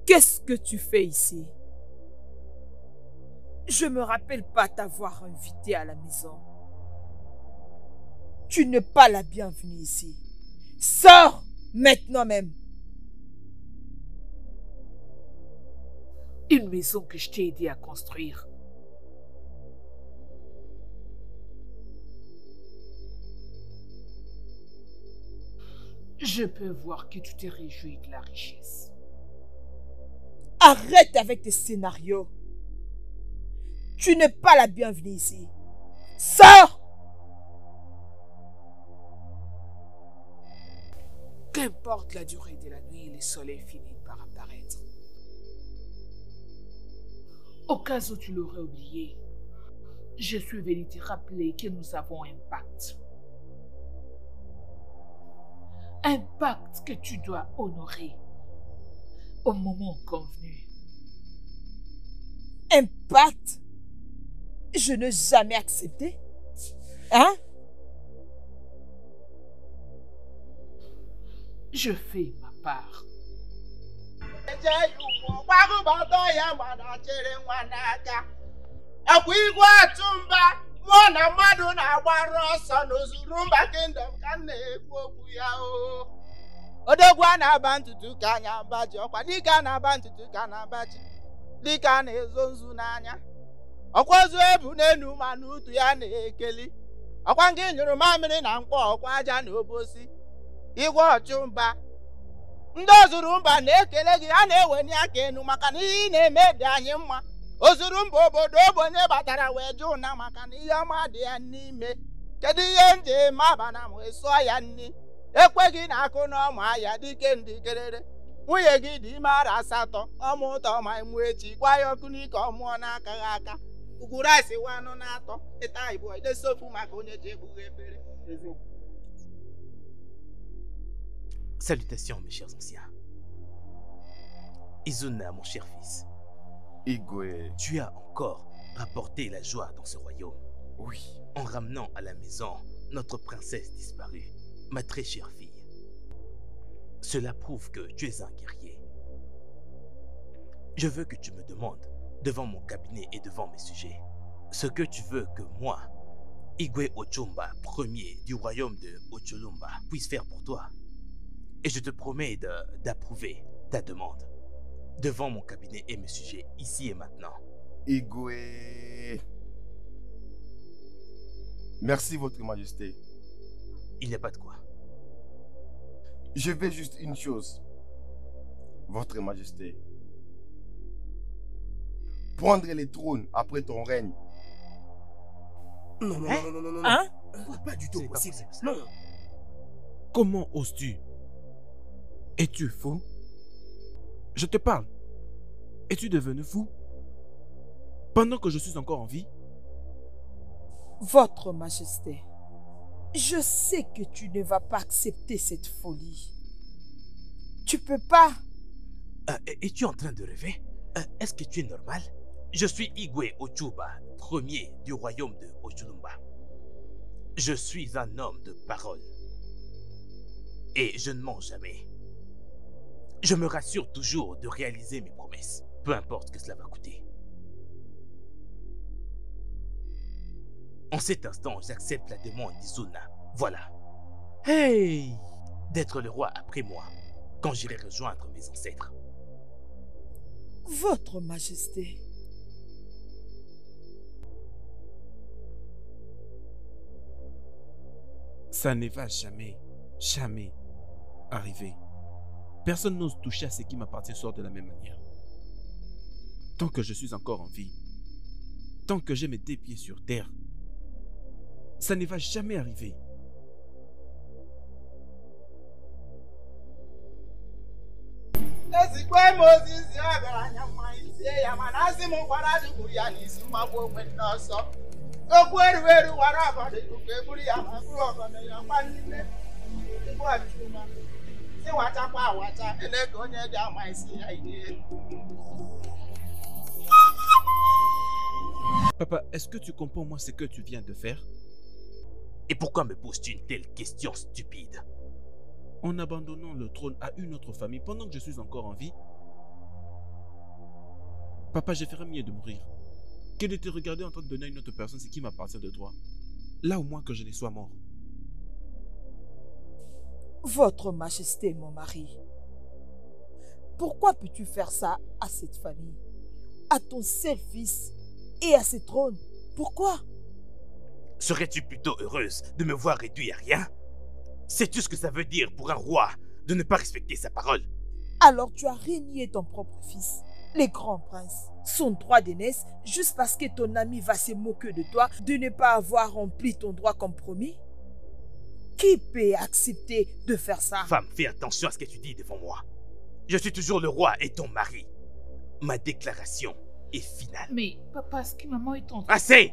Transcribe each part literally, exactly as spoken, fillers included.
Qu'est-ce que tu fais ici? Je me rappelle pas t'avoir invité à la maison. Tu n'es pas la bienvenue ici. Sors maintenant même. Une maison que je t'ai aidé à construire. Je peux voir que tu t'es réjoui de la richesse. Arrête avec tes scénarios. Tu n'es pas la bienvenue ici. Sors! Qu'importe la durée de la nuit, le soleil finit par apparaître. Au cas où tu l'aurais oublié, je suis venu te rappeler que nous avons un pacte. Un pacte que tu dois honorer au moment convenu. Un pacte? Je n'ai jamais accepté. Hein? Je fais ma part. Odogwa na-aba ntutu ka anya abaji ọkwa dike a na-aba ntutu ka na-abaji dike a na-ezo nzu n'anya ọkwa ozu ebu n'elu ma n'utu ya na-ekeli ọkwa nke nyụrụ mamịrị na mkpọ ọkwa aja na obosi igwe ọchụmba ndị ozuru mba na-ekele gị ha na-eweni aka enu maka na ihe ị na-eme dị anyị mma ozuru mba obodo ogbenye batara wee jụ na maka na ihe ọma dị ya n'ime kedu ihe nje eme abana m wee sụọ ya nni ekweghị na akụ n'ọma ya dike ndị kerere nwunye gị dị ime ara asatọ ọmụ ụtọ ọma emu echi gwa ya ọkụ n'ike ọmụọ n'aka ha aka ugwu rice wanụ na atọ ịta igbo edesofu maka onye ji egbughe efere. Salutations mes chers anciens. Izuna, mon cher fils. Igwe. Tu as encore rapporté la joie dans ce royaume. Oui. En ramenant à la maison notre princesse disparue, ma très chère fille. Cela prouve que tu es un guerrier. Je veux que tu me demandes, devant mon cabinet et devant mes sujets, ce que tu veux que moi, Igwe Ochumba, premier du royaume de Ocholumba, puisse faire pour toi. Et je te promets de- d'approuver ta demande devant mon cabinet et mes sujets, ici et maintenant. Igwe. Merci, Votre Majesté. Il n'y a pas de quoi. Je veux juste une chose, Votre Majesté. Prendre les trônes après ton règne. Non, non, Hein? non, non, non, non, non. Hein? Pas du tout C'est pas possible. possible, ça. Non. Comment oses-tu? Es-tu fou? Je te parle. Es-tu devenu fou? Pendant que je suis encore en vie? Votre Majesté, je sais que tu ne vas pas accepter cette folie. Tu peux pas. Euh, Es-tu en train de rêver? Euh, Est-ce que tu es normal? Je suis Igwe Ochuba, premier du royaume de Ocholumba. Je suis un homme de parole. Et je ne mens jamais. Je me rassure toujours de réaliser mes promesses, peu importe ce que cela va coûter. En cet instant, j'accepte la demande d'Izuna. Voilà. Hey! D'être le roi après moi, quand j'irai rejoindre mes ancêtres. Votre Majesté. Ça ne va jamais, jamais arriver. Personne n'ose toucher à ce qui m'appartient sort de la même manière. Tant que je suis encore en vie, tant que j'ai mes deux pieds sur terre, ça ne va jamais arriver. ezigbo Moses ya bịara anya mma isie ya mana asị m gwara ajụkwuru ya n'isi mgbagbu onwe ndị ọsọ okwu eru eru wara ọgọdọ ikuku eburu ya ma bụrụ ọgọdọ ya kwa n'ime igbu ọchụma si wachakwa awacha ele ka onye dị ama isi ya ihe. Papa, est-ce que tu comprends moi ce que tu viens de faire? Et pourquoi me poses-tu une telle question stupide? En abandonnant le trône à une autre famille pendant que je suis encore en vie, Papa, je ferais mieux de mourir que de te regarder en train de donner à une autre personne ce qui m'appartient de droit. Là au moins que je ne sois mort. Votre Majesté, mon mari, pourquoi peux-tu faire ça à cette famille, à ton seul fils et à ce trône? Pourquoi? Serais-tu plutôt heureuse de me voir réduit à rien? Sais-tu ce que ça veut dire pour un roi de ne pas respecter sa parole? Alors tu as régné ton propre fils, les grands princes, son droit d'aînesse, juste parce que ton ami va se moquer de toi de ne pas avoir rempli ton droit comme promis? Qui peut accepter de faire ça? Femme, fais attention à ce que tu dis devant moi. Je suis toujours le roi et ton mari. Ma déclaration est finale. Mais papa, ce que maman est en train... Assez!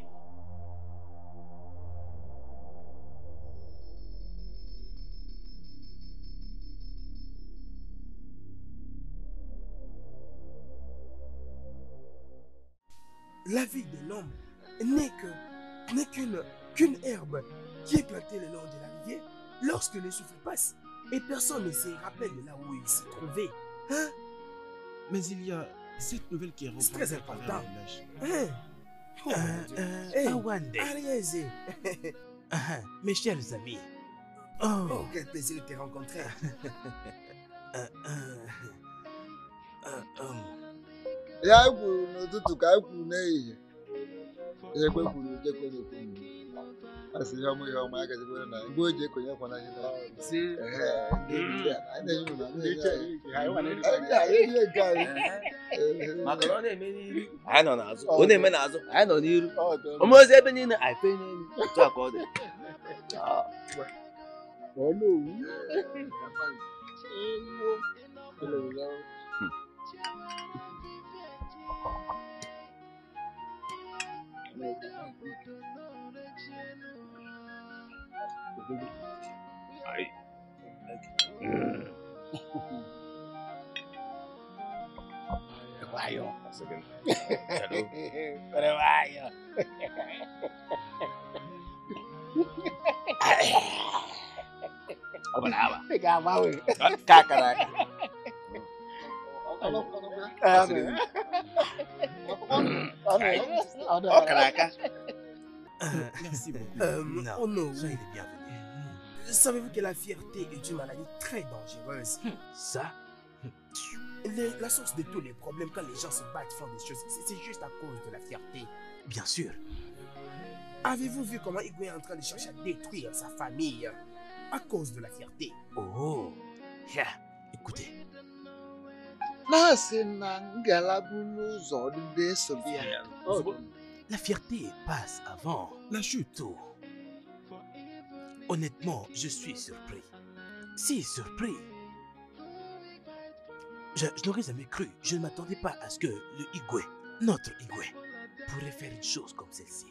La vie de l'homme n'est que n'est qu'une qu'une herbe qui est plantée le long de la rivière lorsque le souffle passe et personne ne se rappelle de là où il s'est trouvé. Hein? Mais il y a cette nouvelle qui est C'est très reproduite à important. travers le village. Hein? Oh, Euh, mon Dieu. euh, Hey, Awande. Arieze. Ah, mes chers amis. Oh, Oh, quel plaisir de te rencontrer. euh, euh, euh, euh, Ya kwuru n'ụtụtụ ka anyị kwuru n'ehihie ekwe kwuru ojekwe n'okwu a sị ihe ọma ihe ọma ya gazikwere na mgbe o ji ekonye kwa na ihe na anyị na-enye unu na na-enye anyị anyị enye nke anyị maka na ọ na-eme n'iru anyị nọ n'azụ ọ na-eme n'azụ anyị nọ n'iru ome ozi ebe niile anyị fe n'elu otu a ka ọ dị Guayo. Pero vaya. Brava. Cacaraca. Oh, caraca. euh, Merci beaucoup. Euh, non, oh non, soyez oui. les bienvenus. Savez-vous que la fierté est une maladie très dangereuse? Ça, Le- la source de tous les problèmes quand les gens se battent, font des choses, c'est c'est juste à cause de la fierté. bien sûr. Avez-vous vu comment Igwe est en train de chercher à détruire sa famille à cause de la fierté? Oh, yeah. Écoutez, Na-asị na m ga-alaburu ụzọ ndị sobi ya. la fierté passe avant La chute. tout. Honnêtement, je suis surpris. Si surpris. Je, je n'aurais jamais cru. Je ne m'attendais pas à ce que le Igwe, notre Igwe, pourrait faire une chose comme celle-ci.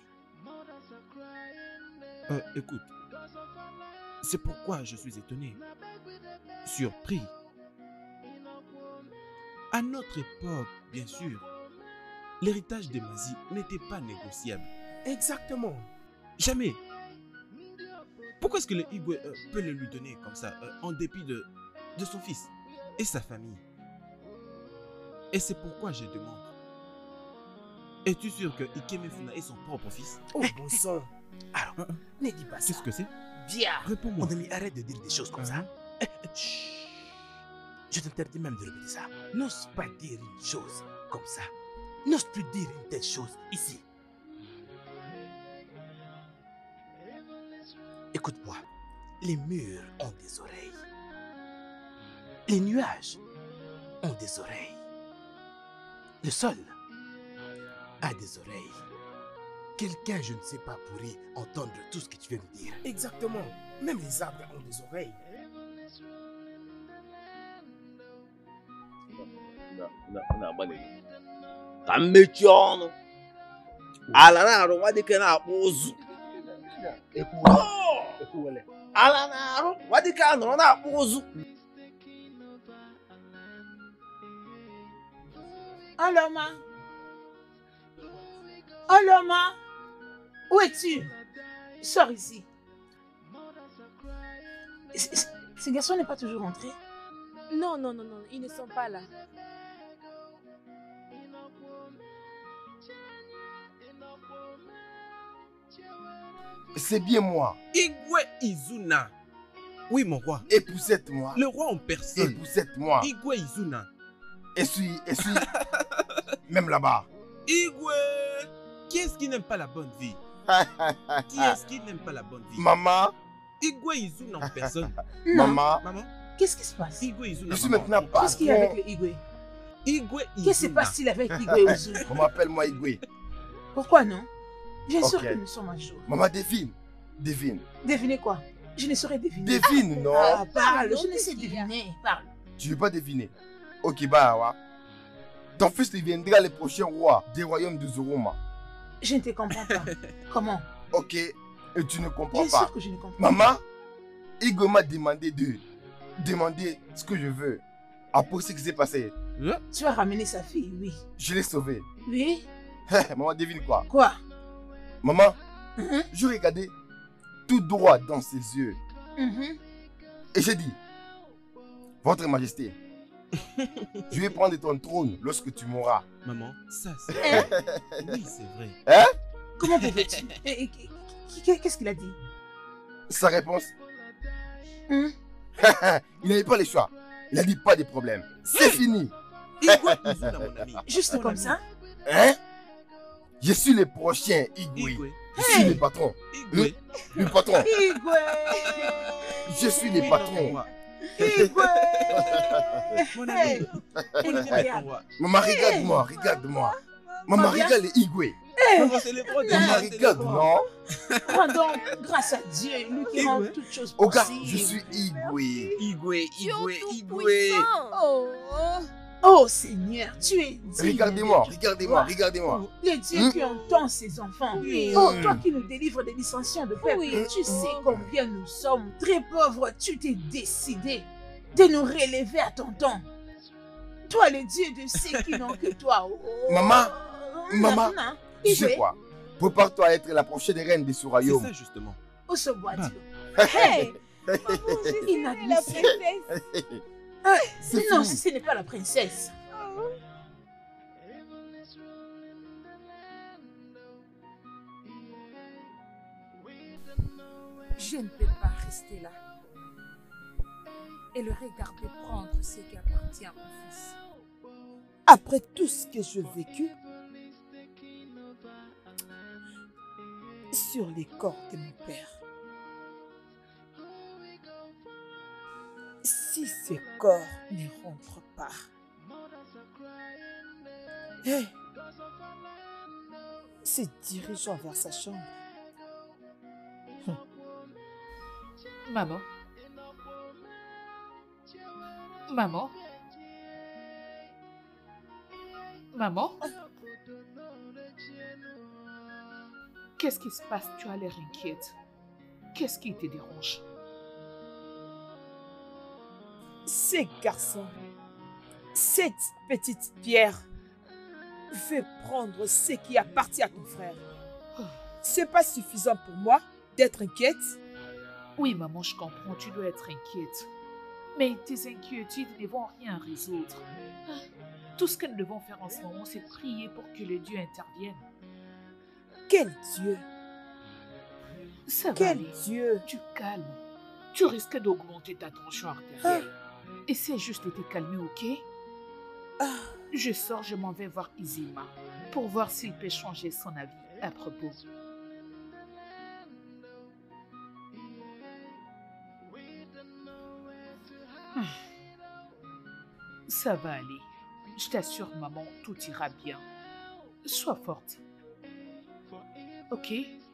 Euh, écoute, c'est pourquoi je suis étonné, surpris. À notre époque, bien sûr, l'héritage des Mazi n'était pas négociable. Exactement. Jamais. Pourquoi est-ce que le Igwe euh, peut le lui donner comme ça, euh, en dépit de, de son fils et sa famille? Et c'est pourquoi je demande. Es-tu sûr que Ikemefuna est son propre fils? Oh bon sang. Alors, Ne dis pas ça. Qu'est-ce que c'est? Viens. Réponds-moi. mon ami, arrête de dire des choses comme ça. Hein? Eh, eh, chut. Je t'interdis même de répéter ça. N'ose pas dire une chose comme ça. N'ose plus dire une telle chose ici. Écoute-moi, les murs ont des oreilles. Les nuages ont des oreilles. Le sol a des oreilles. Quelqu'un, je ne sais pas, pourrait entendre tout ce que tu viens de dire. Exactement. Même les arbres ont des oreilles. na-agbalị ka m mechie ọnụ ala na-arụ nwa dike na-akpụ ụzụ ala na-arụ nwa dike a nọrọ na-akpụ ụzụ Oloma. Oloma. Où es-tu? Sors ici. C- c- Ce garçon n'est pas toujours rentré. Non, non, non, non, ils ne sont pas là. C'est bien moi. Igwe Izuna. Oui, mon roi. Épousette-moi. Le roi en personne. Épousette-moi. Igwe Izuna. Et suis, et suis, même là-bas. Igwe. Qui est-ce qui n'aime pas la bonne vie? Qui est-ce qui n'aime pas la bonne vie? Maman. Igwe Izuna en personne. Maman. Maman. Qu'est-ce qui se passe? Igwe Izuna. Je suis maintenant pas. Qu'est-ce qu'il y a avec le Igwe? Igwe Izuna. Qu'est-ce qui se passe-t-il avec Igwe Izuna? On m'appelle-moi Igwe. Pourquoi non? Bien sûr Ok. que nous sommes un jour. Maman, devine. Devine. Devinez quoi? Je ne saurais deviner. Devine, non? Ah, parle, je ne sais deviner. Parle. Tu veux pas deviner? Ok, bah, ouais. Ton fils deviendra le prochain roi des royaumes de Zoroma. Je ne te comprends pas. Comment? Ok, et tu ne comprends Bien pas. sûr que je ne comprends Maman, pas. Igwe m'a demandé de demander ce que je veux. Après ce qui s'est passé, Tu as ramené sa fille, oui. je l'ai sauvée. Oui? Maman, devine quoi? Quoi? Maman, Mhm, je regardais tout droit dans ses yeux mhm. et j'ai dit, Votre Majesté, je vais prendre ton trône lorsque tu mourras. Maman, ça c'est Hein? Oui, c'est vrai. Hein? Comment pouvais-tu? Et- et- et- Qu'est-ce qu'il a dit? Sa réponse, Hein? il n'avait pas le choix. Il a dit pas de problème. C'est fini. Igwe Izuna, mon ami. Juste Mon comme ami. ça? Hein? Je suis le prochain Igwe. Igwe. Je suis Hey! le patron. Igwe. Le, le patron. Igwe! Je suis le Oui, patron. mon roi. Igwe! Mon Hey! ami. Hey, Mon ami, regarde. mon roi. Maman, regarde-moi, regarde-moi. Maman, Maman, regarde les Igwe. Maman, c'est le roi de Maman, roi, c'est le regarde, roi. non? Rendons grâce à Dieu, lui qui Igwe. rend toutes choses Oh, gars, possibles. je suis Igwe. Igwe, Igwe, Igwe. Oh, Oh Seigneur, tu es digne. Regardez-moi, de regardez-moi, toi. regardez-moi. Le Dieu Hmm? qui entend ses enfants. Oui. Oh, toi qui nous délivres des licenciés de peuple. Oui. Tu sais combien nous sommes très pauvres. Tu t'es décidé de nous relever à ton temps. Toi, le Dieu de ceux qui n'ont que toi. Oh. Maman, maman, Non, Tu sais Igwe, quoi? Prépare-toi à être la prochaine reine de ce C'est royaume. ça justement. où se boit-il? hey, maman, je suis la Inadmissible. princesse. C'est Non, fini. ce n'est pas la princesse. Je ne peux pas rester là et le regarder prendre ce qui appartient à mon fils. Après tout ce que j'ai vécu sur les corps de mon père, si ces corps ne rentrent pas, hey, se dirigeant vers sa chambre, Maman. Maman. Maman. Qu'est-ce qui se passe? Tu as l'air inquiète. Qu'est-ce qui te dérange? ces garçons, cette petite pierre veut prendre ce qui appartient à ton frère. C'est pas suffisant pour moi d'être inquiète. Oui, maman, je comprends. Tu dois être inquiète. Mais tes inquiétudes ne vont rien résoudre. Tout ce que nous devons faire en ce moment, c'est prier pour que le Dieu intervienne. Quel Dieu, Ça va quel aller. Dieu. Tu calmes. Tu risques d'augmenter ta tension artérielle. Essaie juste de te calmer, ok? Ah, Je sors, je m'en vais voir Izima pour voir s'il peut changer son avis à propos. Hmm. Ça va aller. Je t'assure, maman, tout ira bien. Sois forte. Ok?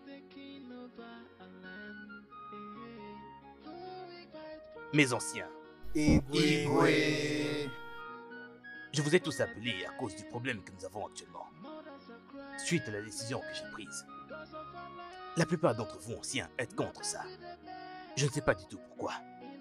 Mes anciens, Igwe. je vous ai tous appelés à cause du problème que nous avons actuellement. Suite à la décision que j'ai prise. La plupart d'entre vous anciens êtes contre ça. Je ne sais pas du tout pourquoi.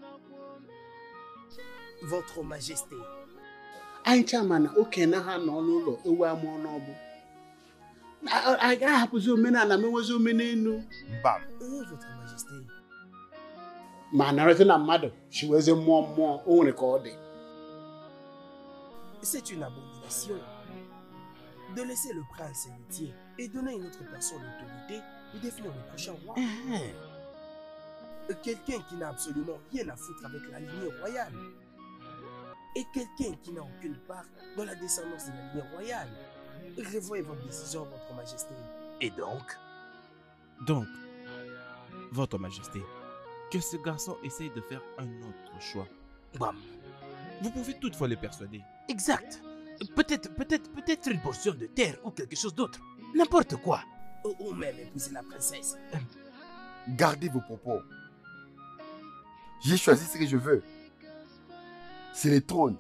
Votre Majesté, anyị chamana okenye ha nọ n'ụlọ ewu amụọ n'ọbụ anyị gaghị ahapụzi omenala ma enwezi omenelu Bam. euh, Votre Majesté, ma narịta na mmadụ chiwezi mmụọ mmụọ o nwere ka ọ dị c'est une abomination de laisser le prince héritier et donner à une autre personne l'autorité pour définir le prochain roi. Hein. Quelqu'un qui n'a absolument rien à foutre avec la lignée royale. Et quelqu'un qui n'a aucune part dans la descendance de la lignée royale. Revoyez votre décision, votre majesté. Et donc? Donc, votre majesté, que ce garçon essaye de faire un autre choix. Bam. Vous pouvez toutefois le persuader. Exact. Peut-être, peut-être, peut-être une portion de terre ou quelque chose d'autre. N'importe quoi. Ou, ou même épouser la princesse. Gardez vos propos. J'ai choisi ce que je veux. C'est le trône.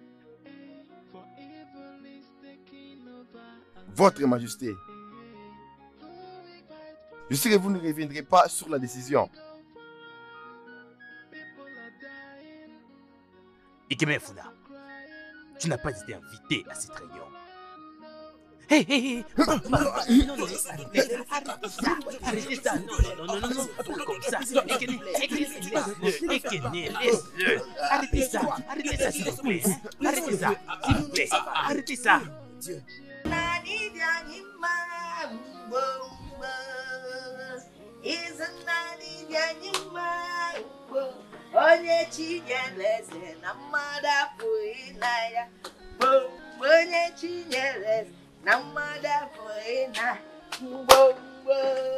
Votre Majesté. Je sais que vous ne reviendrez pas sur la décision. Ikeme Funa, tu n'as pas été invité à cette réunion. Hé, hé, hé! Non, non, non, arrêtez ça! Arrêtez ça! Non, non, non, non, non, pas comme ça! Ekene, laisse-le! Ekene, laisse-le! Arrêtez ça! Arrêtez ça, s'il vous plaît! Arrêtez ça! S'il vous plaît! Arrêtez ça! Dieu. Onye chinyeleze na mmadụ apụghị na ya. Onye chinyeleze na mmadụ apụghị na mgbomgbo.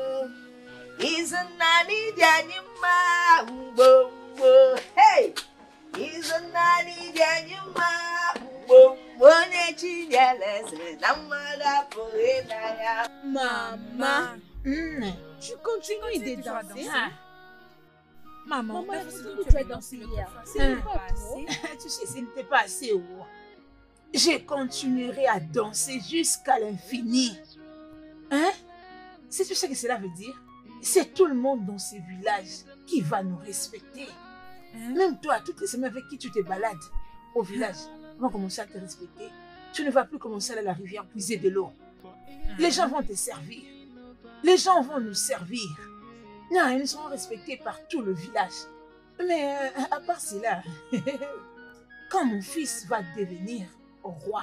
Izunani dị anyị mma mgbomgbo. Hey! Izunani dị anyị mma mgbomgbo. Onye chinyeleze na mmadụ apụghị na ya. Maman, mmh. Tu continues de danser, hein? Maman, Maman, la façon tu dont as tu as dansé dansé hier. l'autre Ce fois, n'est c'est pas pas trop. assez. Tu sais, ce n'était pas assez haut. Je continuerai à danser jusqu'à l'infini. Hein? Si tu sais ce que cela veut dire, c'est tout le monde dans ce village qui va nous respecter. Hein? Même toi, toutes les semaines avec qui tu te balades au village, vont commencer à te respecter. Tu ne vas plus commencer à aller à la rivière puiser de l'eau. Les gens vont te servir. Les gens vont nous servir. Non, ils seront respectés par tout le village. Mais euh, à part cela, quand mon fils va devenir roi,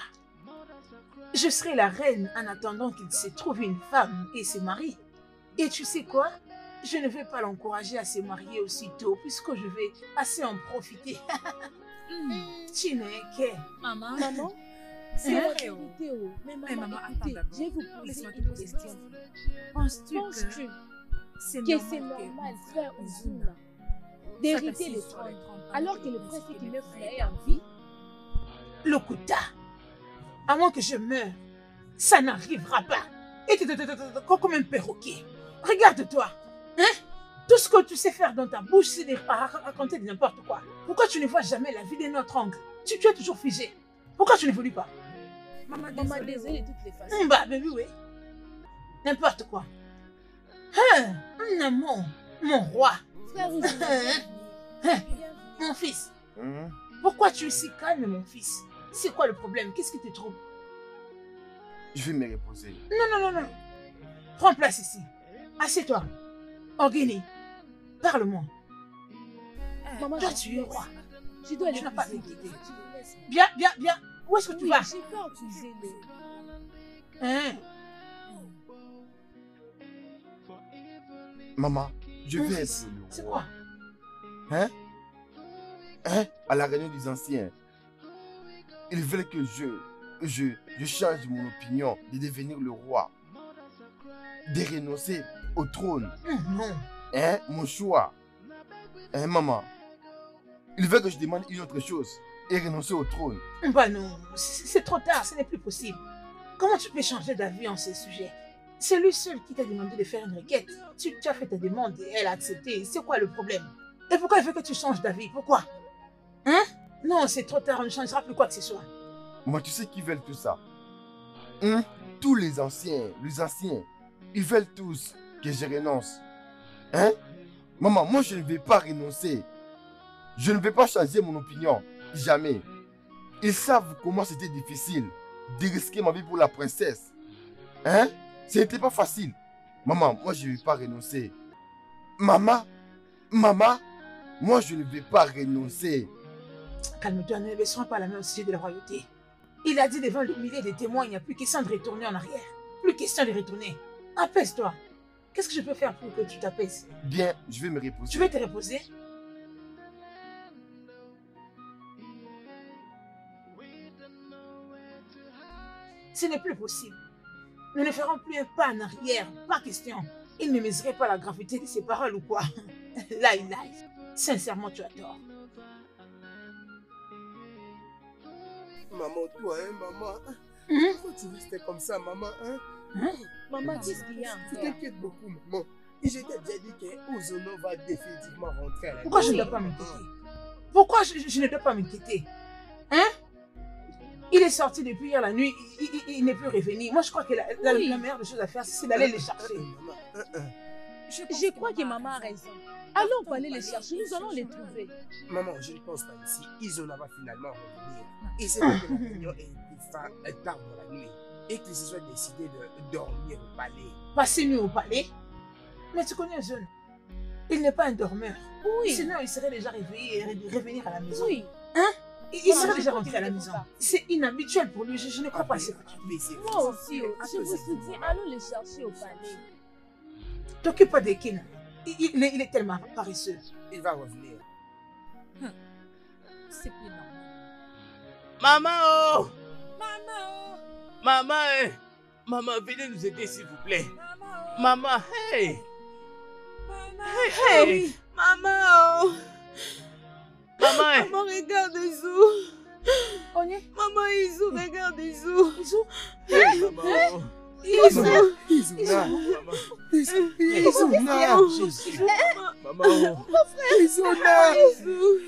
je serai la reine en attendant qu'il se trouve une femme et se marie. Et tu sais quoi? Je ne vais pas l'encourager à se marier aussitôt puisque je vais assez en profiter. Tu n'es que... Maman, maman, c'est Hein? la vérité. Oh. Mais maman, Mais maman, écoutez, attends d'abord. je vais vous poser Laisse-moi te une poser une question. question. Penses-tu Penses-tu que c'est que normal c'est que normal, mon frère frère Uzuna, Uzuna d'hériter s'assise le sur trône le trône alors que pendant le que prince les qui me frères frère est est en vie? Lokuta, avant que je meure, ça n'arrivera pas. Et tu te comme un perroquet. Regarde-toi. Hein? Tout ce que tu sais faire dans ta bouche, c'est de raconter de n'importe quoi. Pourquoi tu ne vois jamais la vie de notre oncle? tu, tu es toujours figé. Pourquoi tu n'évolues pas? Maman, Maman, désolée. désolée de toutes les façons. Bah, baby, oui. N'importe quoi. Hein? Non, mon, mon roi. Frère Uzuna, Hein? Mon fils. Hum, Pourquoi tu es si calme, mon fils? C'est quoi le problème? Qu'est-ce qui te trouble? Je vais me reposer. Non, non, non, non. Prends place ici. Assieds-toi. Orguini, parle-moi. Maman, Toi, je tu es roi. Je dois Tu aller n'as pas puiser. t'inquiéter. Tu me laisses. Bien, bien, bien. Où est-ce que tu Oui, vas? j'ai peur d'utiliser le... Hein? Maman, je Mon vais fils, être le c'est roi. quoi? Hein? Hein? À la réunion des anciens. Ils veulent que je, je, je change mon opinion de devenir le roi. De renoncer au trône. Non. Hein? Mon choix. Hein, maman? Ils veulent que je demande une autre chose et renoncer au trône. Bah non, c'est c'est trop tard, ce n'est plus possible. Comment tu peux changer d'avis en ce sujet? C'est lui seul qui t'a demandé de faire une requête. Tu, tu as fait ta demande et elle a accepté. C'est quoi le problème? Et pourquoi il veut que tu changes d'avis? Pourquoi? Hein? Non, c'est trop tard, on ne changera plus quoi que ce soit. Moi, tu sais qui veulent tout ça? Hein? Tous les anciens, les anciens, ils veulent tous que je renonce. Hein? Maman, moi, je ne vais pas renoncer. Je ne vais pas changer mon opinion. Jamais. Ils savent comment c'était difficile de risquer ma vie pour la princesse. Hein? Ce n'était pas facile. Maman, moi, je ne vais pas renoncer. Maman, maman, moi, je ne vais pas renoncer. Calme-toi, ne laissons pas la main au sujet de la royauté. Il a dit devant le millier de témoins, il n'y a plus question de retourner en arrière. Plus question de retourner. Apaise-toi. Qu'est-ce que je peux faire pour que tu t'apaises? Bien, je vais me reposer. Tu veux te reposer? Ce n'est plus possible. Nous ne ferons plus un pas en arrière, pas question. Il ne mesurait pas la gravité de ses paroles ou quoi? Là, il a. Sincèrement, tu as tort. Maman, toi, hein, maman. Hein? Pourquoi tu restais comme ça, maman, hein? Hein? Maman, qu'est-ce qu'il y a Tu t'inquiètes beaucoup, maman. Et je t'ai déjà dit qu'Ozono va définitivement rentrer à la Pourquoi je ne dois pas m'inquiéter? Pourquoi je, je ne dois pas m'inquiéter? Hein? Il est sorti depuis hier la nuit, il, il, il n'est plus revenu. Moi, je crois que la, la, Oui. la meilleure des choses à faire, c'est d'aller les chercher. Je crois que maman a raison. Allons pas aller les chercher, nous allons les trouver. Maman, je ne pense pas ici. Izona va finalement revenir. Et c'est vrai que la réunion est fin tard dans la nuit. Et qu'ils se soient décidés de dormir au palais. Passer nuit au palais? Mais tu connais Zone. Il n'est pas un dormeur. Oui. Sinon, il serait déjà réveillé et revenir à la maison. Oui. Hein? Il, il Maman, serait je déjà crois rentré qu'il à la ne maison. peut pas. C'est inhabituel pour lui. Je, je ne crois pas à ce que tu dis. Moi aussi, oh, je vous soutiens, allons les chercher au palais. T'occupe pas de Ken. Il, il, est, il est tellement paresseux. Il va revenir. Hum. C'est plus normal. Maman, oh! Maman, oh! Maman, eh! Maman, venez nous aider, s'il vous plaît. Maman, hey! Hey, hey! Maman, oh! Maman, eh! Maman, regarde Izou. Onye? Maman, Izou, regarde Izou. Izou? Hey, maman, oh! Izou! Izou! Izou! Izona! Jésus! Maman, oh! Izona! Izou!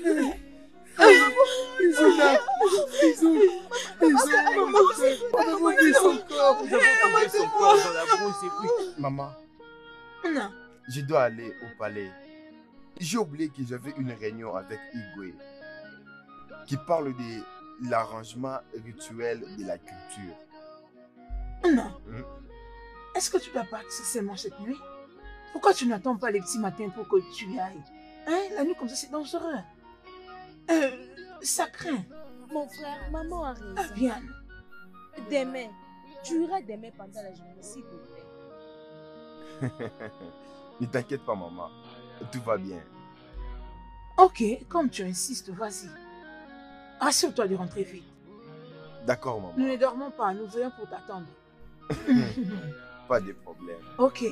Izona! Izou! Izou! Maman, oublie son corps! Nous avons trouvé son corps dans la brousse et puis... Maman, Non. je dois aller au palais. J'ai oublié que j'avais une réunion avec Igwe qui parle de l'arrangement rituel de la culture. Non. Hmm? Est-ce que tu dois partir seulement cette nuit? Pourquoi tu n'attends pas les petits matins pour que tu y ailles? Hein? La nuit comme ça, c'est dangereux. Euh, ça craint. Mon frère, maman a raison. Ah, bien. Demain, tu iras demain pendant la journée, s'il te plaît. Ne t'inquiète pas, maman. Tout va bien. Ok, comme tu insistes, vas-y. Assure-toi de rentrer vite. D'accord, maman. Nous ne dormons pas, nous veillons pour t'attendre. Pas de problème. Ok.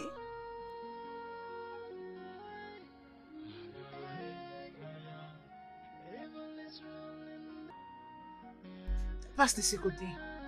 Passe de ce côté.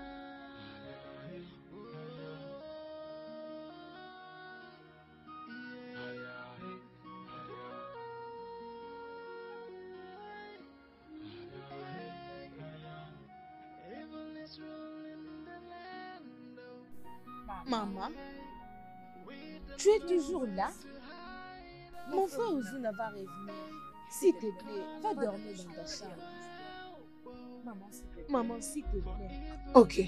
Maman, tu es toujours là? Mon frère Ozuna va revenir. S'il te plaît, va dormir dans ta chambre. Maman, s'il te plaît. Ok.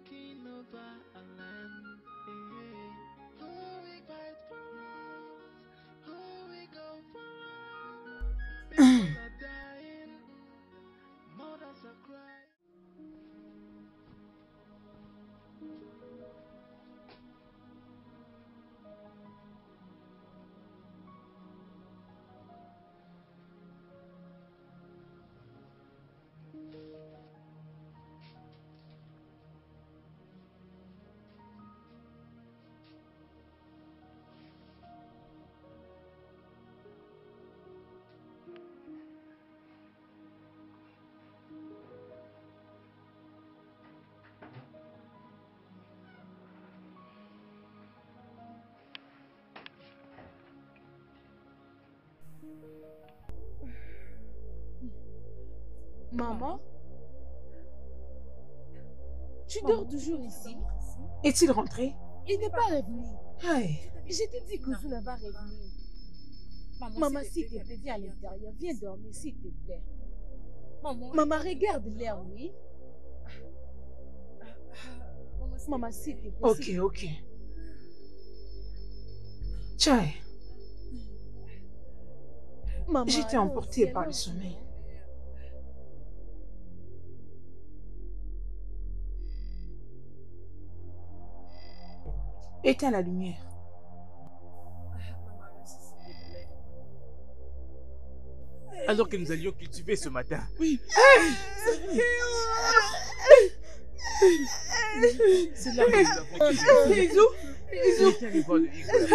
Maman, tu dors toujours ici? Est-il rentré? Il n'est pas revenu. Hey. Je t'ai dit que Ozuna va revenir. Maman, s'il te plaît, viens à l'intérieur. Viens dormir, s'il te plaît. Maman, Maman regarde l'air, oui? Maman, s'il te plaît. Ok, ok. Tiens. J'étais emportée par le sommeil. Éteins la lumière. Alors que nous allions cultiver ce matin. Oui. C'est là que nous avons cultivé. Isou, Isou. Il arrive voir le higo.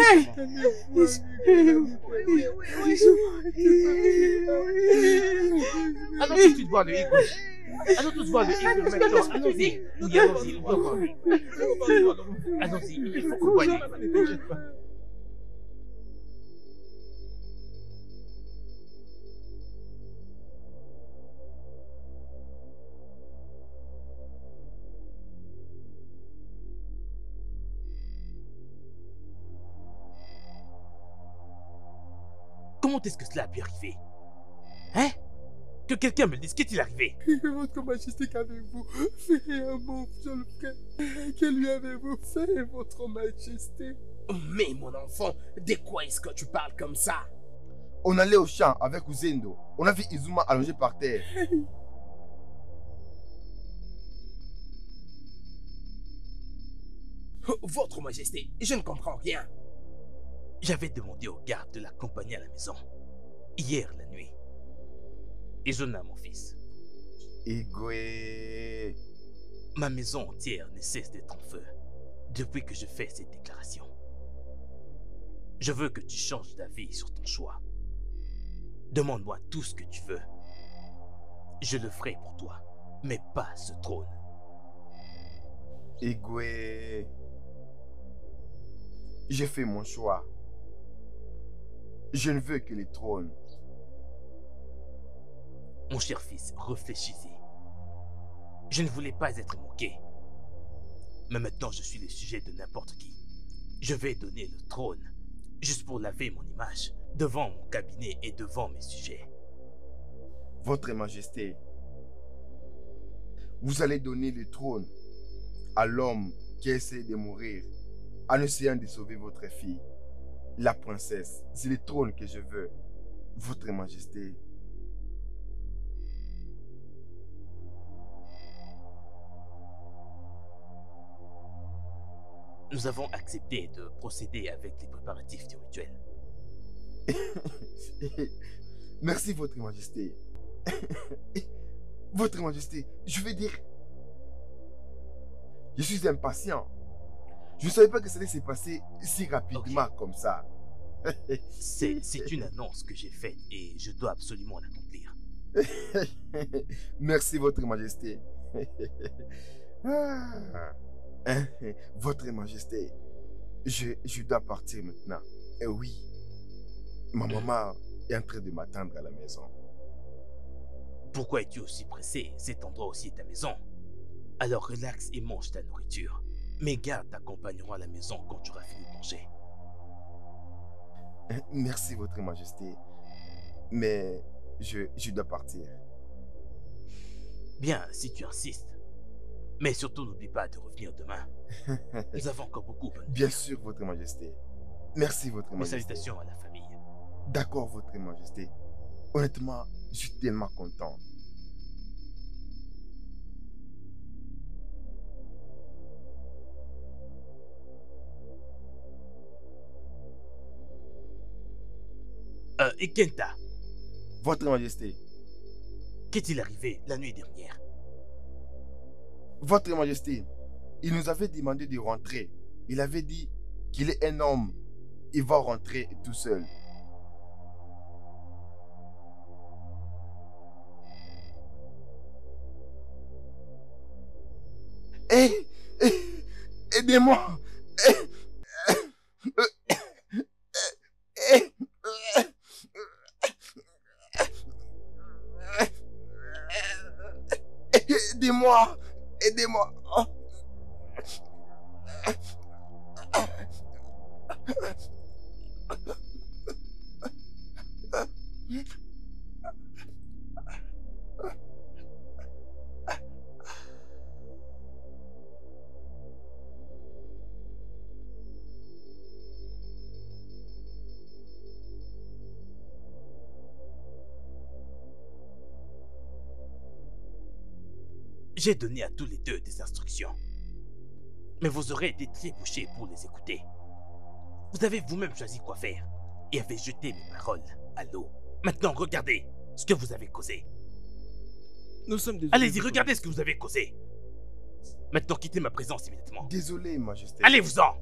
Allons tout de suite voir le higo. Allons tous voir le higo maintenant. Allons-y. Oui, allons-y. On va voir. Allons-y. Il faut qu'on voie le higo. Comment est-ce que cela a pu arriver? Hein? Que quelqu'un me dise, qu'est-il arrivé? Votre Majesté, qu'avez-vous fait à mon jeune frère? Que lui avez-vous fait, Votre Majesté? Mais mon enfant, de quoi est-ce que tu parles comme ça? On allait au champ avec Uzendo. On a vu Izuma allongé par terre. Votre Majesté, je ne comprends rien. J'avais demandé aux gardes de l'accompagner à la maison. Hier la nuit. Izuna, mon fils. Igwe. Ma maison entière ne cesse d'être en feu depuis que je fais cette déclaration. Je veux que tu changes d'avis sur ton choix. Demande-moi tout ce que tu veux. Je le ferai pour toi, mais pas ce trône. Igwe. J'ai fait mon choix. Je ne veux que les trônes. Mon cher fils, réfléchissez. Je ne voulais pas être moqué. Mais maintenant, je suis le sujet de n'importe qui. Je vais donner le trône, juste pour laver mon image, devant mon cabinet et devant mes sujets. Votre Majesté, vous allez donner le trône à l'homme qui essaie de mourir en essayant de sauver votre fille, la princesse. C'est le trône que je veux, Votre Majesté. Nous avons accepté de procéder avec les préparatifs du rituel. Merci, Votre Majesté. Votre Majesté, je veux dire, je suis impatient. Je ne savais pas que ça allait se passer si rapidement okay. comme ça. C'est une annonce que j'ai faite et je dois absolument l'accomplir. Merci, Votre Majesté. Ah. Votre Majesté, je, je dois partir maintenant. Et oui, ma maman est en train de m'attendre à la maison. Pourquoi es-tu aussi pressé? Cet endroit aussi est ta maison. Alors relaxe et mange ta nourriture. Mes gardes t'accompagneront à la maison quand tu auras fini de manger. Merci, Votre Majesté. Mais je, je dois partir. Bien, si tu insistes. Mais surtout, n'oublie pas de revenir demain. Nous avons encore beaucoup à Bien sûr, Votre Majesté. Merci, Votre Mes Majesté. Mes salutations à la famille. D'accord, Votre Majesté. Honnêtement, je suis tellement content. Euh, et Kenta? Votre Majesté. Qu'est-il arrivé la nuit dernière? Votre Majesté, il nous avait demandé de rentrer. Il avait dit qu'il est un homme. Il va rentrer tout seul. Eh, eh, aidez-moi. Eh, eh, eh, aidez-moi. Aidez-moi. Oh. J'ai donné à tous les deux des instructions. Mais vos oreilles étaient très bouchées pour les écouter. Vous avez vous-même choisi quoi faire et avez jeté mes paroles à l'eau. Maintenant, regardez. ce que vous avez causé. Nous sommes désolés. Allez-y, regardez ce que vous avez causé. Maintenant, quittez ma présence immédiatement. Désolé, Majesté. Allez-vous-en.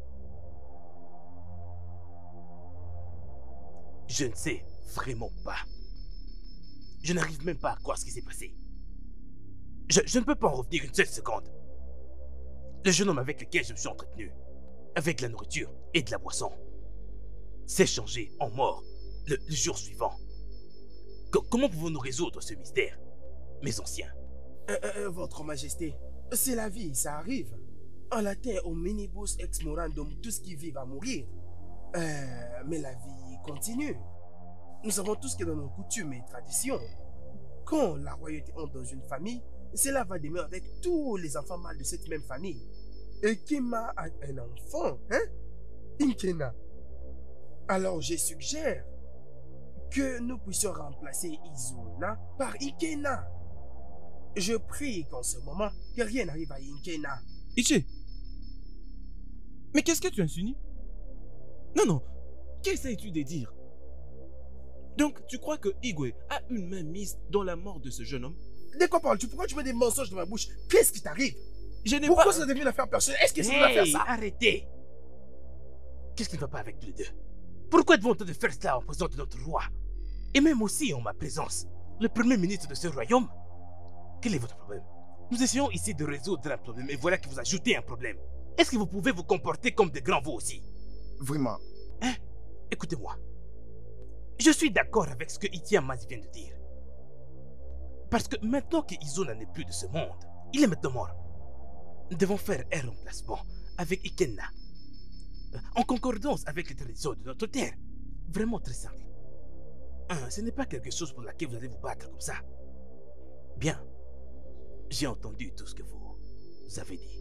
Je ne sais vraiment pas. Je n'arrive même pas à croire ce qui s'est passé. Je, je ne peux pas en revenir une seule seconde. Le jeune homme avec lequel je me suis entretenu, avec la nourriture et de la boisson, s'est changé en mort le, le jour suivant. Co- comment pouvons-nous résoudre ce mystère, mes anciens? Euh, euh, votre Majesté, c'est la vie, ça arrive. En la terre, au minibus ex morandum, tout ce qui vit va mourir. Euh, mais la vie continue. Nous savons tous que dans nos coutumes et traditions, quand la royauté entre dans une famille, cela va demeurer avec tous les enfants mâles de cette même famille. Et Kema a un enfant, hein? Inkena. Alors je suggère que nous puissions remplacer Izuna par Ikena. Je prie qu'en ce moment, que rien n'arrive à Inkena. Iché, mais qu'est-ce que tu insinues? Non, non, qu'essayes-tu de dire? Donc, tu crois que Igwe a une main mise dans la mort de ce jeune homme? De quoi parles-tu? Pourquoi tu mets des mensonges dans ma bouche? Qu'est-ce qui t'arrive? Je n'ai Pourquoi pas... ça devient une affaire personnelle? Est-ce que c'est Hey, une affaire ça? Arrêtez! Qu'est-ce qui ne va pas avec tous les deux? Pourquoi êtes-vous en train de faire cela en présence de notre roi? Et même aussi en ma présence, le premier ministre de ce royaume? Quel est votre problème? Nous essayons ici de résoudre un problème et voilà que vous ajoutez un problème. Est-ce que vous pouvez vous comporter comme des grands vous aussi? Vraiment. Hein? Écoutez-moi. Je suis d'accord avec ce que Itiamaz vient de dire. Parce que maintenant que Izuna n'est plus de ce monde, il est maintenant mort. Nous devons faire un remplacement avec Ikenna. En concordance avec les traditions de notre terre. Vraiment très simple. Hein, ce n'est pas quelque chose pour laquelle vous allez vous battre comme ça. Bien. J'ai entendu tout ce que vous avez dit.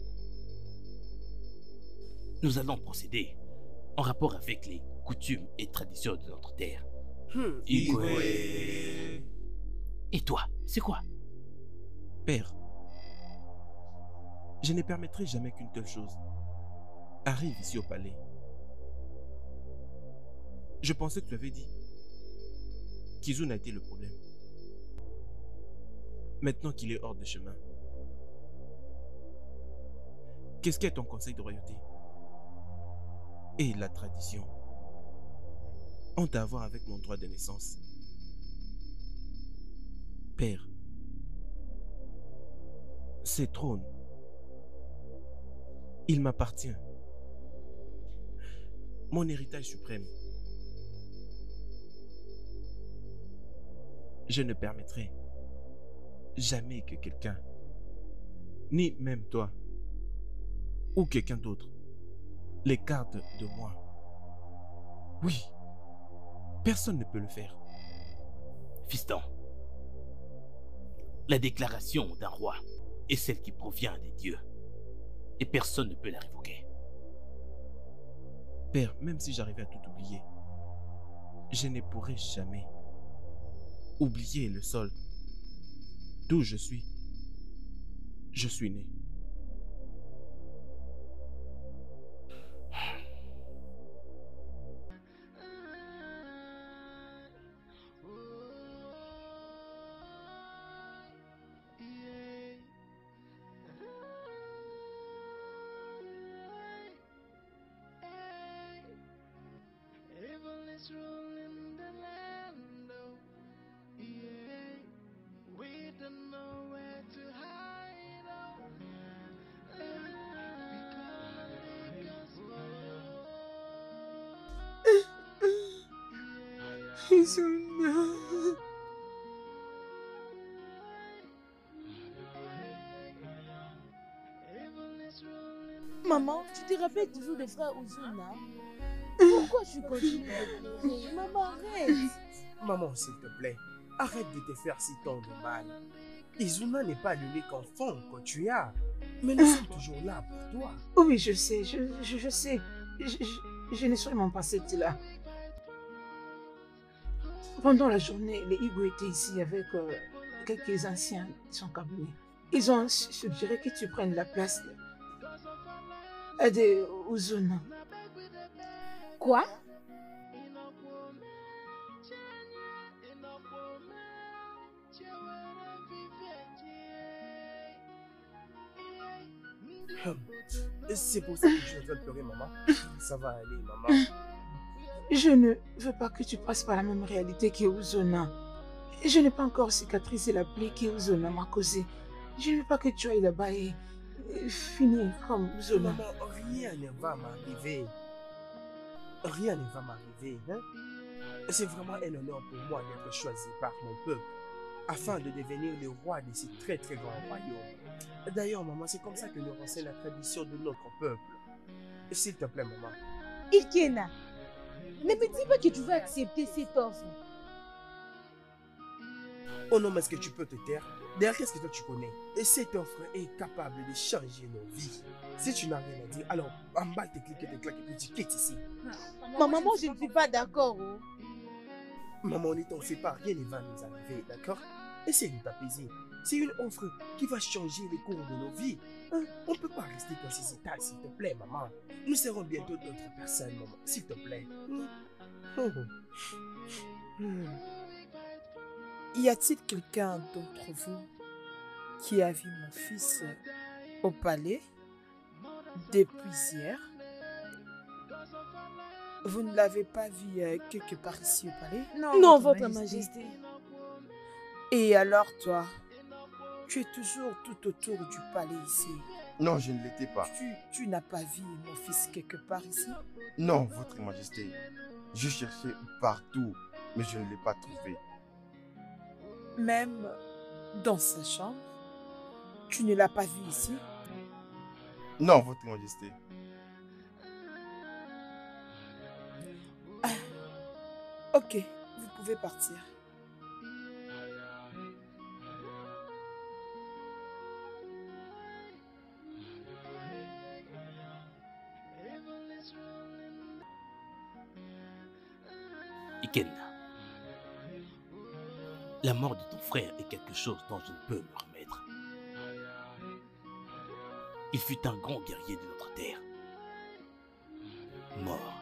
Nous allons procéder en rapport avec les coutumes et traditions de notre terre. Hmm. Igwe. Et toi, c'est quoi? Père, je ne permettrai jamais qu'une telle chose arrive ici au palais. Je pensais que tu avais dit qu'Izuna a été le problème. Maintenant qu'il est hors de chemin, qu'est-ce qu'est ton conseil de royauté et la tradition ont à voir avec mon droit de naissance? Père, ce trône, il m'appartient. Mon héritage suprême. Je ne permettrai jamais que quelqu'un, ni même toi, ou quelqu'un d'autre, l'écarte de moi. Oui, personne ne peut le faire. Fiston, la déclaration d'un roi est celle qui provient des dieux. Et personne ne peut la révoquer. Père, même si j'arrivais à tout oublier, je ne pourrai jamais oublier le sol d'où je suis. Je suis né. Maman, tu te rappelles toujours des frères Uzuna? Pourquoi tu continues de pleurer? Maman, arrête. Maman, s'il te plaît, arrête de te faire si tant de mal. Izuna n'est pas l'unique enfant que tu as, mais nous sommes toujours là pour toi. Oui, je sais, je, je, je sais. Je, je, je ne suis même pas cette là. Pendant la journée, les Igwe étaient ici avec euh, quelques anciens de son cabinet. Ils ont suggéré que tu prennes la place de, de Uzuna. Quoi? C'est pour ça que je suis en train de pleurer, maman. Ça va aller, maman. Je ne veux pas que tu passes par la même réalité qu'Euzona. Je n'ai pas encore cicatrisé la plaie qu'Euzona m'a causée. Je ne veux pas que tu ailles là-bas et, et finir comme Euzona. Maman, rien ne va m'arriver. Rien ne va m'arriver. Hein? C'est vraiment un honneur pour moi d'être choisi par mon peuple afin de devenir le roi de ce très très grand royaume. D'ailleurs, maman, c'est comme ça que nous renseigne la tradition de notre peuple. S'il te plaît, maman. Ikena, ne me dis pas que tu vas accepter cette offre. Oh non, mais est-ce que tu peux te taire? D'ailleurs, qu'est-ce que toi tu connais? Et cette offre est capable de changer nos vies. Si tu n'as rien à dire, alors emballe tes clics et tes claques et puis tu quittes ici. Maman, moi je ne suis pas d'accord. Oh. Maman, ne t'en fais pas, rien ne va nous arriver, d'accord? Essaye de t'apaiser. C'est une offre qui va changer les cours de nos vies. Hein? On ne peut pas rester dans ces états, s'il te plaît, maman. Nous serons bientôt d'autres personnes, maman, s'il te plaît. Oh. Hmm. Y a-t-il quelqu'un d'entre vous qui a vu mon fils au palais depuis hier? Vous ne l'avez pas vu euh, quelque part ici au palais? Non, non, votre, votre majesté. majesté. Et alors toi, tu es toujours tout autour du palais ici? Non, je ne l'étais pas. Tu, tu n'as pas vu mon fils quelque part ici? Non, votre majesté. Je cherchais partout, mais je ne l'ai pas trouvé. Même dans sa chambre? Tu ne l'as pas vu ici? Non, votre majesté. Ah, ok, vous pouvez partir. Ikena, la mort de ton frère est quelque chose dont je ne peux me remettre. Il fut un grand guerrier de notre terre. Mort.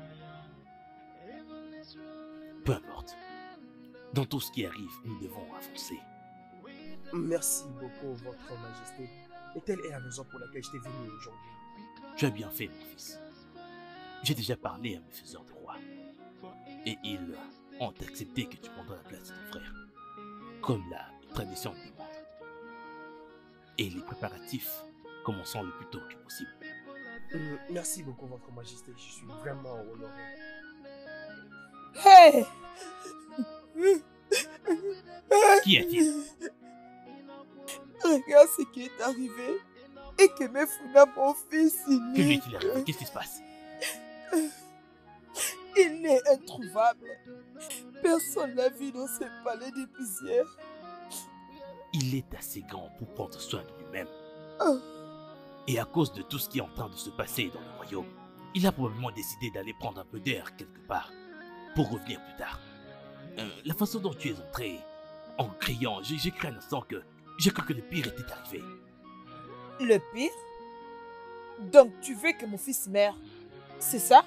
Peu importe. Dans tout ce qui arrive, nous devons avancer. Merci beaucoup, votre majesté. Et telle est la raison pour laquelle je t'ai venu aujourd'hui. Tu as bien fait, mon fils. J'ai déjà parlé à mes faiseurs de roi. Et ils ont accepté que tu prendras la place de ton frère, comme la tradition le demande. Et les préparatifs commençons le plus tôt que possible. Mmh, merci beaucoup, votre majesté. Je suis vraiment honoré. Hey! Qu'y a-t-il? Regarde ce qui est arrivé. Et que mes Funa, mon fils, il Que lui est-il arrivé? Qu'est-ce qui se passe? Il est introuvable. Personne l'a vu dans ce palais depuis hier. Il est assez grand pour prendre soin de lui-même. Oh. Et à cause de tout ce qui est en train de se passer dans le royaume, il a probablement décidé d'aller prendre un peu d'air quelque part pour revenir plus tard. Euh, la façon dont tu es entré, en criant, j'ai cru un instant que j'ai cru que le pire était arrivé. Le pire? Donc tu veux que mon fils meure? C'est ça?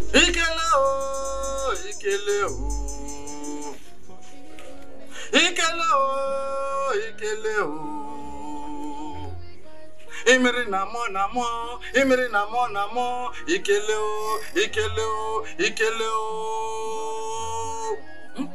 Ikeleo, Ikeleo. Ikeleo, Ikeleo. Imiri namo namo, imiri namo namo, Ikeleo, Ikeleo, Ikeleo. Hmm?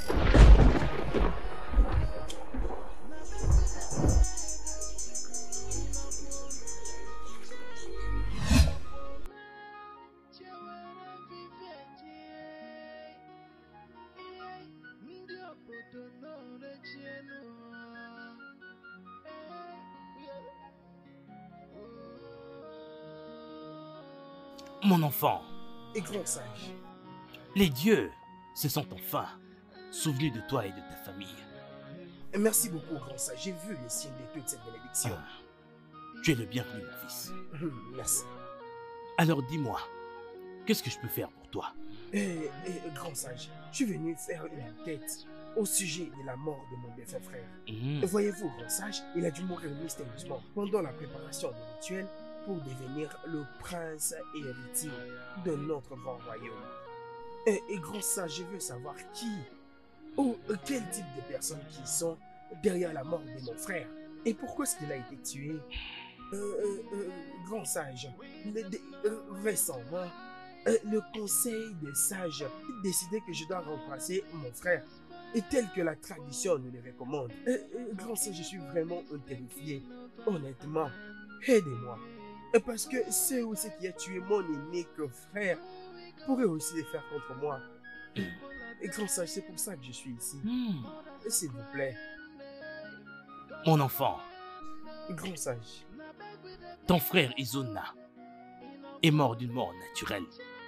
Mon enfant, Et grand sage, les dieux se sont enfin souvenus de toi et de ta famille. merci beaucoup, grand sage. J'ai vu le signe de toute cette bénédiction. Ah, tu es le bienvenu, mon fils. Merci. Alors dis-moi, qu'est-ce que je peux faire pour toi? Eh, eh, grand sage, je suis venu faire une enquête au sujet de la mort de mon défunt frère. Mmh. Voyez-vous, grand sage, il a dû mourir mystérieusement pendant la préparation du rituel pour devenir le prince héritier de notre grand royaume. Et, et grand sage, je veux savoir qui ou quel type de personnes qui sont derrière la mort de mon frère et pourquoi est-ce qu'il a été tué. Euh, euh, euh, grand sage, le, de, euh, récemment, euh, le conseil des sages a décidé que je dois remplacer mon frère. Et tel que la tradition nous le recommande. Euh, euh, grand sage, je suis vraiment terrifié. Honnêtement, aidez-moi. Euh, Parce que c'est aussi qui a tué mon unique frère pourrait aussi le faire contre moi. Et grand sage, c'est pour ça que je suis ici. Mmh. S'il vous plaît. Mon enfant, grand sage, ton frère Izuna est mort d'une mort naturelle.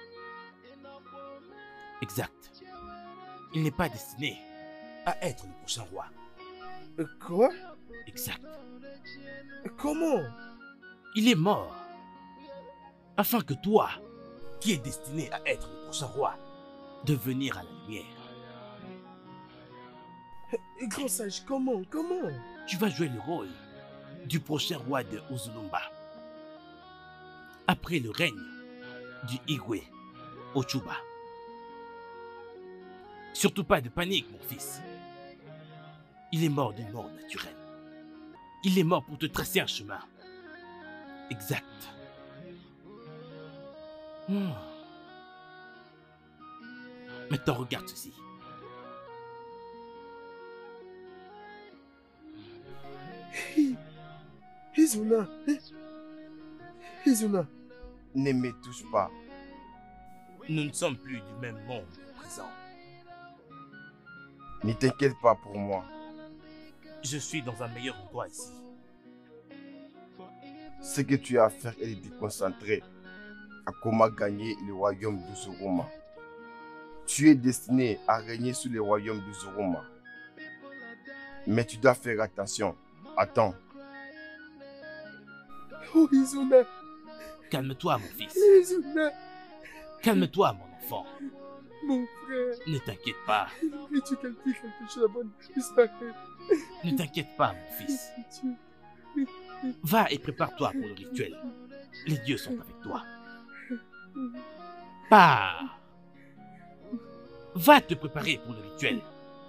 Exact. Il n'est pas destiné à être le prochain roi. Euh, quoi? Exact. Comment? Il est mort afin que toi, qui es destiné à être le prochain roi, de venir à la lumière. Euh, grand sage, comment? Comment? Tu vas jouer le rôle du prochain roi de Uzulumba. Après le règne du Igwe Ochuba. Surtout pas de panique, mon fils. Il est mort d'une mort naturelle. Il est mort pour te tracer un chemin. Exact. Hmm. Maintenant, regarde ceci. Izuna, Izuna, Ne me touche pas. Nous ne sommes plus du même monde présent. Ne t'inquiète pas pour moi. Je suis dans un meilleur endroit ici. Ce que tu as à faire est de te concentrer à comment gagner le royaume de Zuruma. Tu es destiné à régner sur le royaume de Zuruma. Mais tu dois faire attention. Attends. Oh, Izuna. Calme-toi, mon fils. Izuna. Calme-toi, mon enfant. Mon frère. Ne t'inquiète pas. Mais tu quelque chose avant de disparaître. Ne t'inquiète pas, mon fils. Va et prépare-toi pour le rituel. Les dieux sont avec toi. Pars. Va te préparer pour le rituel.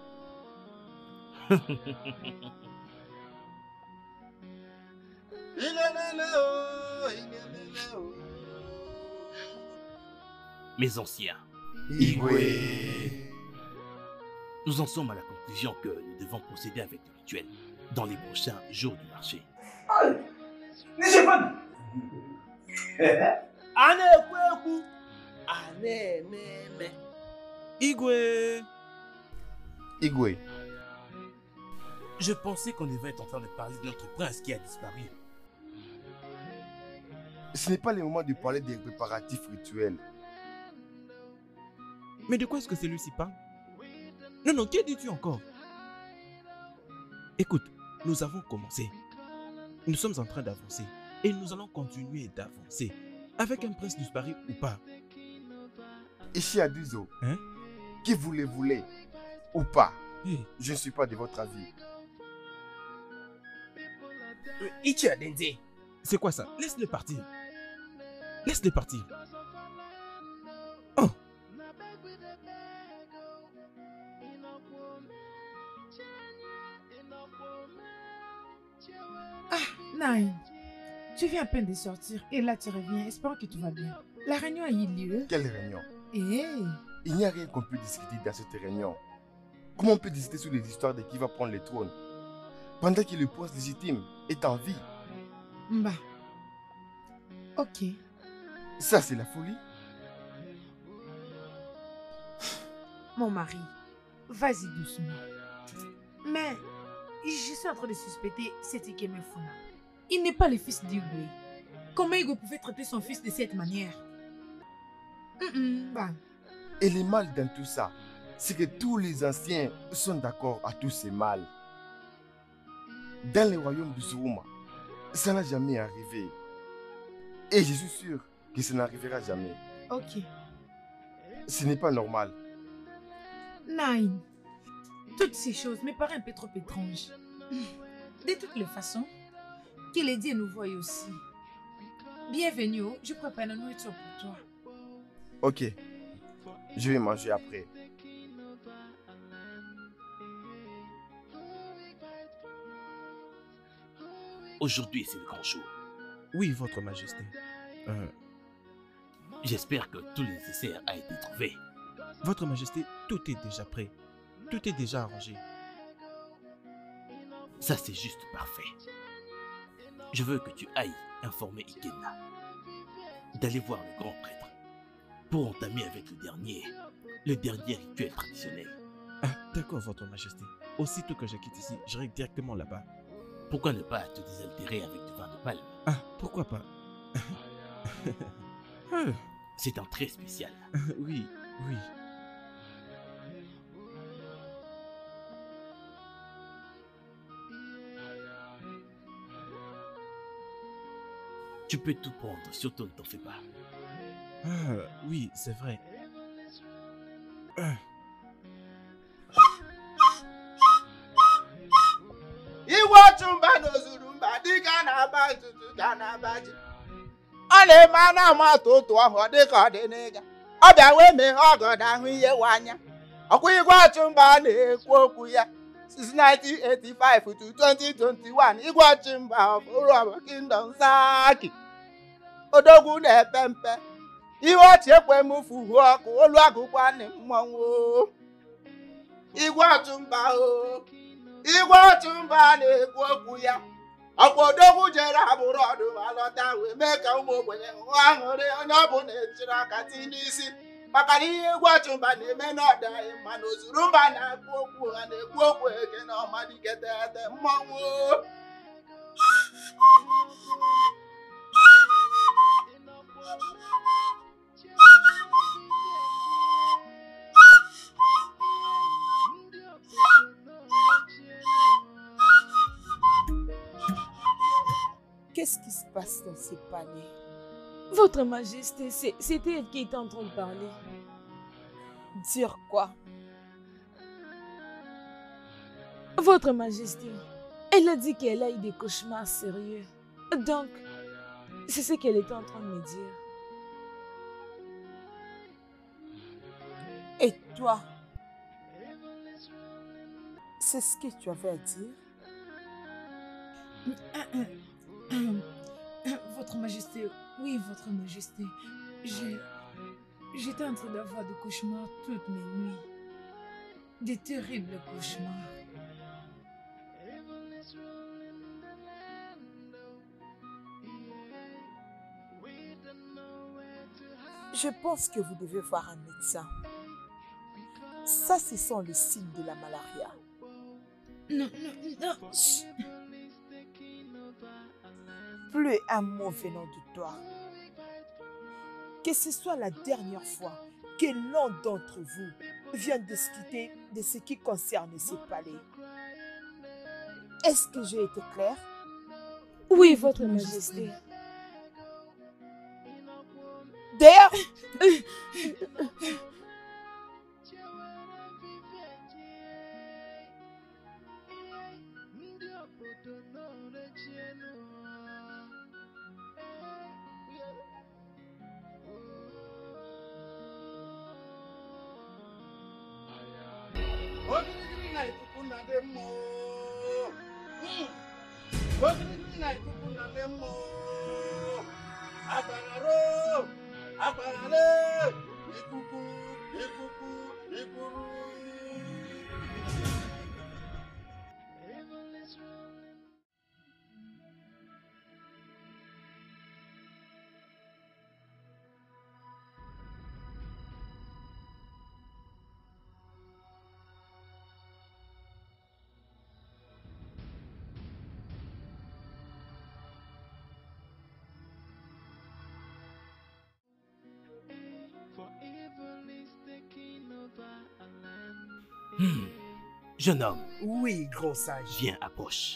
Mes anciens, Igwe. Nous en sommes à la conclusion que nous devons procéder avec le rituel dans les prochains jours du marché. Igwe. Igwe. Je pensais qu'on devait être en train de parler de notre prince qui a disparu. Ce n'est pas le moment de parler des préparatifs rituels. Mais de quoi est-ce que celui-ci parle? Non, non, que dis-tu encore? Écoute, nous avons commencé. Nous sommes en train d'avancer. Et nous allons continuer d'avancer. Avec un prince disparu ou pas. Ici à Duzo, hein? Qui vous le voulez ou pas, hey. Je ne suis pas de votre avis. Ichi Adenze. C'est quoi ça? Laisse-le partir. Laisse-le partir. Ah, Naïm, tu viens à peine de sortir et là tu reviens, espérant que tout va bien. La réunion a eu lieu. Quelle réunion? Eh, Il n'y a rien qu'on peut discuter dans cette réunion. Comment on peut discuter sur les histoires de qui va prendre le trône pendant que le prince légitime est en vie? bah, ok. Ça, c'est la folie. Mon mari, vas-y doucement. Mais je suis en train de suspecter cet Ikeme Funa. Il n'est pas le fils d'Igwe. Comment Igwe pouvait traiter son fils de cette manière? Mm -mm, bah. Et le mal dans tout ça, c'est que tous les anciens sont d'accord à tous ces mâles. Dans le royaume de Zuruma, ça n'a jamais arrivé. Et je suis sûr que ça n'arrivera jamais. Ok. Ce n'est pas normal. Nine, toutes ces choses me paraissent un peu trop étranges. De toutes les façons, que les dieux nous voient aussi. Bienvenue, je prépare la nourriture pour toi. Ok, je vais manger après. Aujourd'hui, c'est le grand jour. Oui, votre majesté. Euh, J'espère que tout le nécessaire a été trouvé. Votre majesté, tout est déjà prêt. Tout est déjà arrangé. Ça, c'est juste parfait. Je veux que tu ailles informer Ikenna d'aller voir le grand prêtre pour entamer avec le dernier, le dernier rituel traditionnel. Ah, d'accord, votre majesté. Aussitôt que je quitte ici, j'irai directement là-bas. Pourquoi ne pas te désaltérer avec du vin de palme? Ah, pourquoi pas? C'est un trait spécial. Oui, oui. Tu peux tout prendre, surtout ne t'en fais pas. Ah, oui, c'est vrai. Ah. Iwachumba n'ozurumba dịka na-aba ntutu ka na-aba ji. Ọ na-eme a na-ama atụ otu ọhụụ dịka ọ dị n'ịga. Ọ bịa wee mee ọgọdọ ahụ ihe wụ anya. Ọkwa Igwachumba na-ekwu okwu ya since nineteen eighty-five to twenty twenty-one. Igwachumba of Uruaba Kingdom Saki. Odogwu na-epe mpe. Ihe ọchị ekwe m fuhu ọkụ olu agụkwa nị mmọnwụ. Igwachumba o. Igwachumba na-ekwu okwu ya. Ọkwa odogwu jere abụrụ ọdụ ma lọta wee mee ka ụmụ ogbenye hụ aṅụrị onye ọ bụla ejiri aka tinye n'isi maka na ihe Igwachumba na-eme n'ọdụ anyị mana Ozurumba na-ekwu okwu ha na-ekwu okwu eke na ọmadikete ete mmọnwụ. Qu'est-ce qui se passe dans ces palais? Votre Majesté, c'était elle qui était en train de parler. Dire quoi? Votre Majesté, elle a dit qu'elle a eu des cauchemars sérieux. Donc, c'est ce qu'elle était en train de me dire. Et toi? C'est ce que tu avais à dire? Votre Majesté, oui, Votre Majesté, j'ai... J'étais en train d'avoir des cauchemars toutes mes nuits. Des terribles cauchemars. Je pense que vous devez voir un médecin. Ça, ce sont les signes de la malaria. Non, non, non. Chut. Plus un mot venant de toi. Que ce soit la dernière fois que l'un d'entre vous vient discuter de ce qui concerne ces palais. Est-ce que j'ai été claire? Oui, Votre Majesté. D'ailleurs... Ogidi na ikuku na nemo. Abararo, abarale, ikuku, ikuku, ikuku. Hmm. Jeune homme. Oui, grand sage. Viens, approche.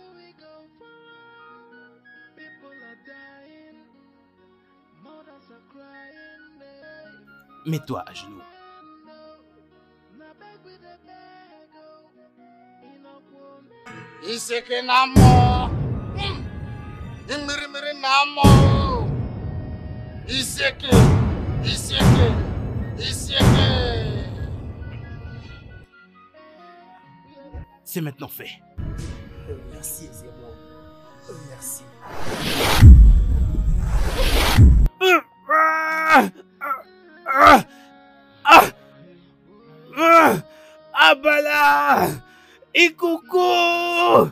Mets-toi à genoux. Iseke na mo. Imirimiri na mo. Iseke. Iseke. Iseke. C'est maintenant fait. Euh, merci, Zéro. Euh, merci. Ah, ah, ah, ah, Abala, Ikuku.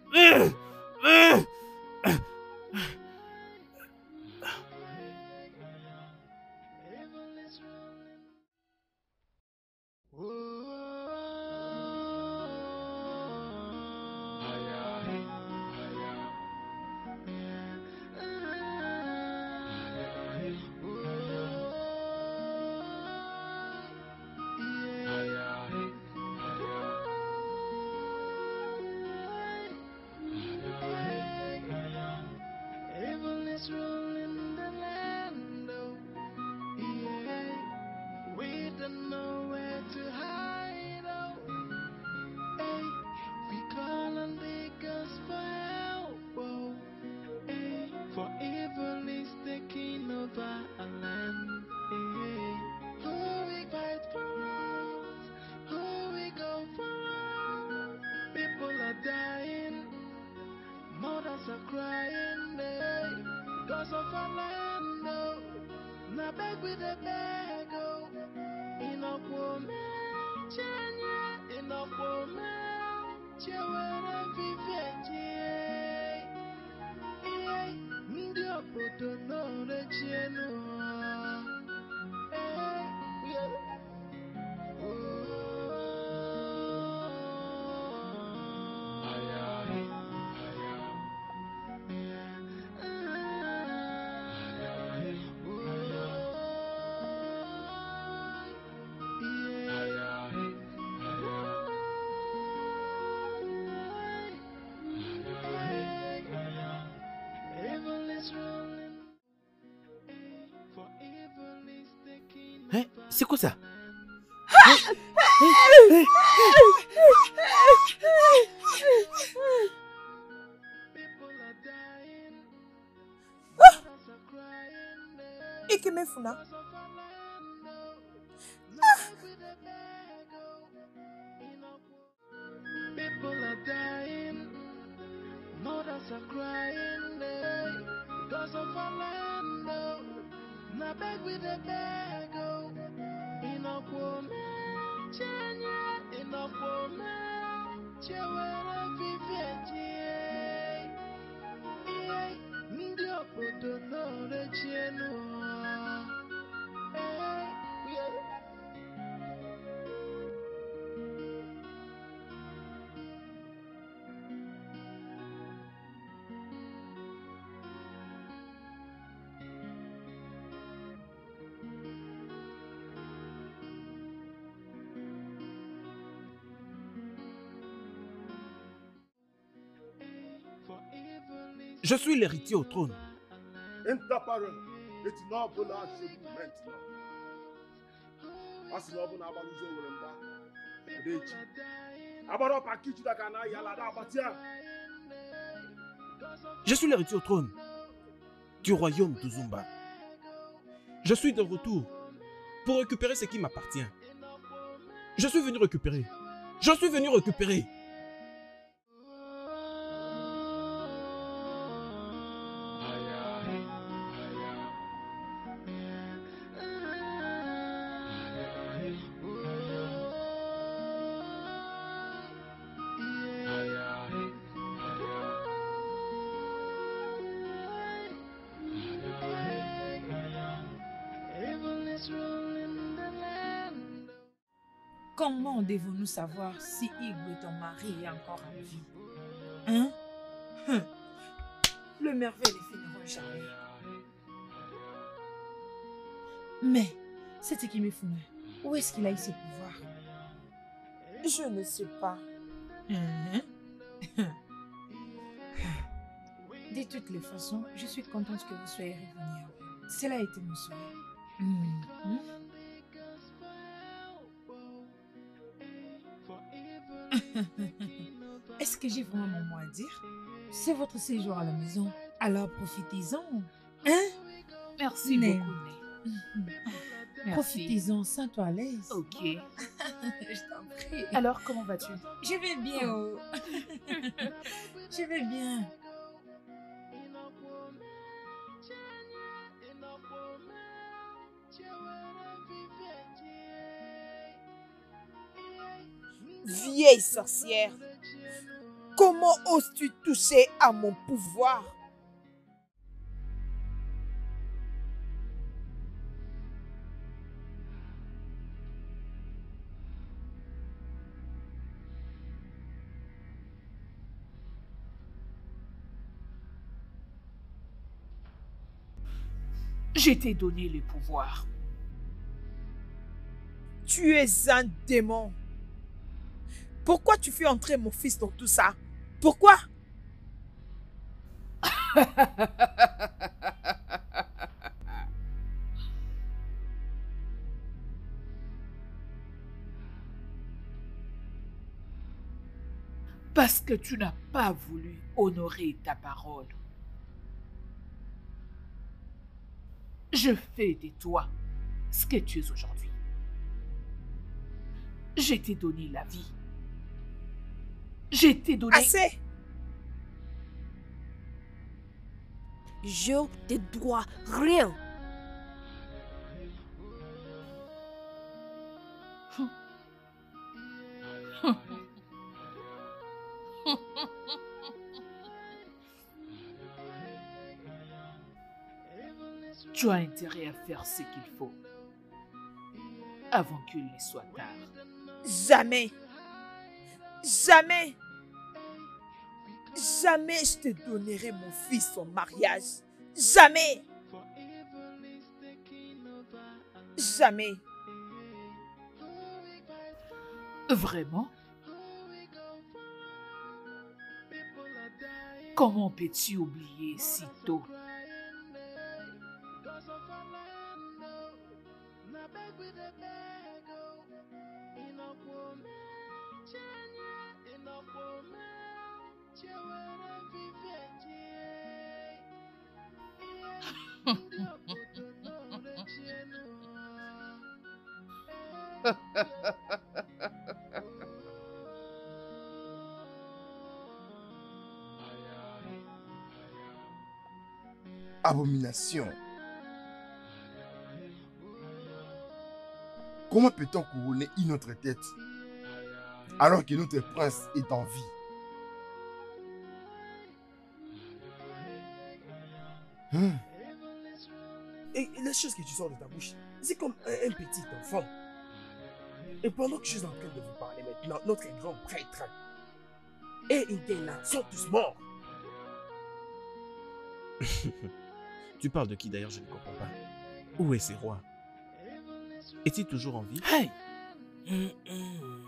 Hein? C'est quoi ça? Ikemefuna. People are dying, mothers are crying, because of our land. Na beg with a bag, in a woman, Chenya, in a woman, Chewara Vivier, India put another Chenua. Je suis l'héritier au trône. Ta parole est une œuvre là chez vous maintenant. Parce que nous avons Je suis l'héritier au trône du royaume d'Uzumba. Je suis de retour pour récupérer ce qui m'appartient. Je suis venu récupérer. Je suis venu récupérer. Comment devons-nous savoir si Igwe, ton mari, est encore en vie? Hein? Hum. Le merveille ne finiront jamais. Mais, c'est ce qui me fout. Où est-ce qu'il a eu ses pouvoirs? Je ne sais pas. Hein? De toutes les façons, je suis contente que vous soyez revenus. Cela a été mon souhait. Mhm. Est-ce que j'ai vraiment mon mot à dire? C'est votre séjour à la maison. Alors profitez-en. Hein? Merci Mais- beaucoup, Né. Merci. Profitez-en, sens-toi à l'aise. Ok. Je t'en prie. Alors, comment vas-tu? Je vais bien. Oh. Je vais bien. Vieille sorcière, comment oses-tu toucher à mon pouvoir? Je t'ai donné le pouvoir. Tu es un démon. Pourquoi tu fais entrer mon fils dans tout ça? Pourquoi? Parce que tu n'as pas voulu honorer ta parole. Je fais de toi ce que tu es aujourd'hui. Je t'ai donné la vie. Je t'ai donné... Assez! Je te dois rien. Tu as intérêt à faire ce qu'il faut avant qu'il ne soit tard. Jamais. Jamais. Jamais je te donnerai mon fils en mariage. Jamais. Jamais. Vraiment? Comment peux-tu oublier si tôt? Abomination. Comment peut-on couronner une autre tête alors que notre prince est en vie? Hmm. Et les choses que tu sors de ta bouche, c'est comme un, un petit enfant. Et pendant que je suis en train de vous parler maintenant, notre grand prêtre et Inkena sont tous morts. Tu parles de qui d'ailleurs, je ne comprends pas. Où est ces rois? Est-il toujours en vie? Hey! Mm -mm.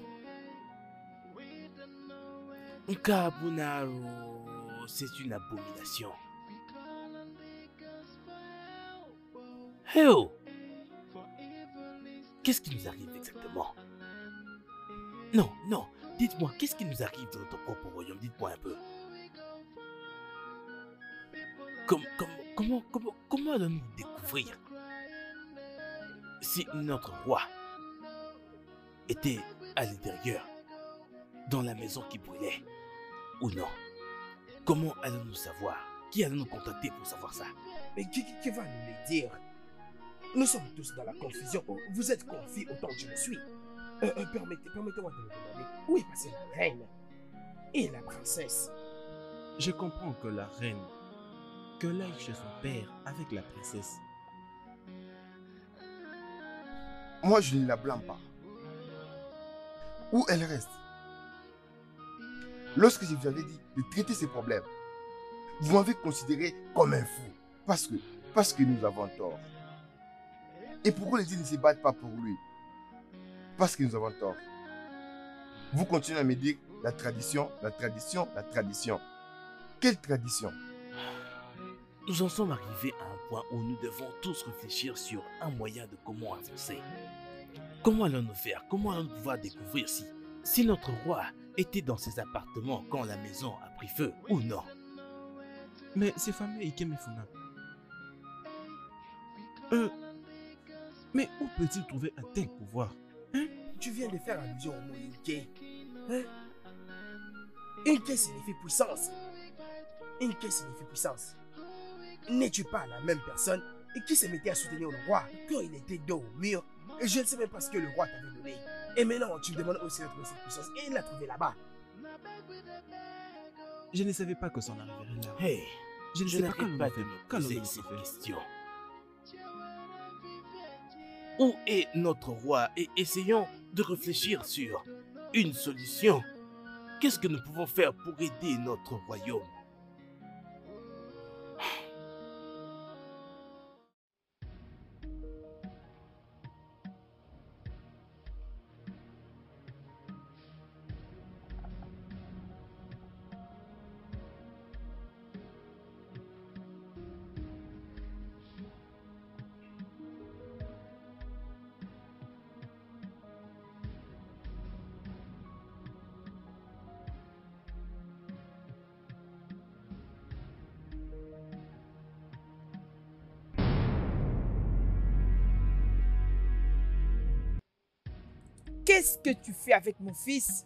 Nkabunaro, c'est une abomination. Hey oh! Qu'est-ce qui nous arrive exactement? Non, non, dites-moi, qu'est-ce qui nous arrive dans notre propre royaume? Dites-moi un peu. Comme, comme, comment, comment, comment allons-nous découvrir si notre roi était à l'intérieur, dans la maison qui brûlait, ou non? Comment allons-nous savoir? Qui allons-nous contacter pour savoir ça? Mais qui, qui, qui va nous le dire? Nous sommes tous dans la confusion. Vous êtes confus autant que je le suis. Euh, euh, permettez, permettez-moi de me demander où est passée la reine et la princesse. Je comprends que la reine, que l'aille chez son père avec la princesse. Moi, je ne la blâme pas. Où elle reste? Lorsque je vous avais dit de traiter ces problèmes, vous m'avez considéré comme un fou. Parce que, parce que nous avons tort. Et pourquoi les îles ne se battent pas pour lui? Parce que nous avons tort. Vous continuez à me dire la tradition, la tradition, la tradition. Quelle tradition? Nous en sommes arrivés à un point où nous devons tous réfléchir sur un moyen de comment avancer. Comment allons-nous faire? Comment allons-nous pouvoir découvrir si, si notre roi était dans ses appartements quand la maison a pris feu ou non? Mais c'est fameux Ikem Funa. Euh, mais où peut-il trouver un tel pouvoir? Hein? Tu viens de faire allusion au mot Inke. Hein? Inke signifie puissance. Inke signifie puissance. N'es-tu pas la même personne qui se mettait à soutenir le roi quand il était dos au mur? Et je ne sais même pas ce que le roi t'avait donné. Et maintenant, tu me demandes aussi de trouver cette puissance. Et il l'a trouvé là-bas. Je ne savais pas que ça en arriverait là. Hey, je ne je sais pas n'arrête quand pas on de fait. me Quand on poser le cette fait. question. Où est notre roi? Et essayons de réfléchir sur une solution. Qu'est-ce que nous pouvons faire pour aider notre royaume? Qu'est-ce que tu fais avec mon fils?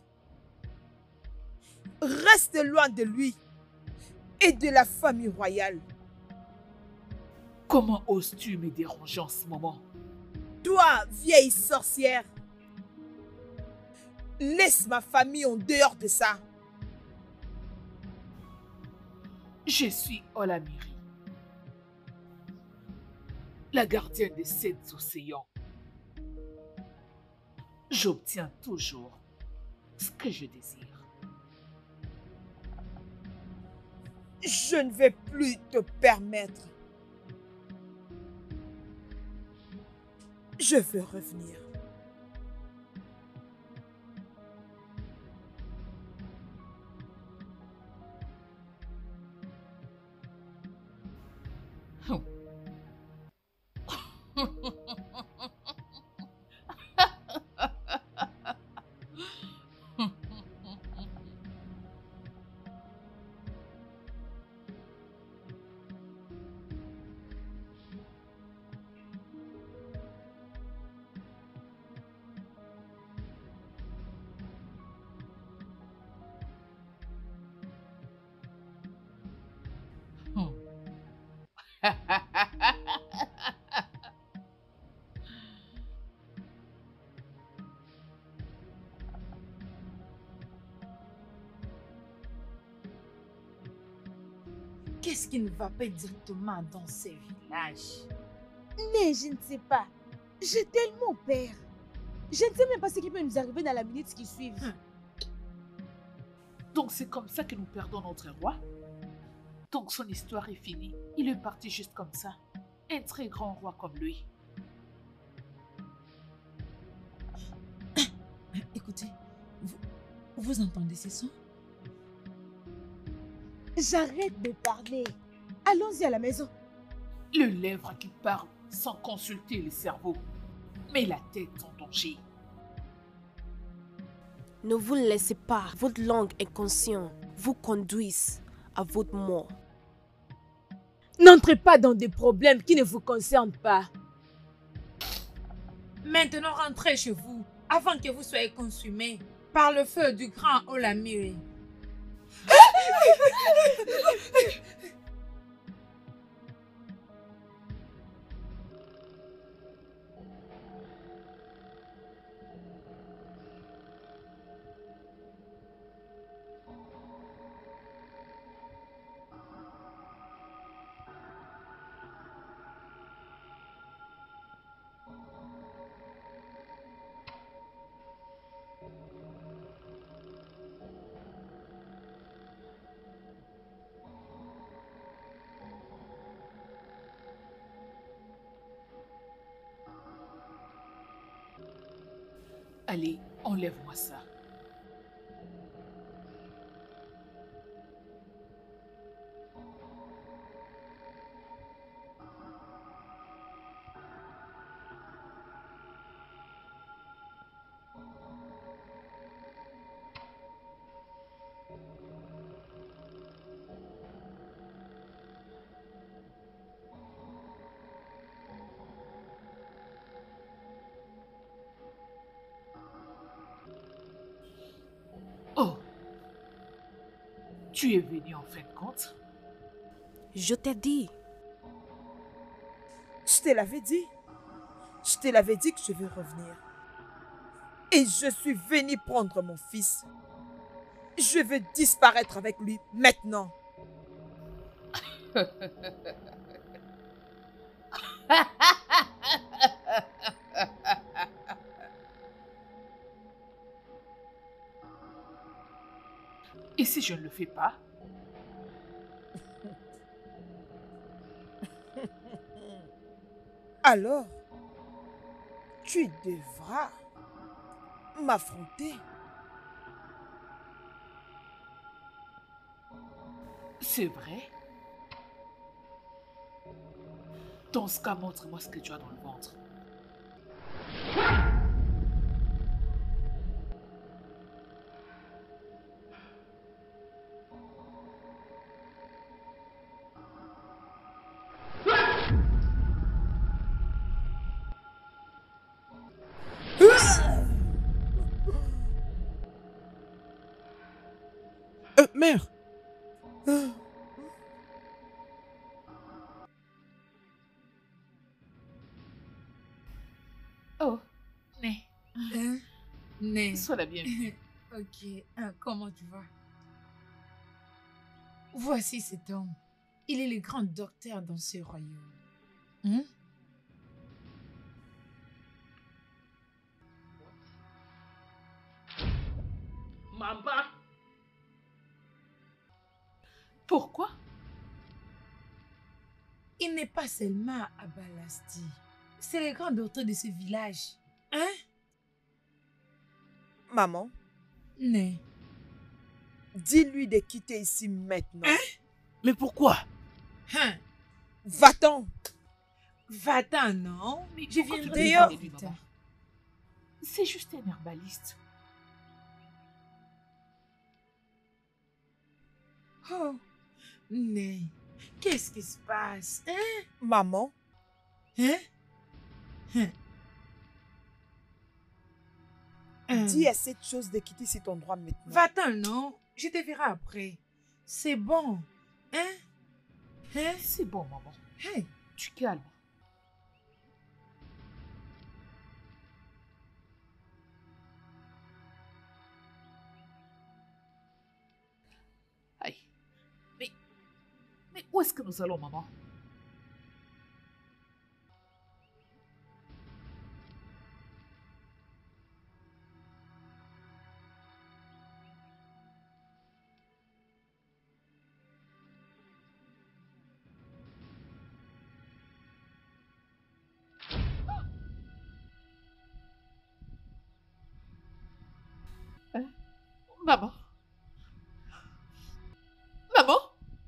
Reste loin de lui et de la famille royale. Comment oses-tu me déranger en ce moment? Toi, vieille sorcière, laisse ma famille en dehors de ça. Je suis Olamiri, la gardienne des sept océans. J'obtiens toujours ce que je désire. Je ne vais plus te permettre. Je veux revenir. Qu'est-ce qui ne va pas directement dans ces villages? Mais je ne sais pas. J'ai tellement peur. Je ne sais même pas ce qui peut nous arriver dans la minute qui suit. Donc c'est comme ça que nous perdons notre roi? Donc son histoire est finie. Il est parti juste comme ça. Un très grand roi comme lui. Écoutez, vous, vous entendez ces sons? J'arrête de parler. Allons-y à la maison. Le lèvre qui parle sans consulter le cerveau. Mais la tête en danger. Ne vous laissez pas, votre langue inconsciente vous conduise à votre mort. N'entrez pas dans des problèmes qui ne vous concernent pas. Maintenant, rentrez chez vous avant que vous soyez consumés par le feu du grand Olamiri. Allez, enlève-moi ça. Oh, tu es venu en fin de compte? Je t'ai dit. Je te l'avais dit. Je te l'avais dit que je vais revenir. Et je suis venu prendre mon fils. Je veux disparaître avec lui maintenant. Et si je ne le fais pas? Alors, tu devras m'affronter. C'est vrai? Dans ce cas, montre-moi ce que tu as dans le ventre. Euh, mère! Oh, Né. Hein? Né. Sois la bienvenue. Ok, hein, comment tu vas? Voici cet homme. Il est le grand docteur dans ce royaume. Hein? Maman! Pourquoi? Il n'est pas seulement à Balasti. C'est le grand docteur de ce village. Hein? Maman, Né. dis-lui de quitter ici maintenant. Hein? Mais pourquoi? Hein? Va-t'en! Va-t'en, non? Mais Je pourquoi viendrai tu lui voir parles, plus maman? tard. C'est juste un herbaliste. Oh, Né. Qu'est-ce qui se passe? Hein? Maman, Hein? Hein? dis à cette chose de quitter cet endroit maintenant. Va-t'en, non? Je te verrai après. C'est bon. Hein? Hein? C'est bon, maman. Hey. Tu calmes. Aïe. Mais... Mais où est-ce que nous allons, maman? Hein? Maman? Maman?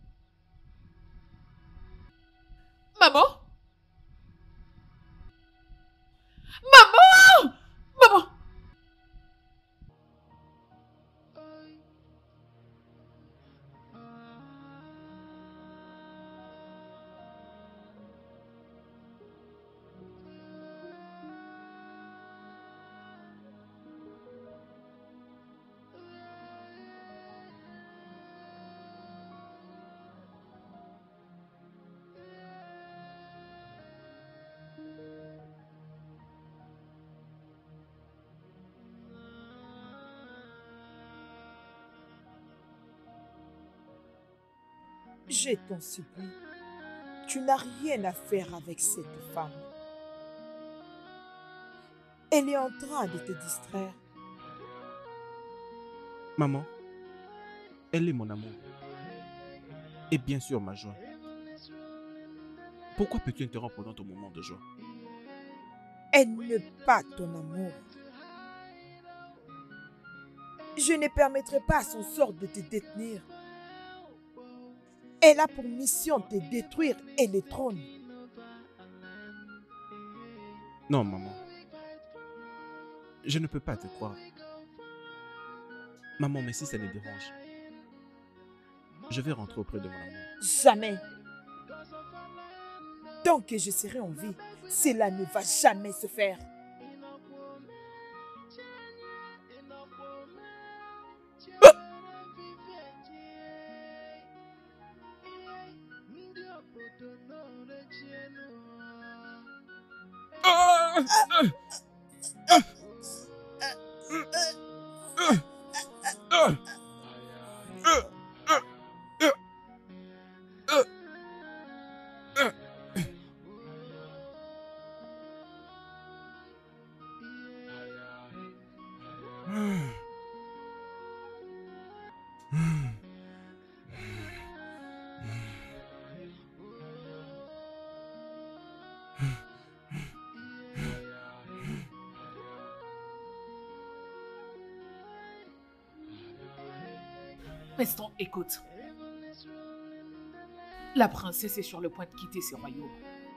Maman? Maman! Maman! Je t'en supplie, tu n'as rien à faire avec cette femme. Elle est en train de te distraire. Maman, elle est mon amour. Et bien sûr ma joie. Pourquoi peux-tu interrompre dans ton moment de joie? Elle n'est pas ton amour. Je ne permettrai pas à son sort de te détenir. Elle a pour mission de te détruire et le trône. Non, maman. Je ne peux pas te croire. Maman, mais si ça les dérange, je vais rentrer auprès de mon amour. Jamais. Tant que je serai en vie, cela ne va jamais se faire. Peston, écoute. La princesse est sur le point de quitter ce royaume.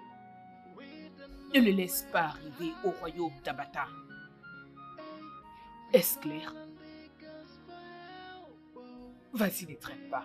Ne le laisse pas arriver au royaume d'Abata. Est-ce clair? Vas-y, ne traîne pas.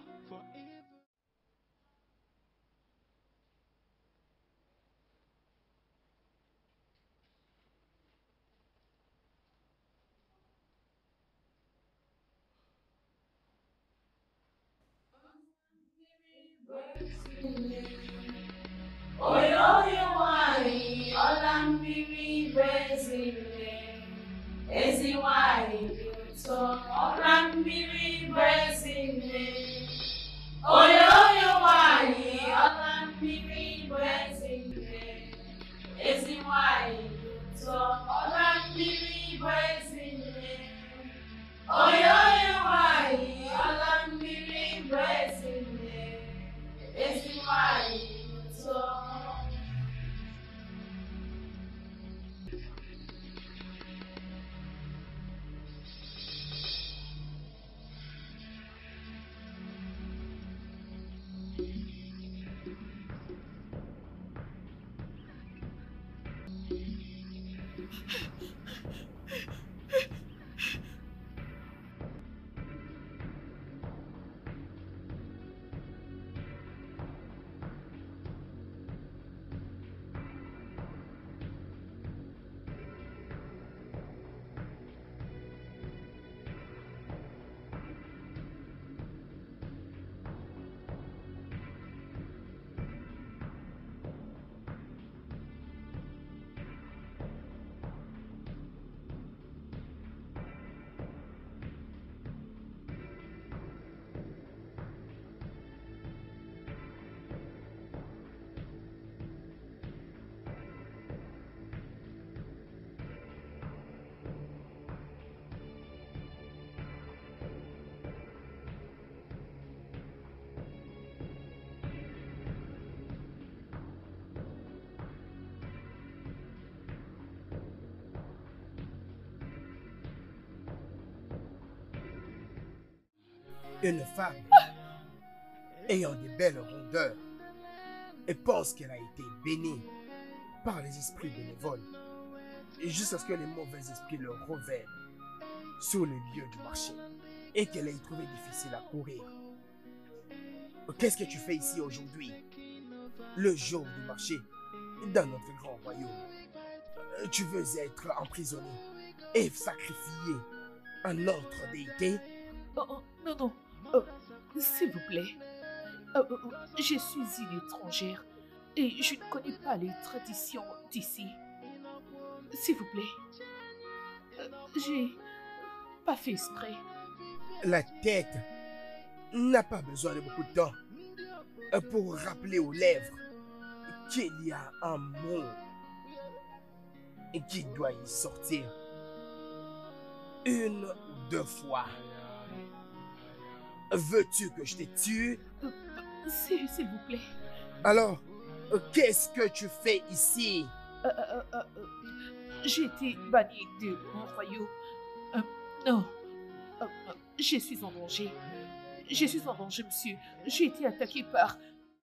Oyoyo wari olambiri bezile ezi wari so olambiri bezile Oyoyo wari olambiri bezile ezi wari so olambiri bezile Oyoyo wari olambiri bezile ezi wari so Une femme ayant de belles rondeurs et pense qu'elle a été bénie par les esprits bénévoles et jusqu'à ce que les mauvais esprits le reviennent sur les lieux du marché et qu'elle ait trouvé difficile à courir. Qu'est-ce que tu fais ici aujourd'hui, le jour du marché, dans notre grand royaume? Tu veux être emprisonné et sacrifié à notre déité? Oh, oh, non, non. Euh, S'il vous plaît. Euh, euh, je suis une étrangère et je ne connais pas les traditions d'ici. S'il vous plaît. Euh, J'ai pas fait exprès. La tête n'a pas besoin de beaucoup de temps pour rappeler aux lèvres qu'il y a un mot qui doit y sortir une ou deux fois. Veux-tu que je te tue? Euh, S'il s'il vous plaît. Alors, qu'est-ce que tu fais ici? Euh, euh, euh, euh, J'ai été bannie de mon royaume. Euh, non, Euh, euh, je suis en danger. Je suis en danger, monsieur. J'ai été attaqué par...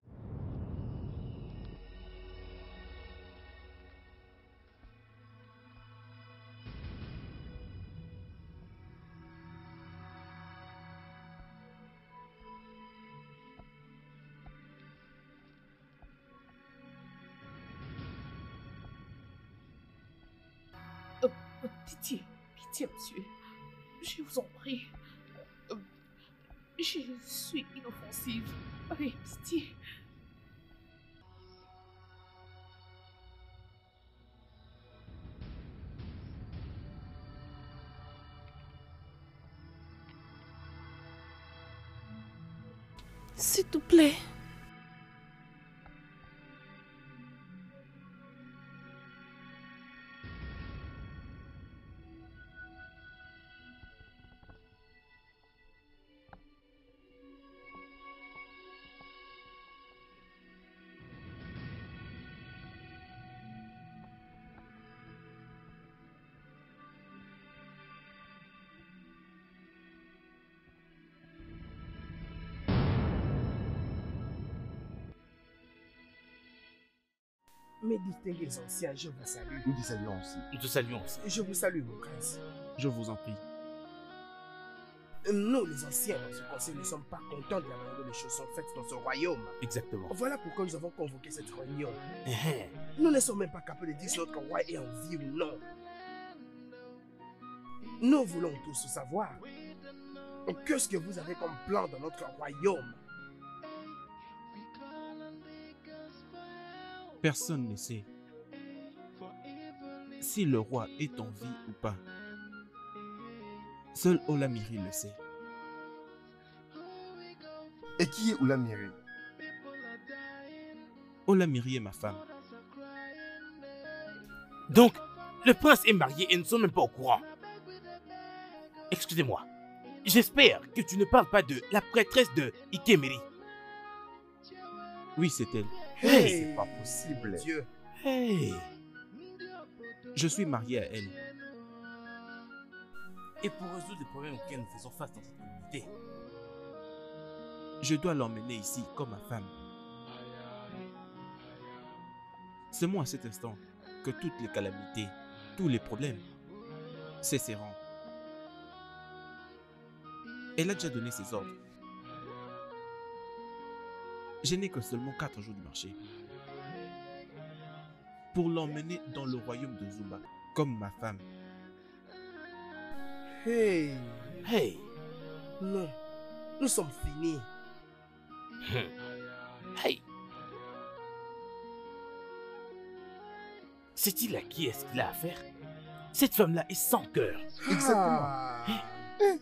Euh, euh, pitié, pitié, monsieur. Je vous en prie. Euh, je suis inoffensive. Allez, pitié. S'il te plaît. Mes distingués anciens, je vous salue. Nous te saluons aussi. Nous te saluons aussi. Je vous salue, mon prince. Je vous en prie. Nous, les anciens dans ce conseil, ne sommes pas contents de la manière dont les choses sont faites dans ce royaume. Exactement. Voilà pourquoi nous avons convoqué cette réunion. Nous ne sommes même pas capables de dire si notre roi est en vie ou non. Nous voulons tous savoir. Qu'est-ce que vous avez comme plan dans notre royaume? Personne ne sait si le roi est en vie ou pas. Seul Olamiri le sait. Et qui est Olamiri? Olamiri est ma femme. Donc, le prince est marié et nous ne sommes même pas au courant. Excusez-moi. J'espère que tu ne parles pas de la prêtresse de Ikemiri. Oui, c'est elle. Hey, c'est pas possible. Dieu. Hey. Je suis marié à elle. Et pour résoudre les problèmes auxquels nous faisons face dans cette communauté, je dois l'emmener ici comme ma femme. C'est moi à cet instant que toutes les calamités, tous les problèmes cesseront. Elle a déjà donné ses ordres. Je n'ai que seulement quatre jours de marché pour l'emmener dans le royaume de Zumba comme ma femme. Hey. Hey. Non, nous sommes finis. Hey. C'est-il à qui est-ce qu'il a affaire? Cette femme-là est sans cœur. Exactement. Ah. Hein?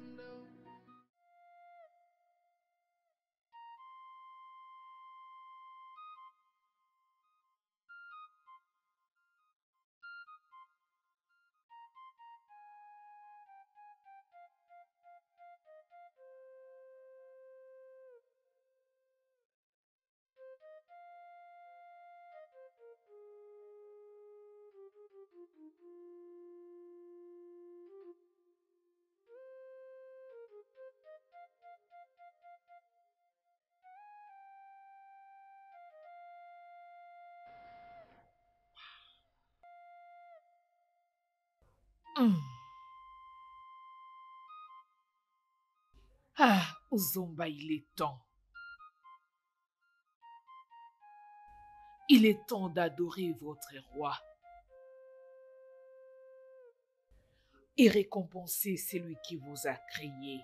Hum. Ah, Zumba, il est temps. Il est temps d'adorer votre roi et récompenser celui qui vous a créé.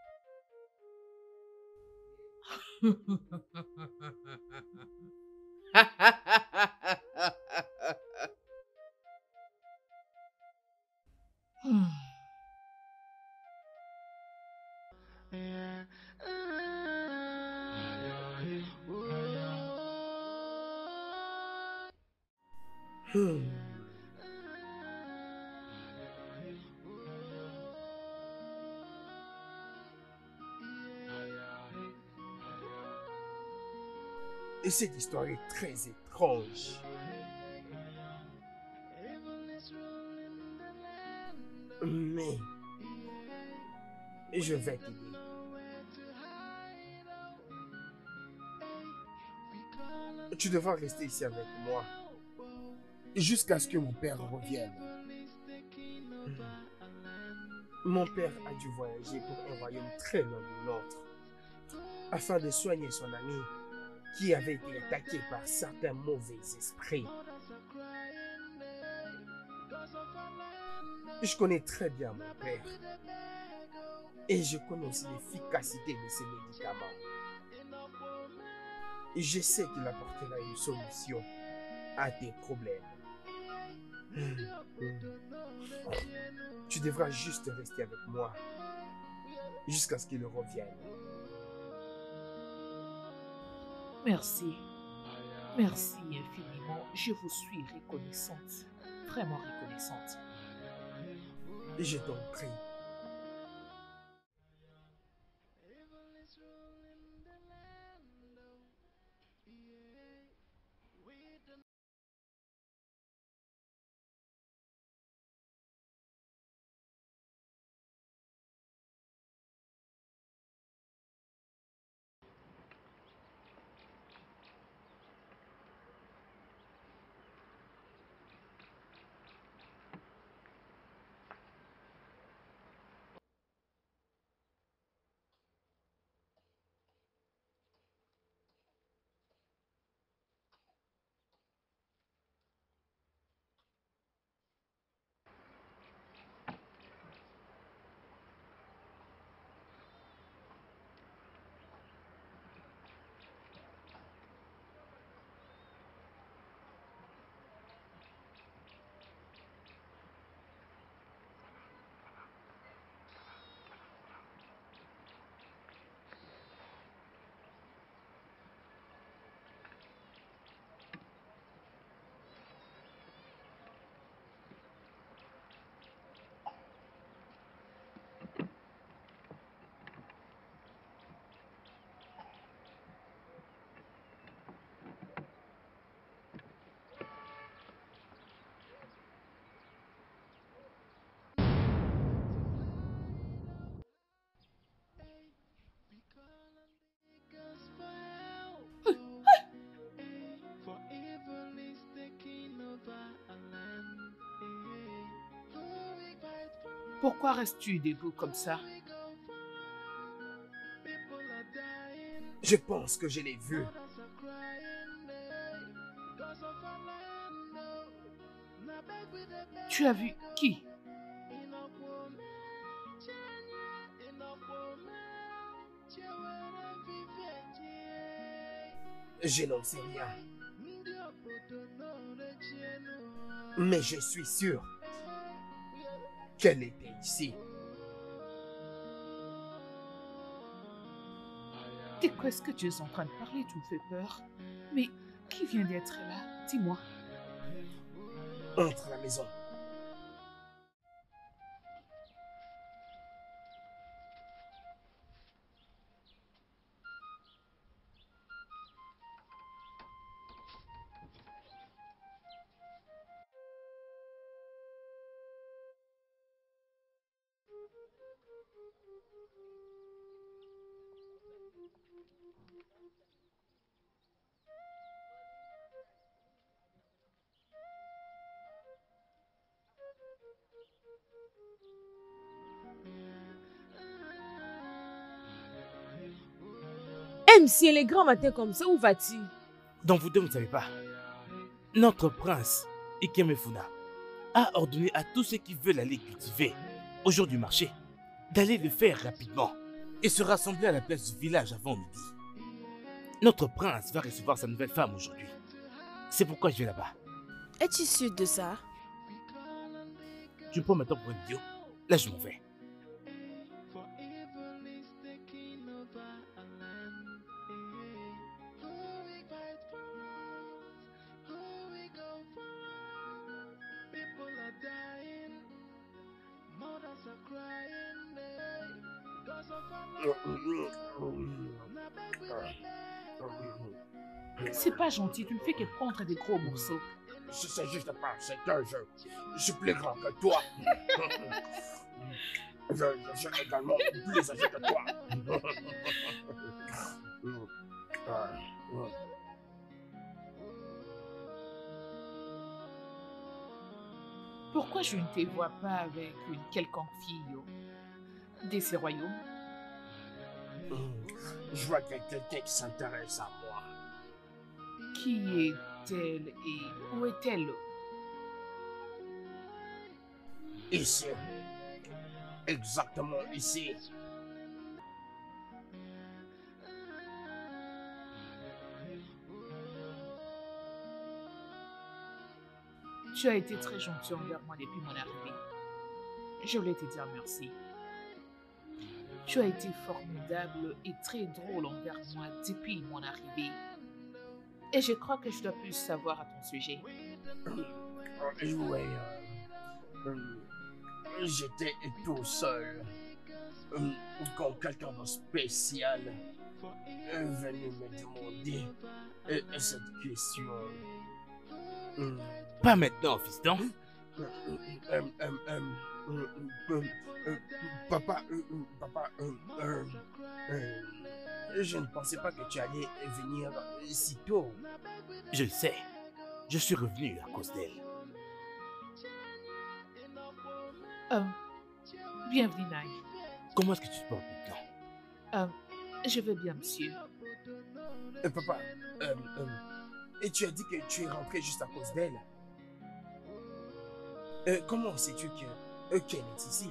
Hmm. Hmm. Et cette histoire est très étrange. Mais Je vais t'aider. Tu devras rester ici avec moi jusqu'à ce que mon père revienne. Mon père a dû voyager pour un royaume très loin de l'autre afin de soigner son ami qui avait été attaqué par certains mauvais esprits. Je connais très bien mon père et je connais aussi l'efficacité de ses médicaments. Et je sais qu'il apportera une solution à tes problèmes. Tu devras juste rester avec moi jusqu'à ce qu'il revienne. Merci. Merci infiniment. Je vous suis reconnaissante. Vraiment reconnaissante. Je t'en prie. Pourquoi restes-tu debout comme ça? Je pense que je l'ai vu. Tu as vu qui? Je n'en sais rien. Mais je suis sûr qu'elle était ici. De quoi est-ce que tu es en train de parler? Tu me fais peur. Mais qui vient d'être là? Dis-moi. Entre à la maison. M C, les grands matins comme ça, où vas-tu? Donc vous deux, vous ne savez pas. Notre prince, Ikemefuna, a ordonné à tous ceux qui veulent aller cultiver au jour du marché d'aller le faire rapidement et se rassembler à la place du village avant midi. Notre prince va recevoir sa nouvelle femme aujourd'hui. C'est pourquoi je vais là-bas. Es-tu sûr de ça? Tu me prends maintenant pour une idiot? Là, je m'en vais. C'est pas gentil, tu ne fais que prendre des gros morceaux. Je sais juste pas, c'est un jeu. Je suis plus grand que toi. Je, je suis également plus âgé que toi. Pourquoi je ne te vois pas avec une quelconque fille de ces royaumes? Je vois qu'il y a quelqu'un qui s'intéresse à moi. Qui est-elle et où est-elle? Ici. Exactement ici. Tu as été très gentil envers moi depuis mon arrivée. Je voulais te dire merci. Tu as été formidable et très drôle envers moi depuis mon arrivée. Et je crois que je dois plus savoir à ton sujet. Oui, euh, j'étais tout seul quand quelqu'un de spécial est venu me demander cette question. Pas maintenant, fiston. Euh, euh, euh, euh, euh, euh, euh, papa, euh, euh, papa, euh, euh, euh, je ne pensais pas que tu allais venir si tôt. Je le sais. Je suis revenu à cause d'elle. Euh, bienvenue, Naï. Comment est-ce que tu te portes maintenant? Euh, je vais bien, monsieur. Euh, papa, euh, euh, et tu as dit que tu es rentré juste à cause d'elle. Euh, comment sais-tu que euh, qu'elle est ici?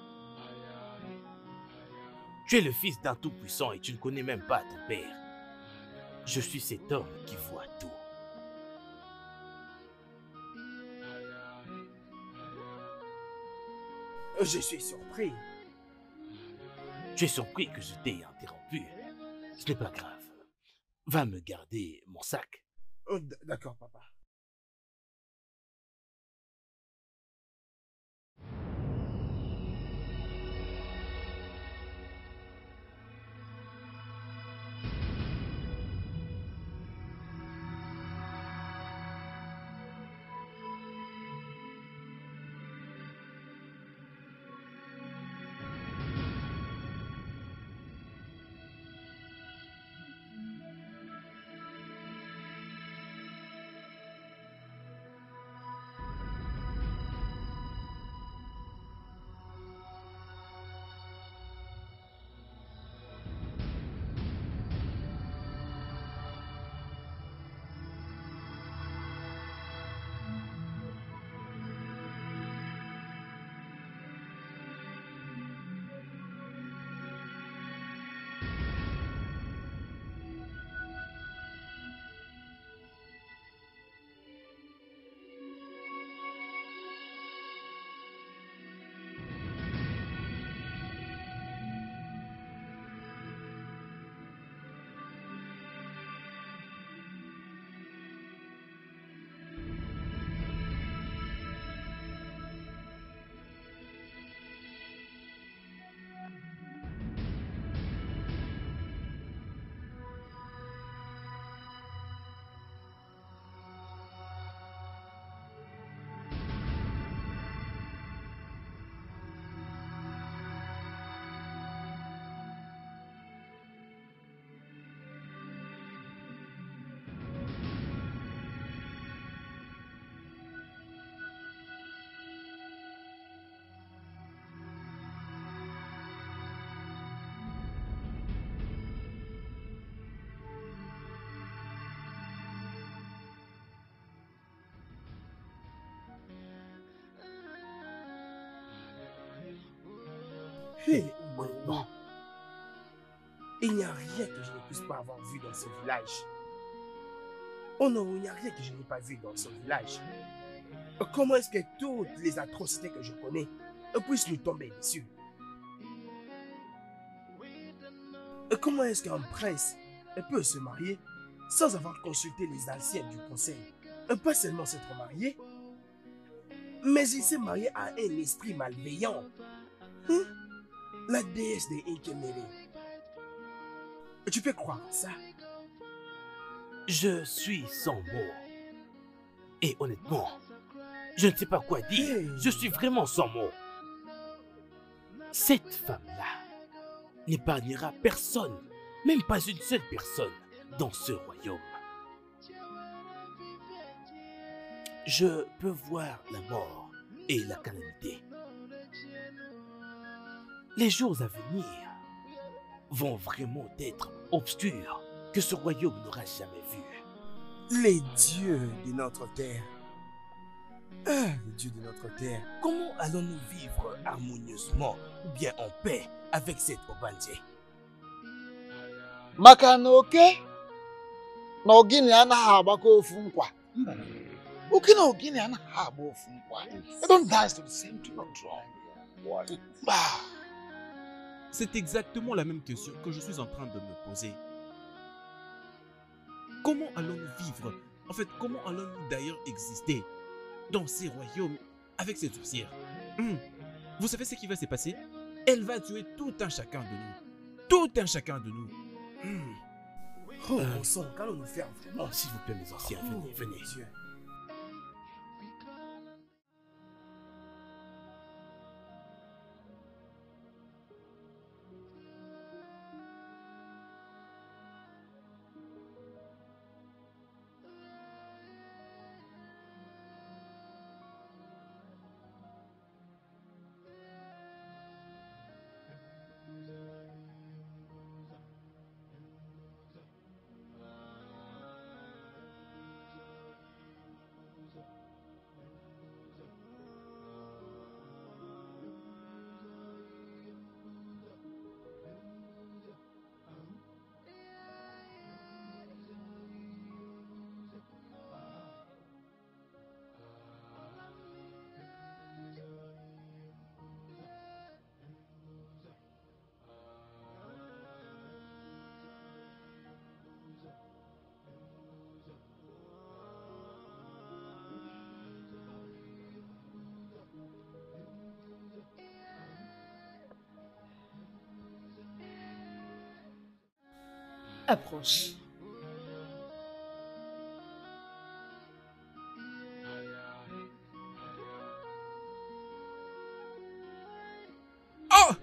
Tu es le fils d'un tout-puissant et tu ne connais même pas ton père. Je suis cet homme qui voit tout. Je suis surpris. Tu es surpris que je t'ai interrompu. Ce n'est pas grave. Va me garder mon sac. Oh, d'accord, papa. Hey, bon, bon. Il n'y a rien que je ne puisse pas avoir vu dans ce village. Oh non, il n'y a rien que je n'ai pas vu dans ce village. Comment est-ce que toutes les atrocités que je connais puissent nous tomber dessus? Comment est-ce qu'un prince peut se marier sans avoir consulté les anciens du conseil? Pas seulement s'être marié, mais il s'est marié à un esprit malveillant. Hein? La déesse des Inkemere. Tu peux croire ça? Je suis sans mots. Et honnêtement, je ne sais pas quoi dire. Hey. Je suis vraiment sans mots. Cette femme-là n'épargnera personne, même pas une seule personne dans ce royaume. Je peux voir la mort et la calamité. Les jours à venir vont vraiment être obscurs que ce royaume n'aura jamais vu. Les dieux de notre terre. Ah, les dieux de notre terre. Comment allons-nous vivre harmonieusement ou bien en paix avec cette Obanje? maka na oke na ogini anaghị agbakọ ofu nkwa. Oke na ogini anaghị agba ofu nkwa. They don't dance to the same tune of drum. Bah. C'est exactement la même question que je suis en train de me poser. Comment allons-nous vivre? En fait, comment allons-nous d'ailleurs exister dans ces royaumes avec cette sorcière? Hum. Vous savez ce qui va se passer? Elle va tuer tout un chacun de nous. Tout un chacun de nous. Hum. Oh, Euh, bon sang, qu'allons-nous faire vraiment? Oh, s'il vous plaît, mes anciens, Oh, venez, venez. Dieu. Approche. Oh!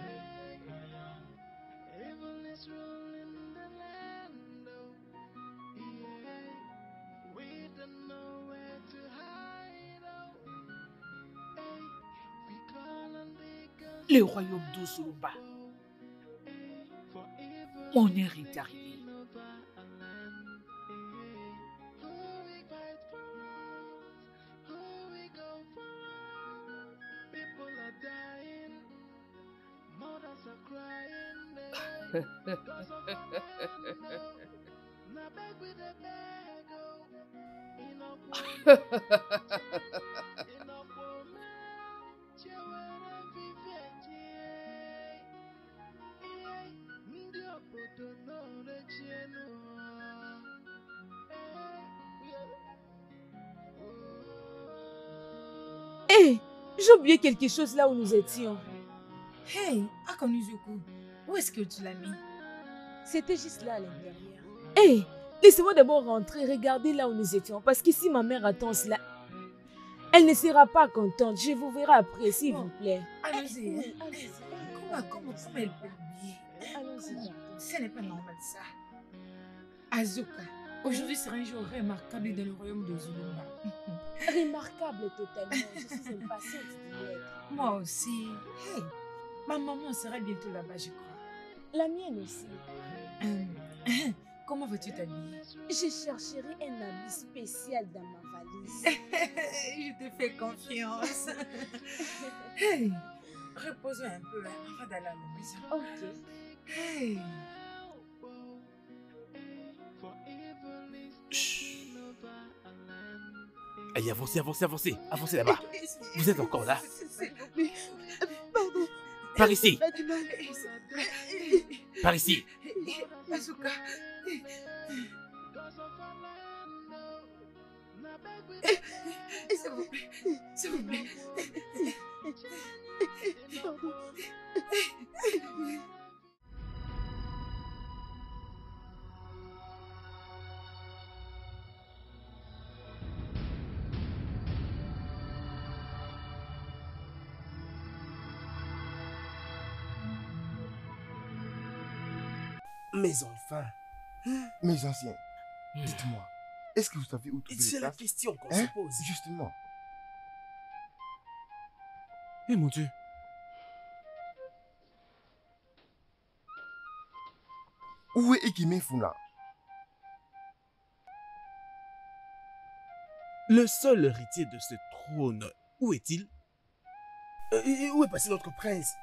Le royaume d'Ozuluba. Mon heure est arrivée. Hé, j'ai oublié quelque chose là où nous étions. Hey, Akonuzuku, où est-ce que tu l'as mis? C'était juste là à l'intérieur. Hé, laissez-moi d'abord rentrer, regarder là où nous étions. Parce qu'ici, ma mère attend cela. Elle ne sera pas contente. Je vous verrai après, s'il vous plaît. Allons-y. Oui, allez-y. Comment, comment, comment elle peut oublier? Allons-y. Ce n'est pas normal ça. Azuka, aujourd'hui sera un jour remarquable dans le royaume de Zulumba. Remarquable totalement. Je suis impatiente d'y être. Moi aussi. Hey, ma maman sera bientôt là-bas, je crois. La mienne aussi. Euh, comment vas-tu t'habiller? Je chercherai un habit spécial dans ma valise. Je te fais confiance. Hey, repose-toi un peu hein, avant d'aller à la maison. Ok. Hey. Chut. Allez, avancez, avancez, avancez. Avancez là-bas. Vous êtes encore là? Pardon. Par ici. Pas du mal. Par ici. Azuka. S'il vous plaît. S'il vous plaît. Pardon. Mes enfants. Mes anciens, dites-moi, est-ce que vous savez où trouver C'est les la tasses? question qu'on Hein? se pose. Justement. Eh mon Dieu. Où est Ikimefuna? Le seul héritier de ce trône, où est-il? Euh, et où est passé notre prince?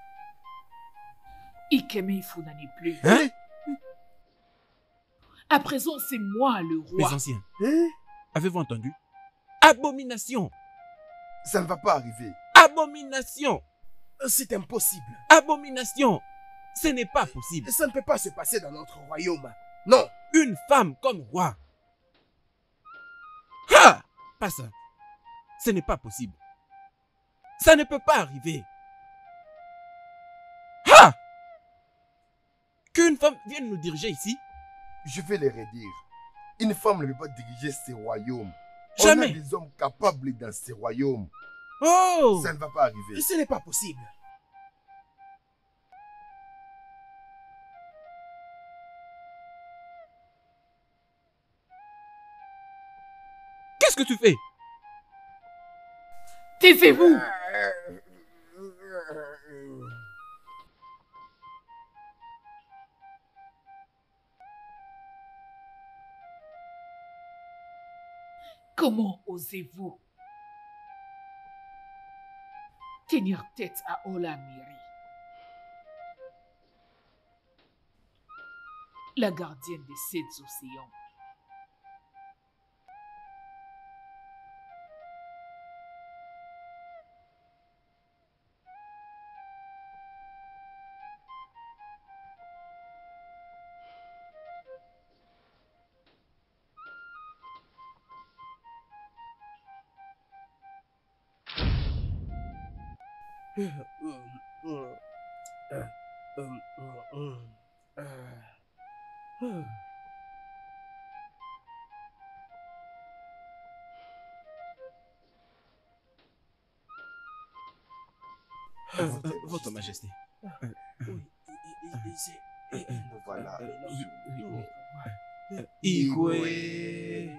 Ikemefuna n'est plus. Hein? À présent, c'est moi le Mes roi. anciens, avez-vous entendu? Abomination! Ça ne va pas arriver. Abomination! C'est impossible. Abomination! Ce n'est pas possible. Ça ne peut pas se passer dans notre royaume. Non. Une femme comme roi. Ha! Pas ça. Ce n'est pas possible. Ça ne peut pas arriver. Ha! Qu'une femme vienne nous diriger ici? Je vais les redire. Une femme ne peut pas diriger ces royaumes. Jamais. On a des hommes capables dans ces royaumes. Oh! Ça ne va pas arriver. Ce n'est pas possible. Qu'est-ce que tu fais? Taisez-vous! Comment osez-vous tenir tête à Olamiri, la gardienne des sept océans? Euh, euh, Votre Majesté. Euh, Oui, Nous voilà. Igwe.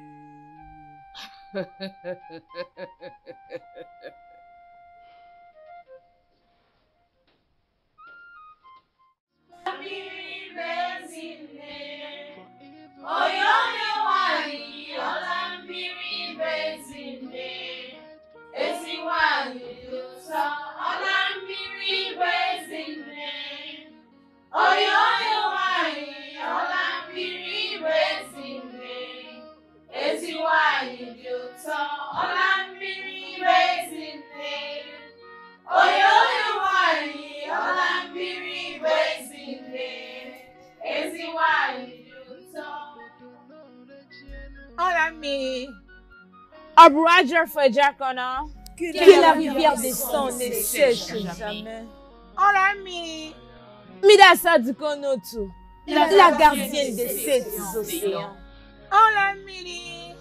Abraja Fajakona, que la rivière descend ne sèche jamais. On l'a mis. Midasa Dukonotu, la gardienne des sept océans. On l'a mis.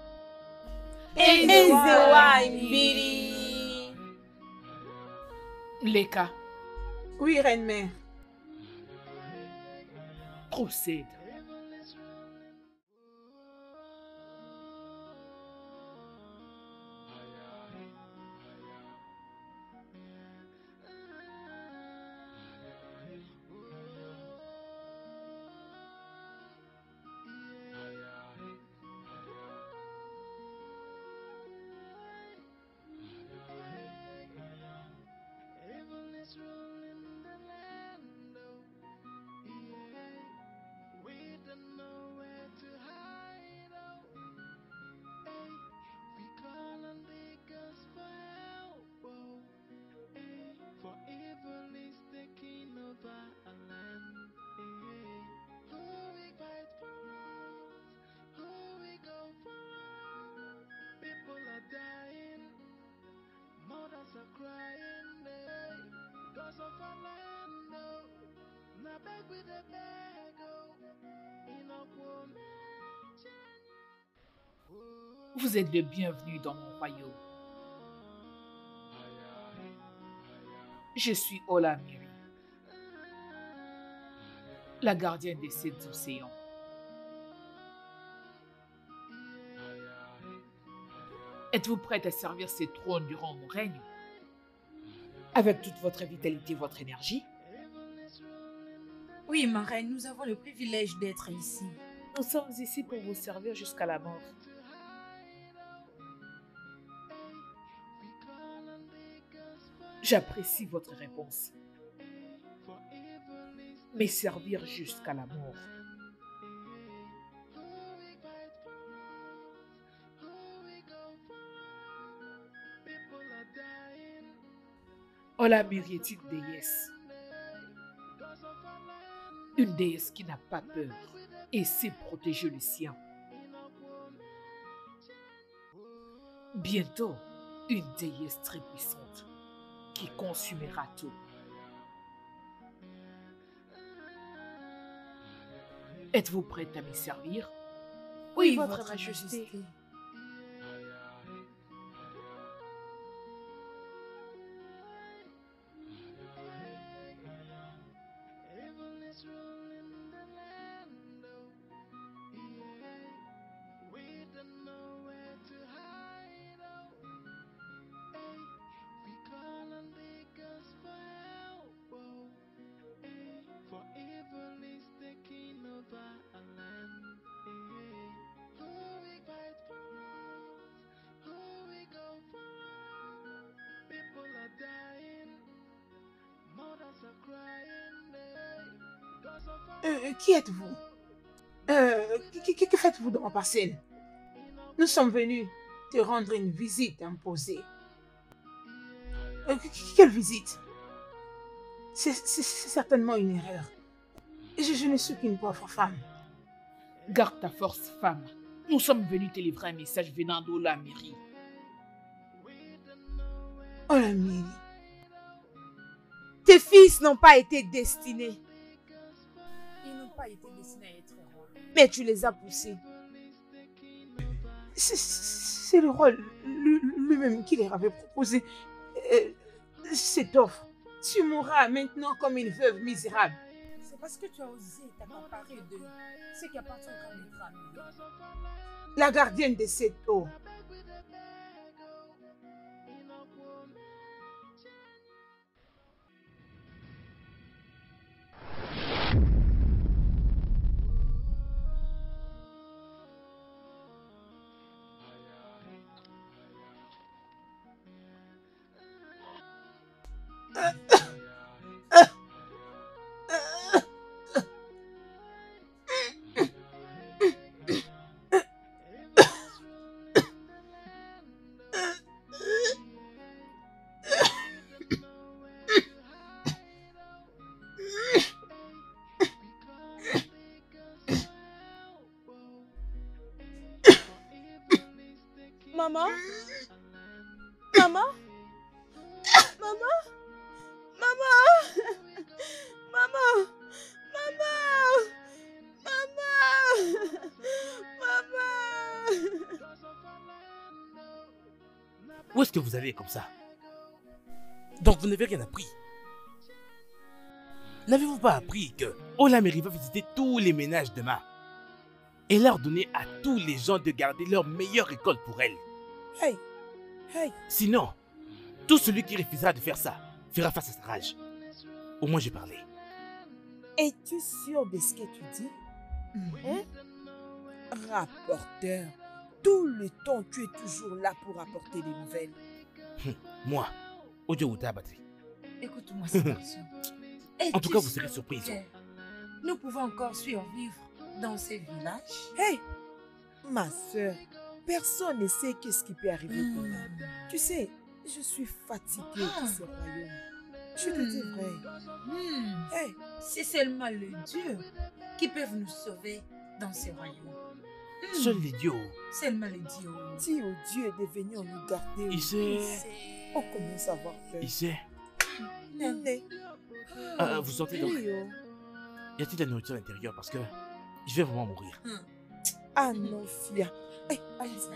Ezewa Mbiri. Leka, Oui, reine-mère. procède. Vous êtes le bienvenu dans mon royaume. Je suis Olamiri. la gardienne des sept océans. Êtes-vous prête à servir ces trônes durant mon règne? Avec toute votre vitalité, votre énergie? Oui, ma reine, nous avons le privilège d'être ici. Nous sommes ici pour vous servir jusqu'à la mort. J'apprécie votre réponse. Mais servir jusqu'à la mort. Olamiri est une déesse. Une déesse qui n'a pas peur et sait protéger le sien. Bientôt, une déesse très puissante qui consumera tout. Êtes-vous prête à me servir? Oui, Votre, votre Majesté. Majesté. Euh, qui êtes-vous? euh, Que, que- que faites-vous dans ma parcelle? Nous sommes venus te rendre une visite imposée. Euh, que- que- quelle visite? C'est c'est- c'est certainement une erreur. Je, je ne suis qu'une pauvre femme. Garde ta force, femme. Nous sommes venus te livrer un message venant d'Olamiri. Oh la Miri. Tes fils n'ont pas été destinés. Ils n'ont pas été destinés à être rois. Mais tu les as poussés. C'est- C'est le roi lui- lui-même qui leur avait proposé euh, cette offre. Tu mourras maintenant comme une veuve misérable. C'est parce que tu as osé t'accaparer de ce qui appartient à notre ami. La gardienne de cette eau. Maman? Maman? Maman? Maman? Maman? Maman? Maman? Maman? Où est-ce que vous allez comme ça? Donc vous n'avez rien appris. N'avez-vous pas appris que Olamiri va visiter tous les ménages demain et leur donner à tous les gens de garder leur meilleure école pour elle? Hey, hey. Sinon, tout celui qui refusera de faire ça fera face à sa rage. Au moins j'ai parlé. Es-tu sûr de ce que tu dis? Hein? Rapporteur, tout le temps tu es toujours là pour apporter des nouvelles. Hum, Moi, Odio Outa Batri. Écoute-moi, ce garçon. En tout cas, vous Es-tu serez sûr surprise. que nous pouvons encore survivre dans ces villages? Hey, ma soeur, personne ne sait qu'est-ce qui peut arriver demain. Tu sais, je suis fatiguée de ce royaume. Je te dis vrai. Hmm. Hey. C'est seulement le Dieu qui peut nous sauver dans ce royaume. Hmm. Seul les dieux. Seulement le Dieu. Dis au Dieu de venir nous garder. Il sait. On commence à avoir peur. Il sait. Néné. Euh, vous sortez donc. Oui, oh. Y a-t-il de la nourriture à l'intérieur? Parce que je vais vraiment mourir. Ah non, Fia. Hey, allez, allez.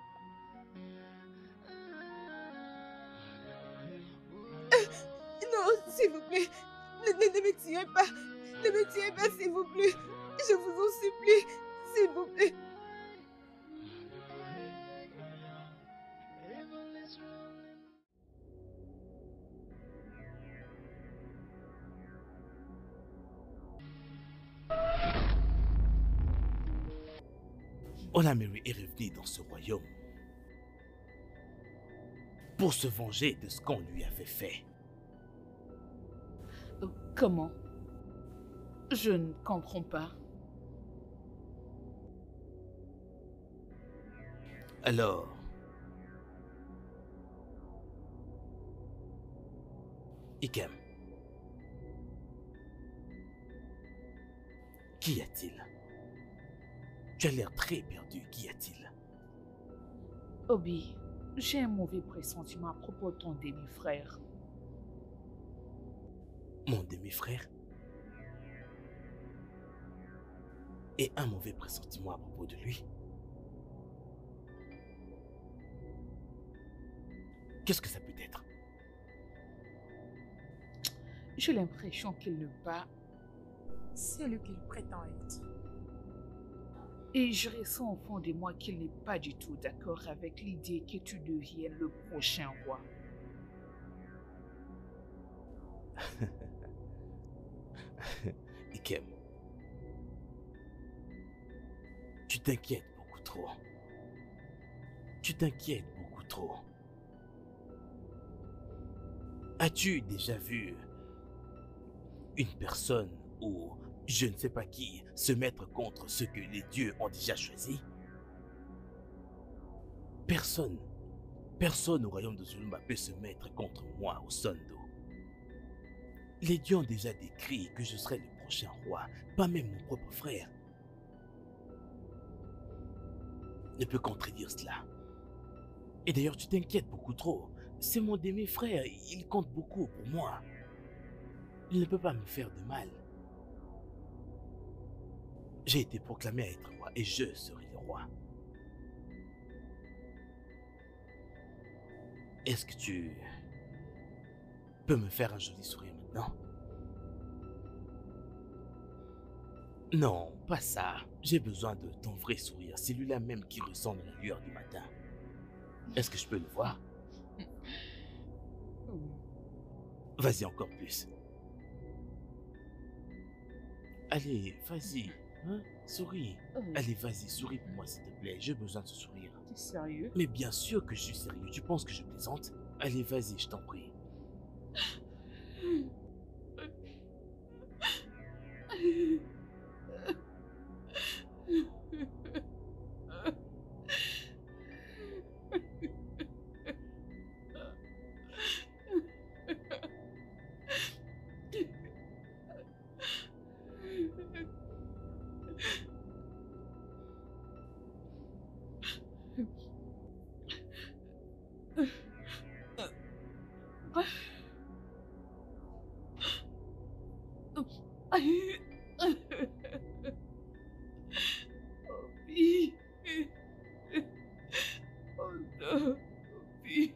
Non, tuez pas. Ne me tuez pas, s'il vous plaît. Je vous en supplie, s'il vous plaît. Olamiri est revenu dans ce royaume pour se venger de ce qu'on lui avait fait. Comment? Je ne comprends pas. Alors, Ikem, qu'y a-t-il? Tu as l'air très perdu, qu'y a-t-il? Obi, j'ai un mauvais pressentiment à propos de ton demi-frère. Mon demi-frère? Et un mauvais pressentiment à propos de lui? Qu'est-ce que ça peut être? J'ai l'impression qu'il ne bat. C'est lui qu'il prétend être. Et je ressens au fond de moi qu'il n'est pas du tout d'accord avec l'idée que tu deviennes le prochain roi. Ikem, tu t'inquiètes beaucoup trop. Tu t'inquiètes beaucoup trop. As-tu déjà vu une personne ou je ne sais pas qui se mettre contre ce que les dieux ont déjà choisi? Personne, personne au royaume de Zulumba peut se mettre contre moi au Sondo. Les dieux ont déjà décrit que je serai le prochain roi, pas même mon propre frère ne peut contredire cela. Et d'ailleurs, tu t'inquiètes beaucoup trop. C'est mon demi-frère, il compte beaucoup pour moi. Il ne peut pas me faire de mal. J'ai été proclamé à être roi et je serai le roi. Est-ce que tu peux me faire un joli sourire maintenant? Non, pas ça. J'ai besoin de ton vrai sourire, celui-là même qui ressemble à la lueur du matin. Est-ce que je peux le voir? Vas-y encore plus. Allez, vas-y. Hein? Souris. Allez, vas-y, souris pour moi, s'il te plaît. J'ai besoin de ce sourire. T'es sérieux? Mais bien sûr que je suis sérieux. Tu penses que je plaisante? Allez, vas-y, je t'en prie. Obi. Oh non, Obi.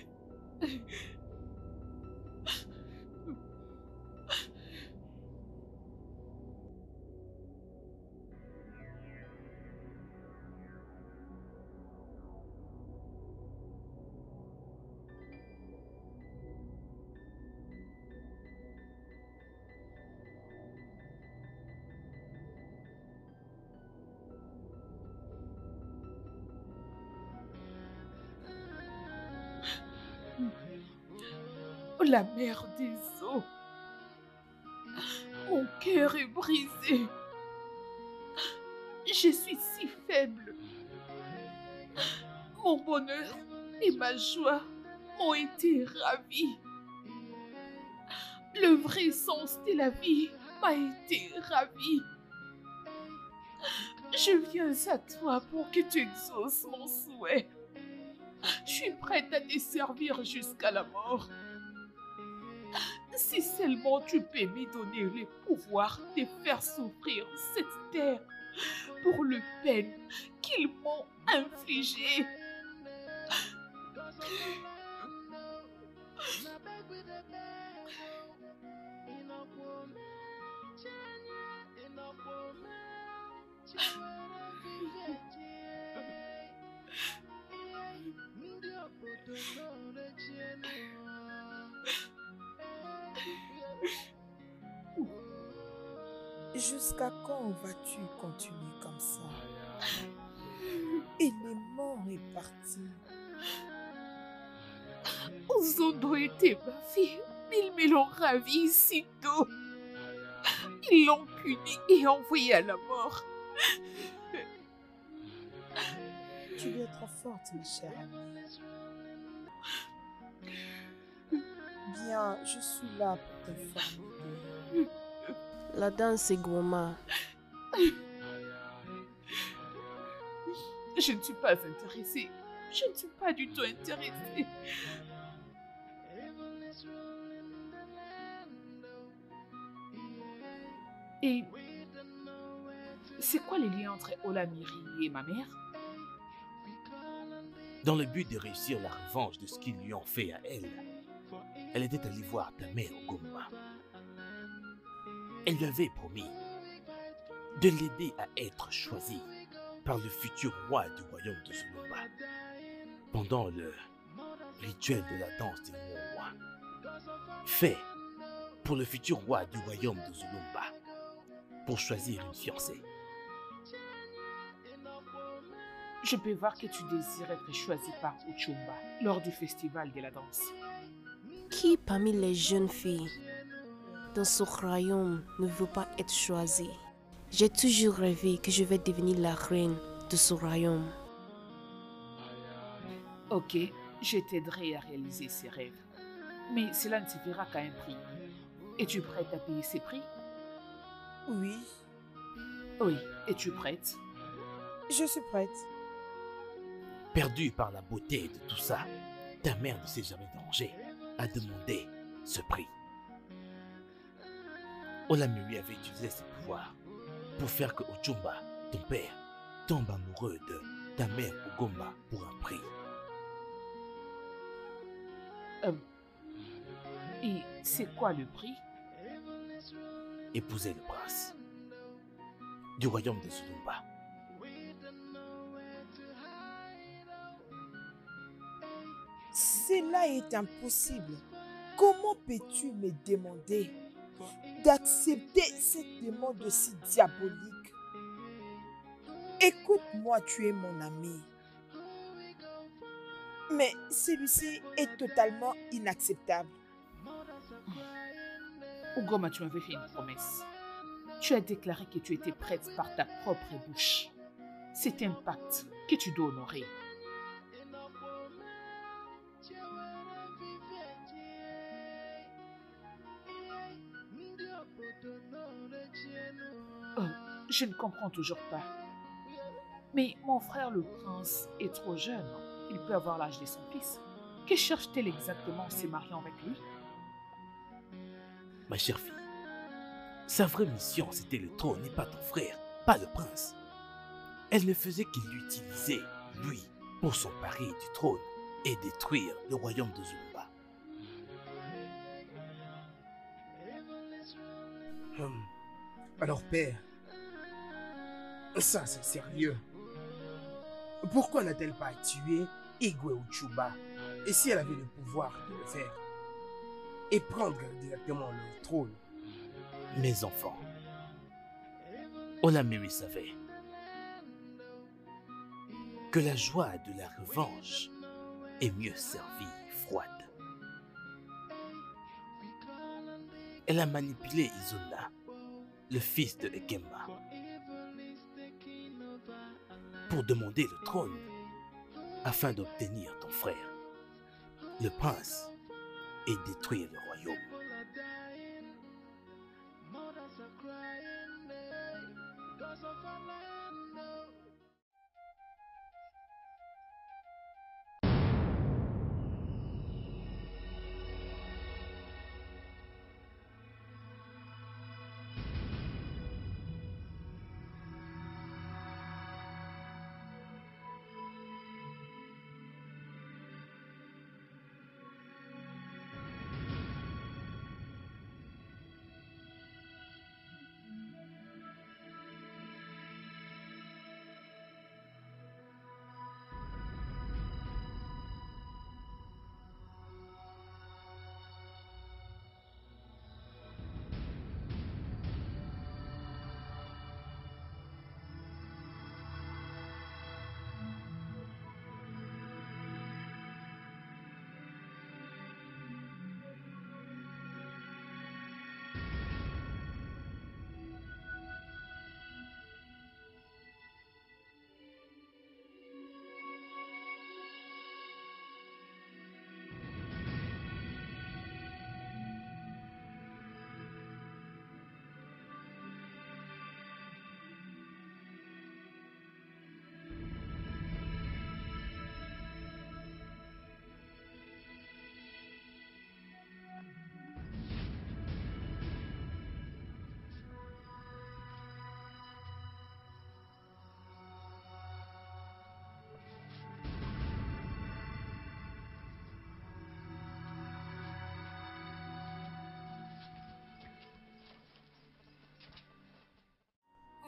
Oh, la mer des eaux. Mon cœur est brisé. Je suis si faible. Mon bonheur et ma joie ont été ravis. Le vrai sens de la vie m'a été ravi. Je viens à toi pour que tu exauces mon souhait. Je suis prête à te servir jusqu'à la mort. Si seulement tu peux me donner le pouvoir de faire souffrir cette terre pour le peine qu'ils m'ont infligée. Jusqu'à quand vas-tu continuer comme ça? Il est mort et parti. Zondo était ma fille. Ils me l'ont ravie si tôt. Ils l'ont punie et envoyée à la mort. Tu dois être forte, ma chère amie. Bien, je suis là pour te former. La danse est Goma. Je ne suis pas intéressée. Je ne suis pas du tout intéressée. Et c'est quoi les liens entre Olamiri et ma mère? Dans le but de réussir la revanche de ce qu'ils lui ont fait à elle, elle était allée voir ta mère au Goma. Elle lui avait promis de l'aider à être choisi par le futur roi du royaume de Zulumba pendant le rituel de la danse des rois, fait pour le futur roi du royaume de Zulumba pour choisir une fiancée. Je peux voir que tu désires être choisi par Uchumba lors du festival de la danse. Qui parmi les jeunes filles dans ce royaume ne veut pas être choisie? J'ai toujours rêvé que je vais devenir la reine de ce royaume. Ok, je t'aiderai à réaliser ces rêves. Mais cela ne se fera qu'à un prix. Es-tu prête à payer ces prix? Oui. Oui, es-tu prête? Je suis prête. Perdue par la beauté de tout ça, ta mère ne s'est jamais dérangée à demander ce prix. Olamiri avait utilisé ses pouvoirs pour faire que Uchumba, ton père, tombe amoureux de ta mère au Goma pour un prix. Euh, et c'est quoi le prix? Épouser le prince du royaume de Zulumba. Cela est impossible. Comment peux-tu me demander d'accepter cette demande aussi diabolique? Écoute-moi, tu es mon ami. Mais celui-ci est totalement inacceptable. Au Goma, tu m'avais fait une promesse. Tu as déclaré que tu étais prête par ta propre bouche. C'est un pacte que tu dois honorer. Oh, je ne comprends toujours pas. Mais mon frère le prince est trop jeune. Il peut avoir l'âge de son fils. Que cherche-t-elle exactement en se mariant avec lui? Ma chère fille, sa vraie mission c'était le trône et pas ton frère, pas le prince. Elle ne faisait qu'il l'utiliser, lui, pour s'emparer du trône et détruire le royaume de Zulumba. Hum. Alors père, ça c'est sérieux. Pourquoi n'a-t-elle pas tué Igwe Uchumba? Et si elle avait le pouvoir de le faire et prendre directement le trône? Mes enfants, Olamiri savait que la joie de la revanche est mieux servie froide. Elle a manipulé Izuna, le fils de Ekemba, pour demander le trône afin d'obtenir ton frère, le prince, et détruire le royaume.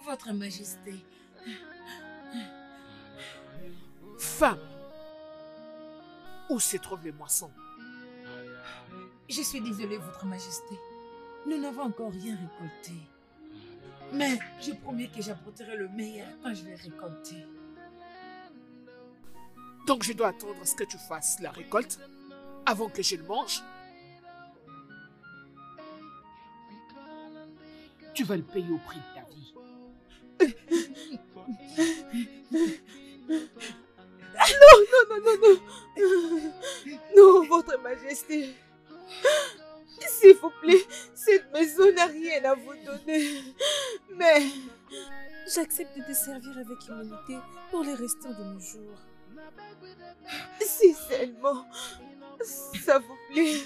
Votre Majesté. Femme, où se trouvent les moissons? Je suis désolée, Votre Majesté. Nous n'avons encore rien récolté. Mais je promets que j'apporterai le meilleur quand je vais récolter. Donc je dois attendre à ce que tu fasses la récolte avant que je le mange? Tu vas le payer au prix de ta vie. Non, non, non, non, non. Non, Votre Majesté. S'il vous plaît, cette maison n'a rien à vous donner. Mais j'accepte de te servir avec humilité pour les restants de nos jours. Si seulement ça vous plaît.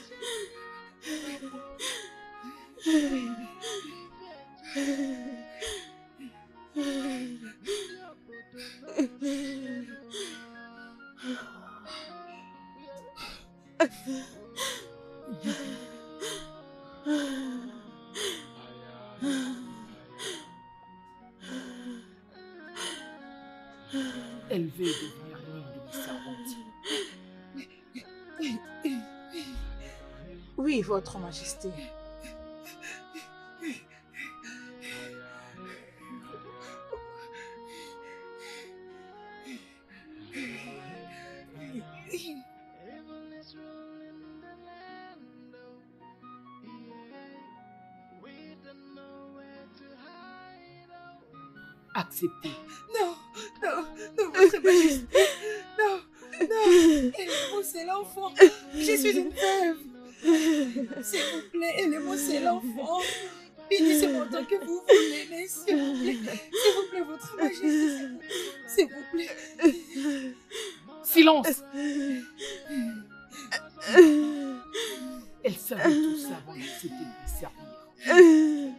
Elle veut devenir l'une de mes servantes. Oui, Votre Majesté. Acceptez. Non, non, non, Votre Majesté. Non, non. Aidez-moi, c'est l'enfant. Je suis une veuve. S'il vous plaît, aidez-moi, c'est l'enfant. Bénissez-moi tant que vous voulez, mais s'il vous plaît, s'il vous plaît, Votre Majesté, s'il vous plaît. Silence. Elle savait tout ça avant d'accepter de me servir.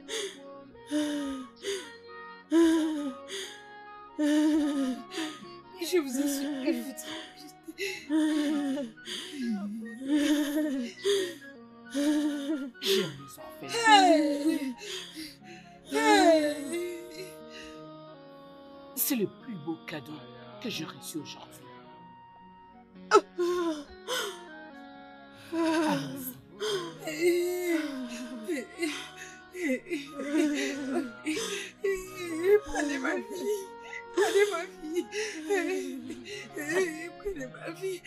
Je vous ai supplié, Votre Majesté. J'aime les enfants. Hey. Hey. C'est le plus beau cadeau que j'ai reçu aujourd'hui. Allons-y. Prenez ma fille. Prenez ma fille. Prenez ma fille.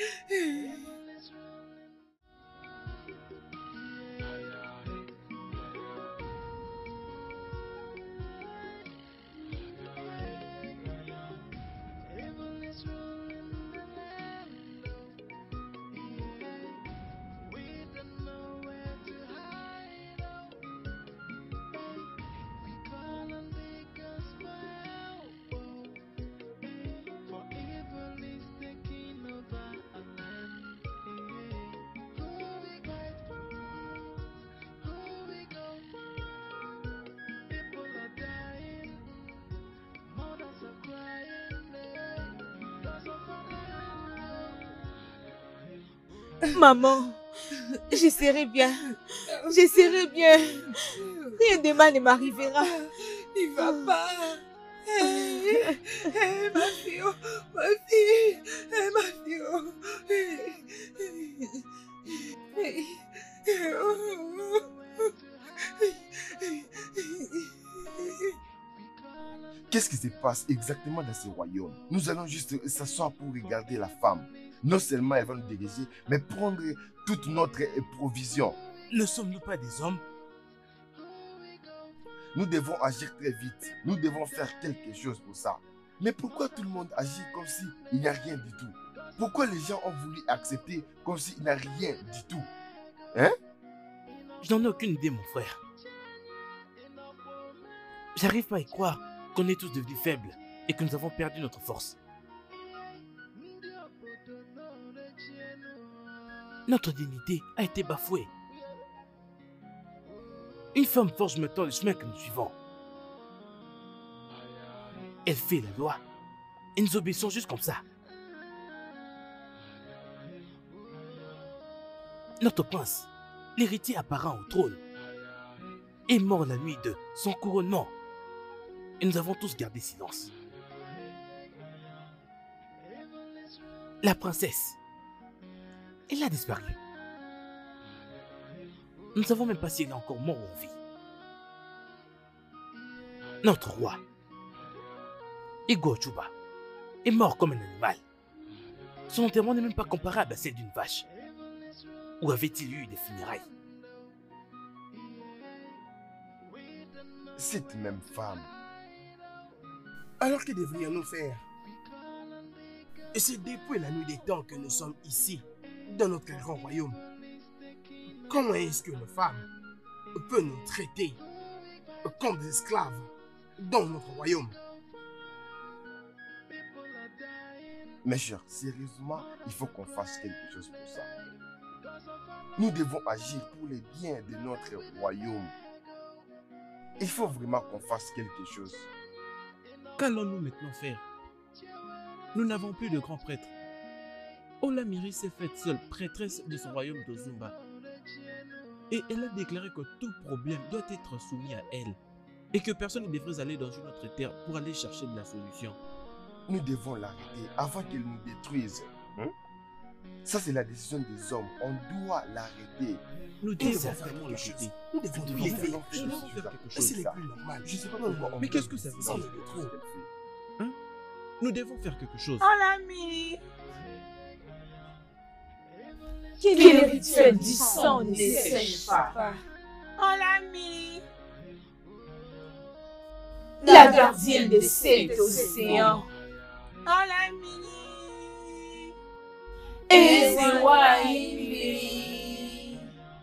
Maman, je serai bien. Je serai bien. Rien de mal ne m'arrivera. Il va pas. Hey, hey, ma fille, oh, ma fille, hey, ma fille, oh. Hey, hey, oh. Qu'est-ce qui se passe exactement dans ce royaume? Nous allons juste s'asseoir pour regarder la femme. Non seulement elle va nous diriger, mais prendre toute notre provision. Ne sommes-nous pas des hommes? Nous devons agir très vite. Nous devons faire quelque chose pour ça. Mais pourquoi tout le monde agit comme s'il n'y a rien du tout? Pourquoi les gens ont voulu accepter comme s'il n'y a rien du tout? Hein? Je n'en ai aucune idée, mon frère. J'arrive pas à y croire qu'on est tous devenus faibles et que nous avons perdu notre force. Notre dignité a été bafouée. Une femme forge maintenant le chemin que nous suivons. Elle fait la loi et nous obéissons juste comme ça. Notre prince, l'héritier apparent au trône, est mort la nuit de son couronnement. Et nous avons tous gardé silence. La princesse, elle a disparu. Nous ne savons même pas si elle est encore morte ou en vie. Notre roi, Igor Chuba, est mort comme un animal. Son enterrement n'est même pas comparable à celle d'une vache. Où avait-il eu des funérailles? Cette même femme. Alors que devrions-nous faire? Et c'est depuis la nuit des temps que nous sommes ici, dans notre grand royaume. Comment est-ce que nos femmes peuvent nous traiter comme des esclaves dans notre royaume? Mes chers, sérieusement, il faut qu'on fasse quelque chose pour ça. Nous devons agir pour le bien de notre royaume. Il faut vraiment qu'on fasse quelque chose. Qu'allons-nous maintenant faire? Nous n'avons plus de grand prêtre. Olamiri s'est faite seule prêtresse de son royaume d'Ozumba. Et elle a déclaré que tout problème doit être soumis à elle. Et que personne ne devrait aller dans une autre terre pour aller chercher de la solution. Nous devons l'arrêter avant qu'elle nous détruise. Hein? Ça, c'est la décision des hommes. On doit l'arrêter. Nous devons vraiment l'arrêter. Nous devons Nous faire devons quelque chose. faire quelque C'est chose. le ça. plus normal. Je sais pas pourquoi on Mais me qu'est-ce donne que ça des veut silences dire? de trop qu'elle fait. Hein? Nous devons faire quelque chose. Oh l'ami, Que les rituels du sang ne sèchent pas. oh l'ami, La gardienne de cet océan. oh l'ami, Ezewaïli.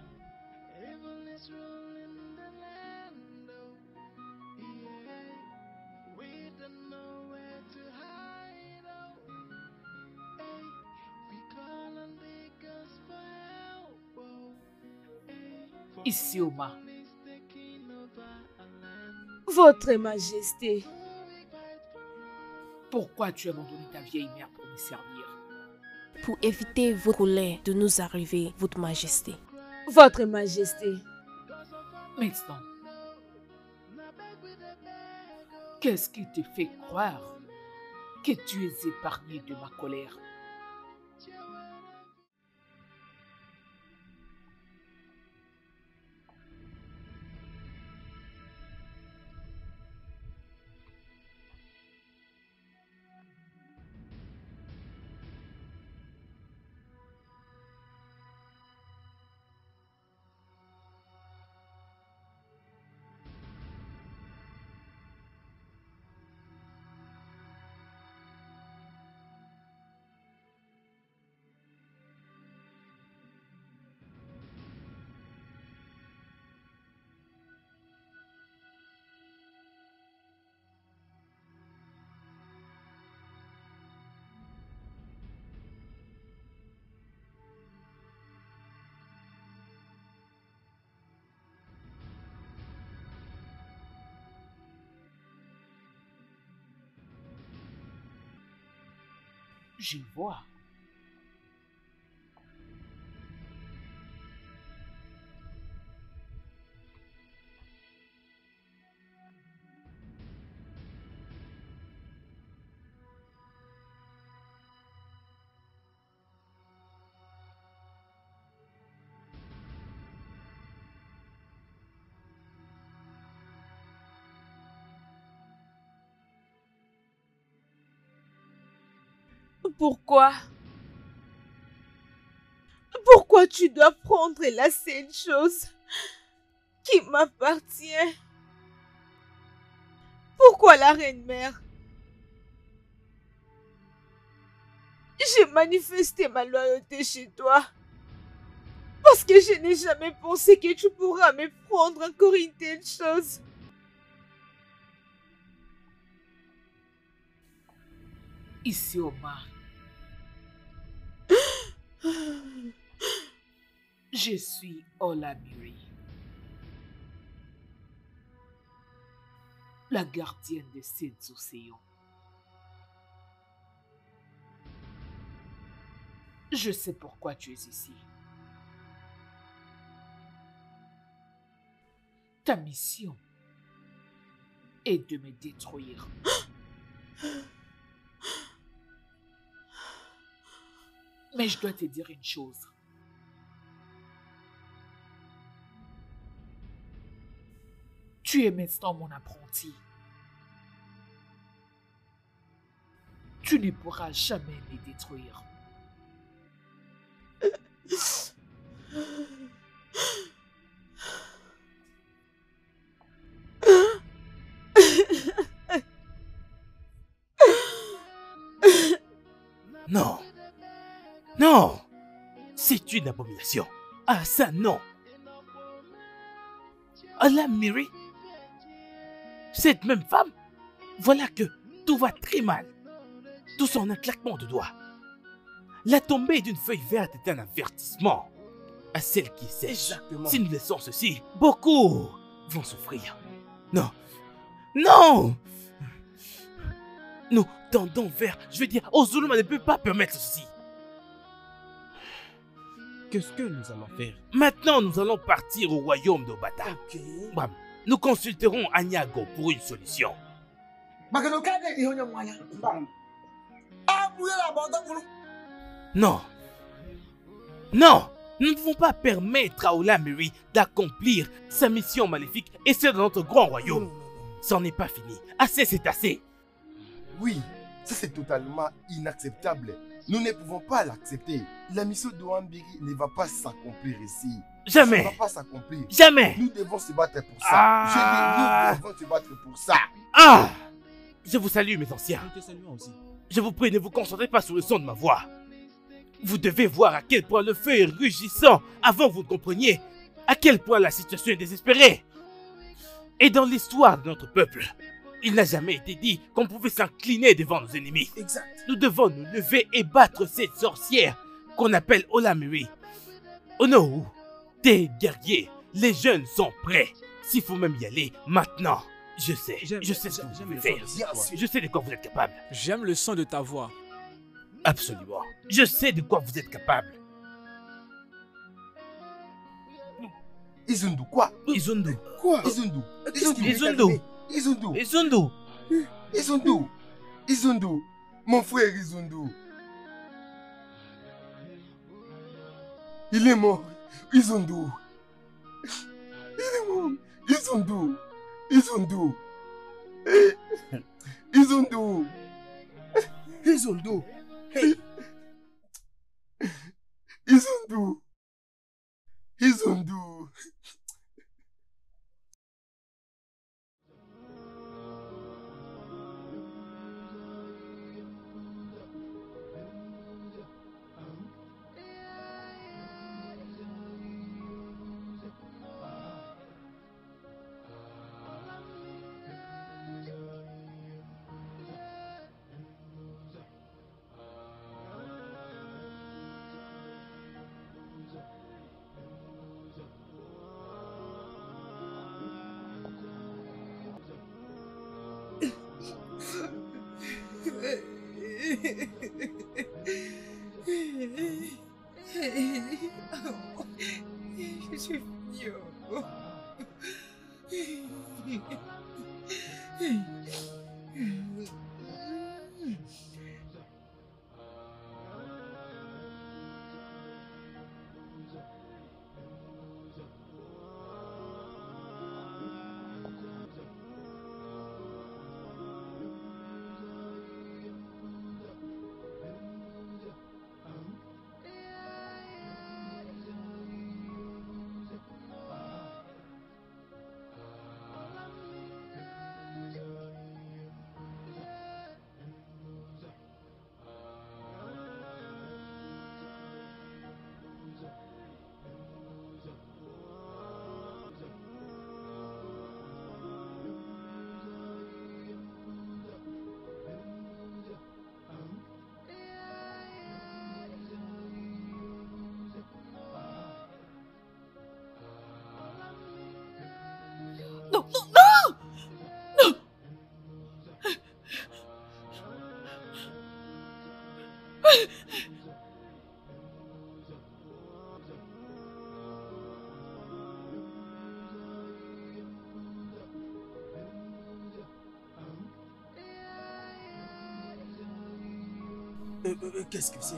Isioma, Votre Majesté, pourquoi tu as abandonné ta vieille mère pour me servir? Pour éviter vos colères de nous arriver, Votre Majesté. Votre Majesté, Maintenant, qu'est-ce qui te fait croire que tu es épargné de ma colère? J'y vois. pourquoi? Pourquoi tu dois prendre la seule chose qui m'appartient? Pourquoi la reine-mère? J'ai manifesté ma loyauté chez toi parce que je n'ai jamais pensé que tu pourras me prendre encore une telle chose. Isioma, je suis Olamiri, la gardienne de ces océans. Je sais pourquoi tu es ici. Ta mission et de me détruire. Mais je dois te dire une chose. Tu es maintenant mon apprenti. Tu ne pourras jamais me détruire. Non. Non. C'est une abomination. Ah, ça, non. Allah Mary. Cette même femme, voilà que tout va très mal. Tout en un claquement de doigts. La tombée d'une feuille verte est un avertissement à celle qui sèche. Exactement. Si nous laissons ceci, beaucoup vont souffrir. Non. Non. Nous tendons vers, je veux dire, Ozuluma ne peut pas permettre ceci. Qu'est-ce que nous allons faire? Maintenant, nous allons partir au royaume d'Obata. Ok. Bam. Nous consulterons Anyago pour une solution. Non. Non. Nous ne pouvons pas permettre à Olamiri d'accomplir sa mission maléfique et celle de notre grand royaume. Ça n'est pas fini. Assez, c'est assez. Oui, ça c'est totalement inacceptable. Nous ne pouvons pas l'accepter. La mission de Wambiri ne va pas s'accomplir ici. Jamais. Ça ne va pas s'accomplir. Jamais. Nous devons se battre pour ça. Ah. Je dis, nous devons se battre pour ça. Ah! Je vous salue, mes anciens. Nous te saluons aussi. Je vous prie, ne vous concentrez pas sur le son de ma voix. Vous devez voir à quel point le feu est rugissant avant que vous ne compreniez à quel point la situation est désespérée. Et dans l'histoire de notre peuple, il n'a jamais été dit qu'on pouvait s'incliner devant nos ennemis. Exact. Nous devons nous lever et battre cette sorcière qu'on appelle Olamiri. Oh non, des guerriers, les jeunes sont prêts. S'il faut même y aller maintenant, je sais, je sais ce que vous pouvez faire. Je sais de quoi vous êtes capable. J'aime le son de ta voix. Absolument. Je sais de quoi vous êtes capable. Izundu, quoi? Izundu. Quoi? Izundu. Izundu. Izundu. Izundu. Izundu. Izundu. Izundu. Mon frère Izundu. Il est mort. Izundu. Il est mort. Izundu. Izundu. Izundu. Izundu. Hey. Izundu. Izundu. Je suis fini. Oh. Non, non, non! Non! Euh, euh, Qu'est-ce que c'est?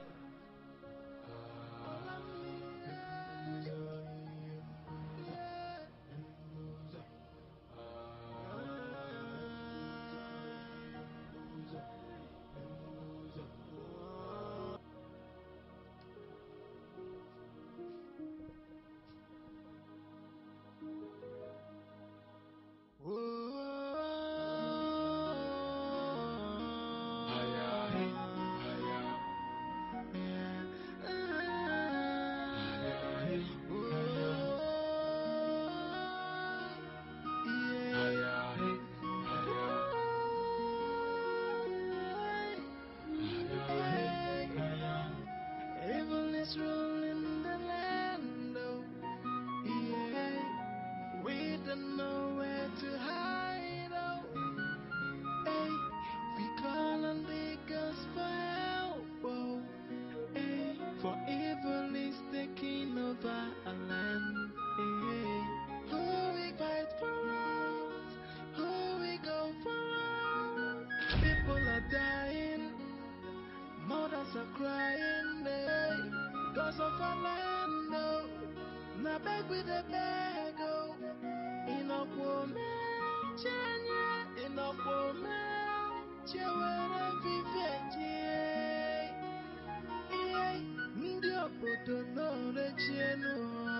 Evil is ruling the land, oh, yeah. We don't know where to hide, oh, hey. We call on the gods for help, oh, hey. For evil is taking over our land, hey. Who we fight for us? Who we go for us? People are dying, mothers are crying, hey, because of our land, oh. Now beg with a bag, oh. In a woman, Chenya, in a woman, Chewara Viveji, eh, Ndia Poto no Recheno,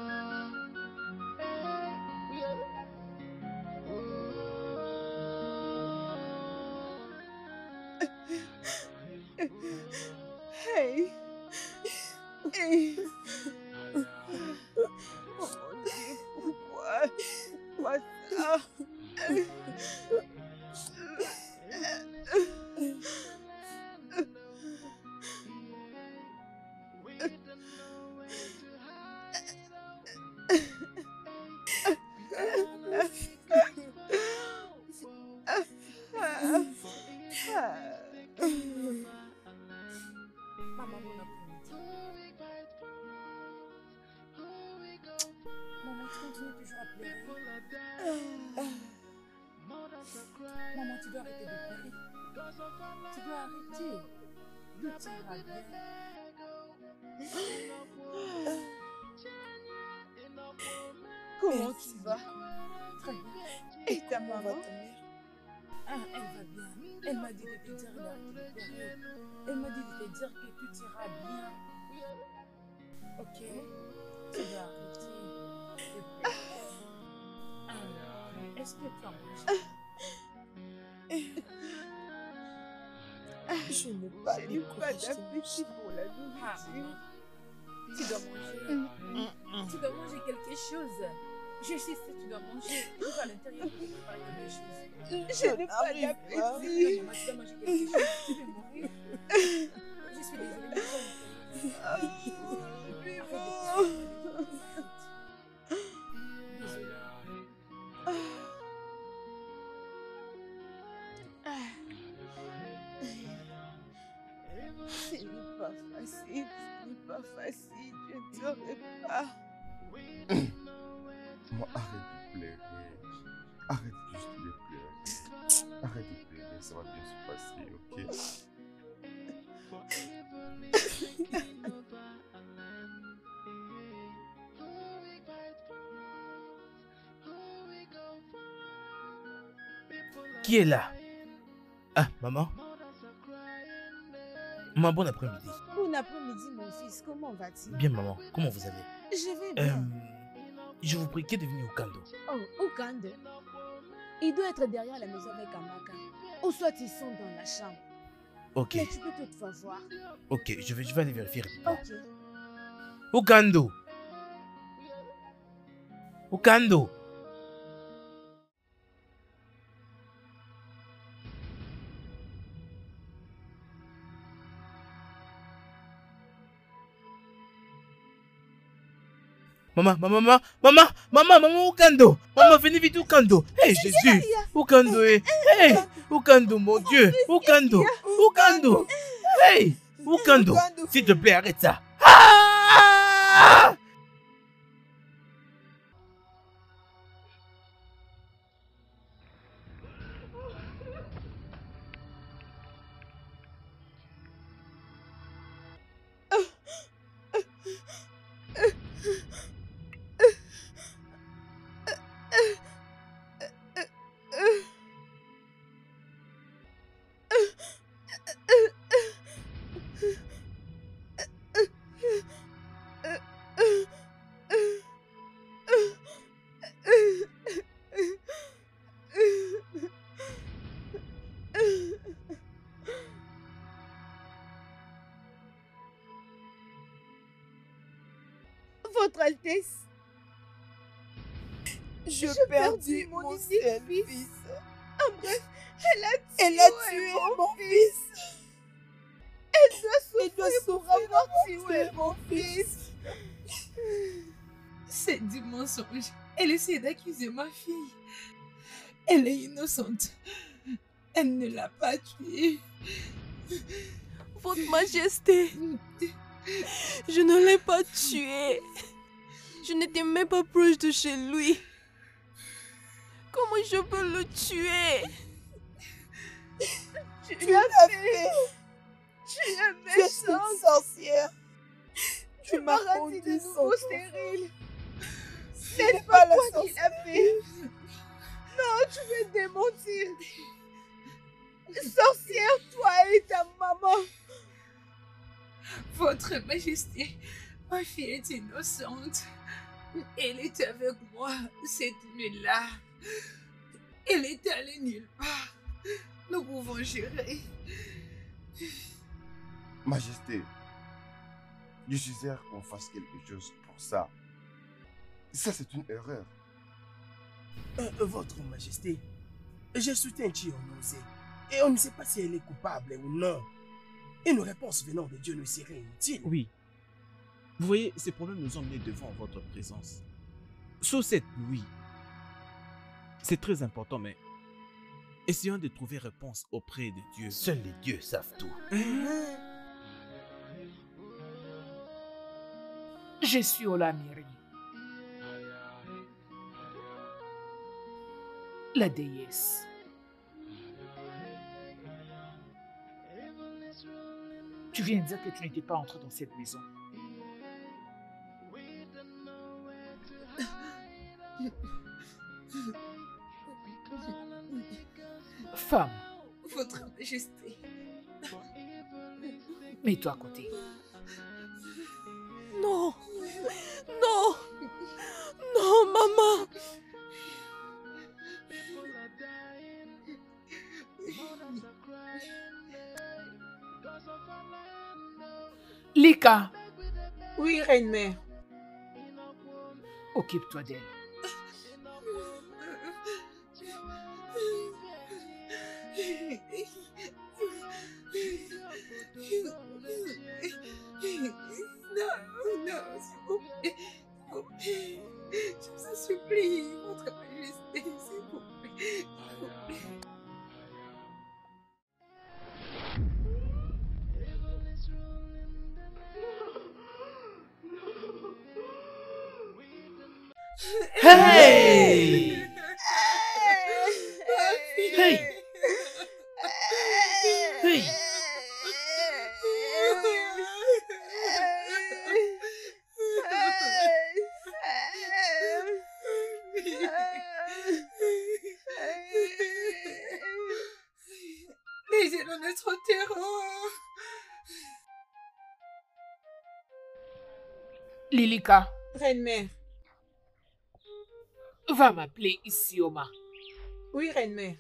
eh, yeah. Hey. Hey. Oh mon Dieu, pourquoi? Pourquoi ça? Maman, bon après-midi. Maman, tu continues toujours à pleurer. Maman, tu dois arrêter de pleurer. Tu dois arrêter. Tout ira bien. Comment tu vas? Très bien. Et ta maman? Ah, elle va bien. Elle m'a dit de te dire d'arrêter de pleurer. Elle m'a dit de te dire que tout ira bien. Ok? Tu dois arrêter de pleurer. Alors, est-ce que tu as mangé? Je n'ai pas d'appétit pour la nourriture. Tu dois manger. Tu dois manger quelque chose. Je sais que tu dois manger. Tu vas à l'intérieur pour préparer quelque chose. Je n'ai pas d'appétit. Maman, tu dois manger quelque chose. Tu veux mourir. Je suis désolée. Désolée. Ce n'est pas facile, ce n'est pas facile, je ne saurais pas. Maman, arrête de pleurer. Arrête juste de pleurer. Arrête de pleurer, ça va bien se passer, ok? Qui est là? Ah, maman? Maman, bon après-midi. Bon après-midi, mon fils. Comment vas-tu? Bien, maman. Comment vous allez? Je vais Euh, bien. je vous prie, qui est devenu Okando? Oh, Okando. Il doit être derrière la maison avec Amaka. Ou soit ils sont dans la chambre. Ok. Mais tu peux toutefois voir. Ok, je vais, je vais aller vérifier rapidement. Ok. Okando! Okando! Maman, maman, maman, maman, maman, maman, Okando! Maman, venez vite, Okando! Hé, Jésus! Okando, hé! Hé! Okando, mon Dieu! Okando! Okando! Hé! Okando! S'il te plaît, arrête ça! Ah! Votre Altesse, Je, je perdis perdis mon mon seul fils. fils. En bref, elle a tué, Elle a tué mon fils. Elle doit souffrir, Elle doit pour souffrir avoir d'avoir tué tué mon mon fils. C'est du mensonge. Elle essaie d'accuser ma fille. Elle est innocente. Elle ne l'a pas tuée. Votre Majesté, je ne l'ai pas tué. Je n'étais même pas proche de chez lui. Comment je peux le tuer? Tu, tu l'as fait. Tu es Tu es une méchante. sorcière. Tu Tu m'as m'as rendu rendu de son nouveau enfant. stérile. Ce C'est n'est pas pas la toi qui l'as fait. Non, tu veux démentir. Sorcière, toi et ta maman. Votre Majesté, ma fille est innocente. Elle est avec moi cette nuit-là. Elle est allée nulle part. Nous pouvons gérer. Majesté, je suggère qu'on fasse quelque chose pour ça. Ça, c'est une erreur. Euh, votre Majesté, je soutiens Chionoze et on ne sait pas si elle est coupable ou non. Une réponse venant de Dieu ne serait inutile. Oui. Vous voyez, ces problèmes nous ont menés devant votre présence. Sous cette nuit, c'est très important, mais essayons de trouver réponse auprès de Dieu. Seuls les dieux savent tout. Je suis Olamiri, la déesse. Tu viens de dire que tu n'étais pas entré dans cette maison. Femme, Votre Majesté. mets-toi à côté. Non, non, non, maman. Lika, Oui, reine-mère. occupe-toi d'elle. Non, non, s'il vous plaît. S'il vous plaît. Je vous en supplie, Votre Majesté, s'il vous plaît. S'il vous plaît. Hey! Hey! Hey! Laissez dans notre terreur. Lilika, Reine-mère. va m'appeler Isioma. Oui, reine-mère.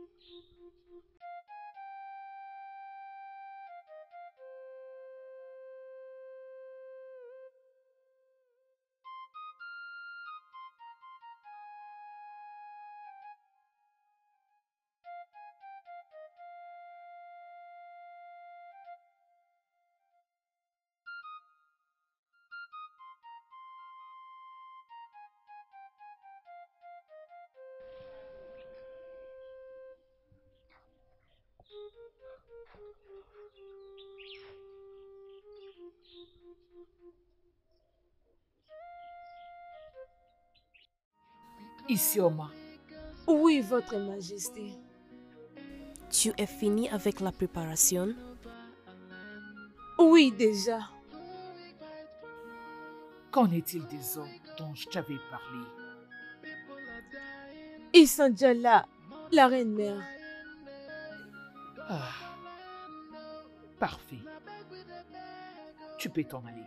Isioma. Oui, Votre Majesté. Tu es fini avec la préparation? Oui, déjà. Qu'en est-il des hommes dont je t'avais parlé? Ils sont déjà là, la reine-mère. Ah, parfait. Tu peux t'en aller.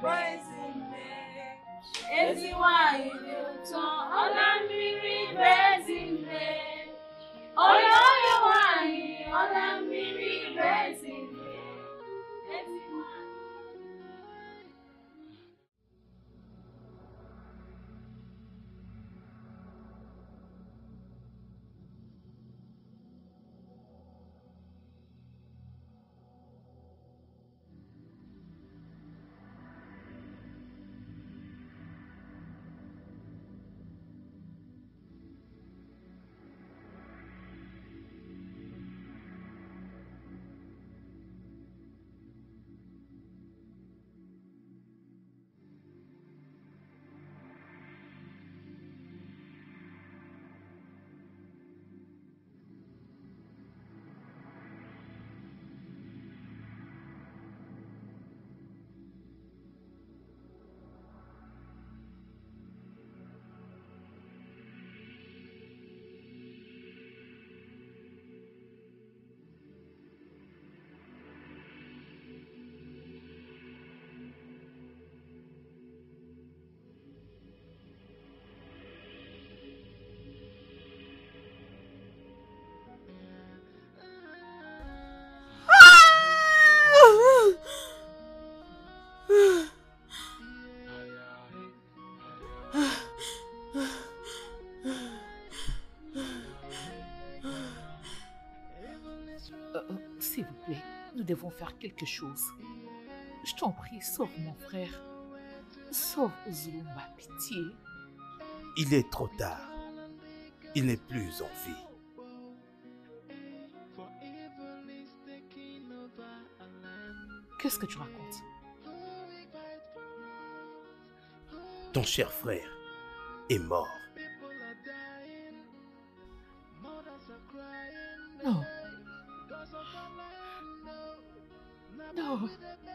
S'il vous plaît, nous devons faire quelque chose. Je t'en prie, sauve mon frère. Sauve Ozulumba, pitié. Il est trop tard. Il n'est plus en vie. Qu'est-ce que tu racontes? Ton cher frère est mort. Non. Non.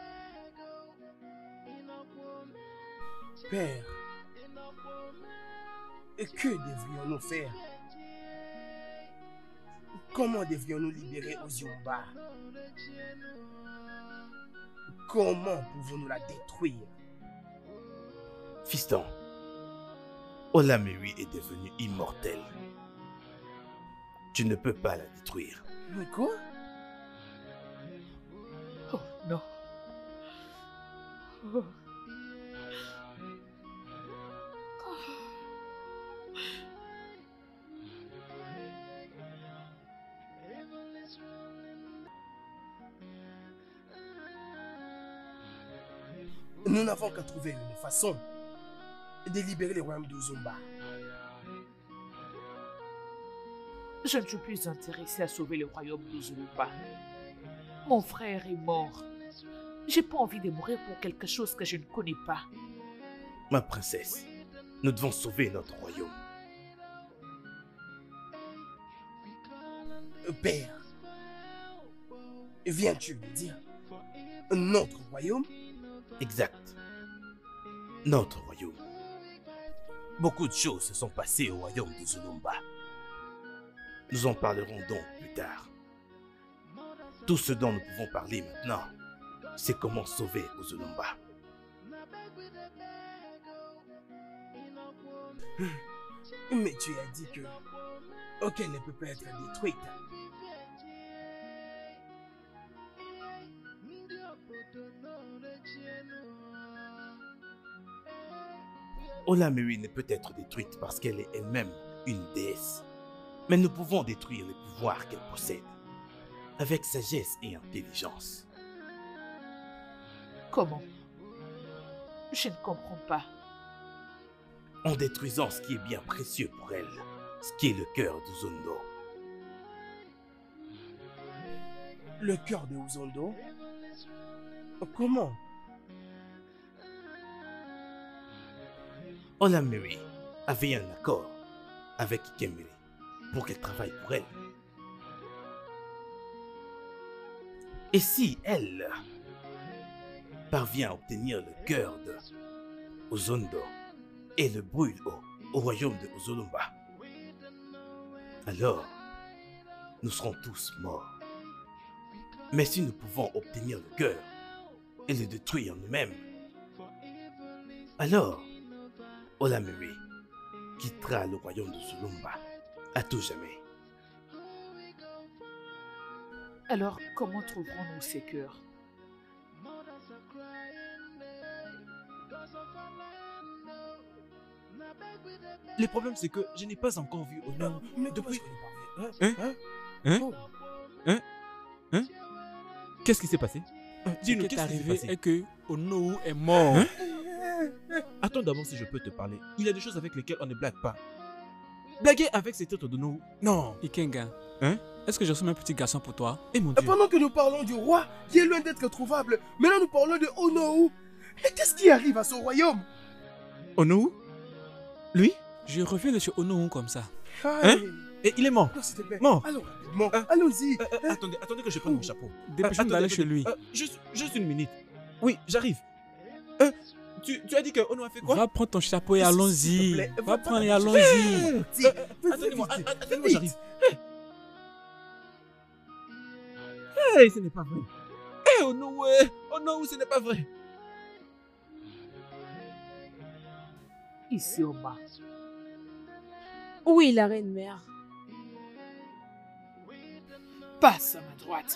Père, que devrions-nous faire? Comment devrions-nous libérer Ozulumba? Comment pouvons-nous la détruire? Fiston, Olamiri est devenue immortelle. Tu ne peux pas la détruire. Mais quoi? Oh non. Oh. Nous n'avons qu'à trouver une façon de libérer le royaume d'Ozulumba. Je ne suis plus intéressée à sauver le royaume d'Ozulumba. Mon frère est mort. J'ai pas envie de mourir pour quelque chose que je ne connais pas. Ma princesse, nous devons sauver notre royaume. Père, viens-tu me dire notre royaume? Exact. Notre royaume. Beaucoup de choses se sont passées au royaume d'Ozulumba. Nous en parlerons donc plus tard. Tout ce dont nous pouvons parler maintenant, c'est comment sauver Ozulumba. Mais tu as dit que aucune ne peut pas être détruite. Olamiri ne peut être détruite parce qu'elle est elle-même une déesse. Mais nous pouvons détruire les pouvoirs qu'elle possède, avec sagesse et intelligence. Comment? Je ne comprends pas. En détruisant ce qui est bien précieux pour elle, ce qui est le cœur d'Ozondo. Le cœur de Ozondo? Comment? Olamiri avait un accord avec Ikemiri pour qu'elle travaille pour elle. Et si elle parvient à obtenir le cœur de Ozondo et le brûle au, au royaume de Ozulumba, alors nous serons tous morts. Mais si nous pouvons obtenir le cœur et le détruire nous-mêmes, Alors, Olamiri quittera le royaume de Zulumba à tout jamais. Alors, comment trouverons-nous ces cœurs? Le problème, c'est que je n'ai pas encore vu Ono Mais depuis... Hein? Hein? Hein? Hein? Oh. Hein? Hein? Qu'est-ce qui s'est passé? Ce Dis-nous, qui est qu'est-ce qui s'est arrivé passé? est que Ono est mort. Hein? Attends d'abord si je peux te parler. Il y a des choses avec lesquelles on ne blague pas. Blaguer avec ces titres de nous, non. Ikenga, hein? Est-ce que je suis un petit garçon pour toi? Eh mon Et pendant que nous parlons du roi, qui est loin d'être trouvable, maintenant nous parlons de Onowu. Et qu'est-ce qui arrive à son royaume? Onowu? Lui? Je reviens de chez Ono comme ça. Hein? Et il est mort. Non, s'il te plaît. Mort. Alors, rapidement. Allons-y. Euh, euh, attendez, attendez que je prenne mon chapeau. Dépêchons d'aller chez lui. Euh, juste, juste une minute. Oui, j'arrive. Euh, tu, tu as dit que Ono a fait quoi? Va prendre ton chapeau et S'il te allons-y. plaît, Va va prendre et pas- allons-y. Euh, euh, Attendez-moi, att- att- attendez-moi, j'arrive. Hey, ce n'est pas vrai. Hey, Ono, euh, Ono, ce n'est pas vrai. Ici, Oma. Oui, la reine mère. Passe à ma droite.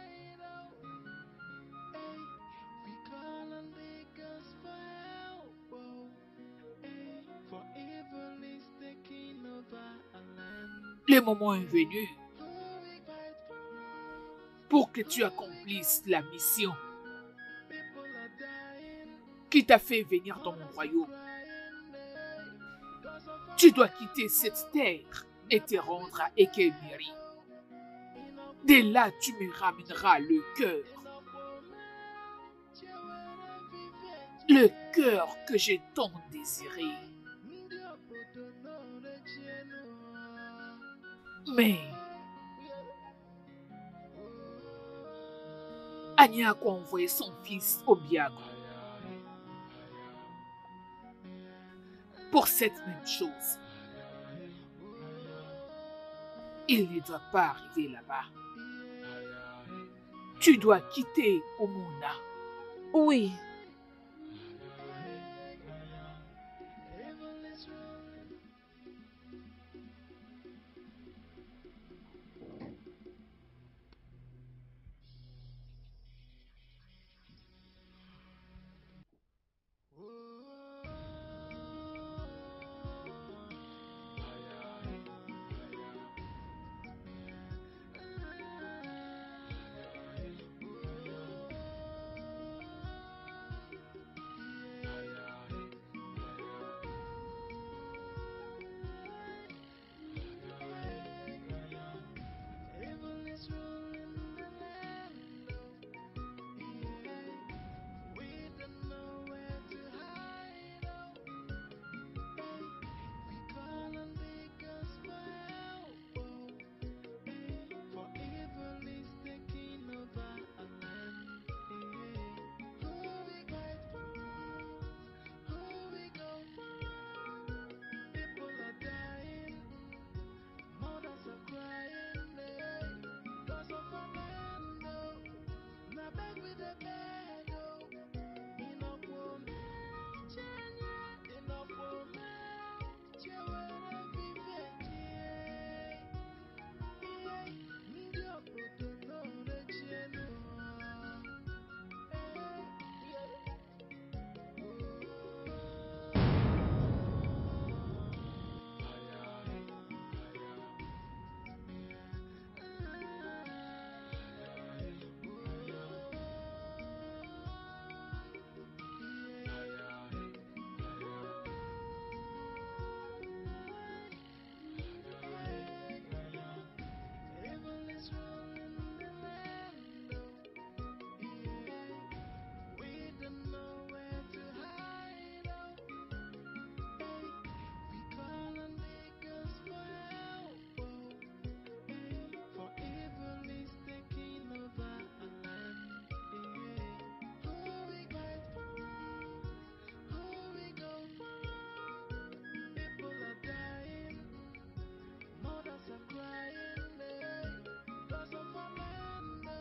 Le moment est venu pour que tu accomplisses la mission qui t'a fait venir dans mon royaume. Tu dois quitter cette terre et te rendre à Ekemiri. Dès là, tu me ramèneras le cœur. Le cœur que j'ai tant désiré. Mais Anyako a envoyé son fils Obiago pour cette même chose. Il ne doit pas arriver là-bas. Tu dois quitter Omuna. Oui.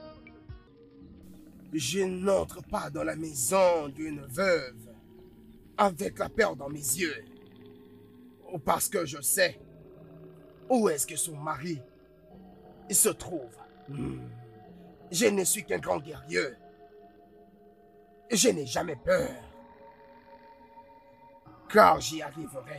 Je n'entre pas dans la maison d'une veuve avec la peur dans mes yeux. Parce que je sais où est-ce que son mari se trouve. Je ne suis qu'un grand guerrier. Je n'ai jamais peur. Car j'y arriverai.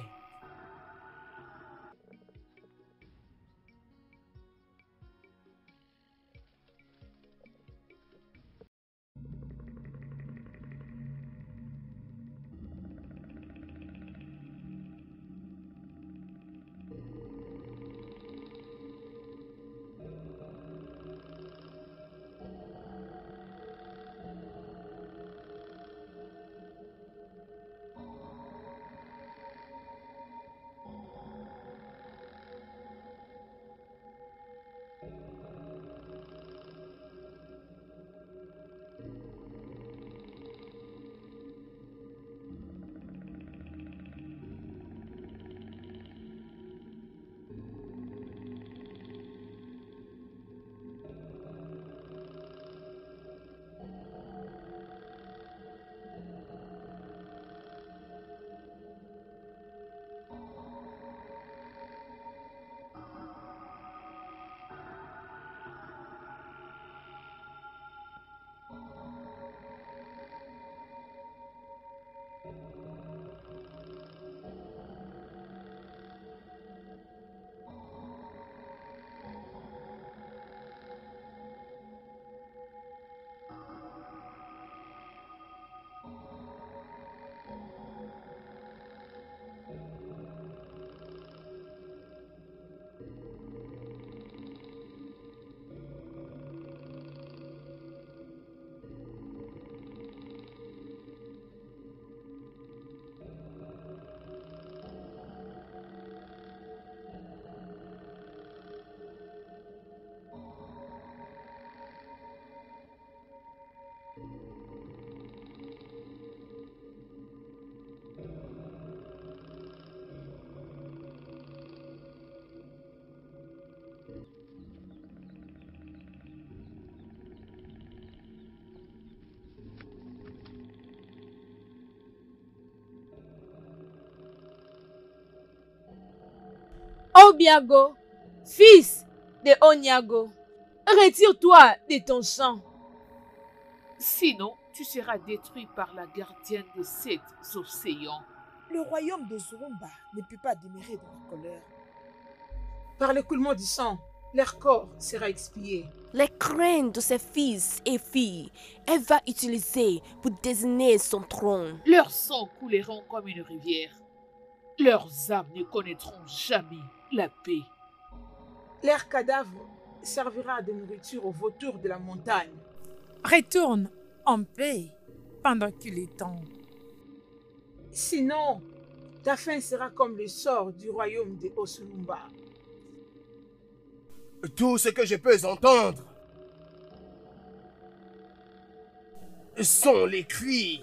Obiago, fils de Onyago, retire-toi de ton champ. Sinon, tu seras détruit par la gardienne de sept océans. Le royaume de Zurumba ne peut pas demeurer dans la colère. Par l'écoulement du sang, leur corps sera expié. Les crânes de ses fils et filles, elle va utiliser pour désigner son trône. Leurs sangs couleront comme une rivière. Leurs âmes ne connaîtront jamais la paix. Leur cadavre servira de nourriture aux vautours de la montagne. Retourne en paix pendant qu'il est temps. Sinon, ta fin sera comme le sort du royaume de Osulumba. Tout ce que je peux entendre sont les cris,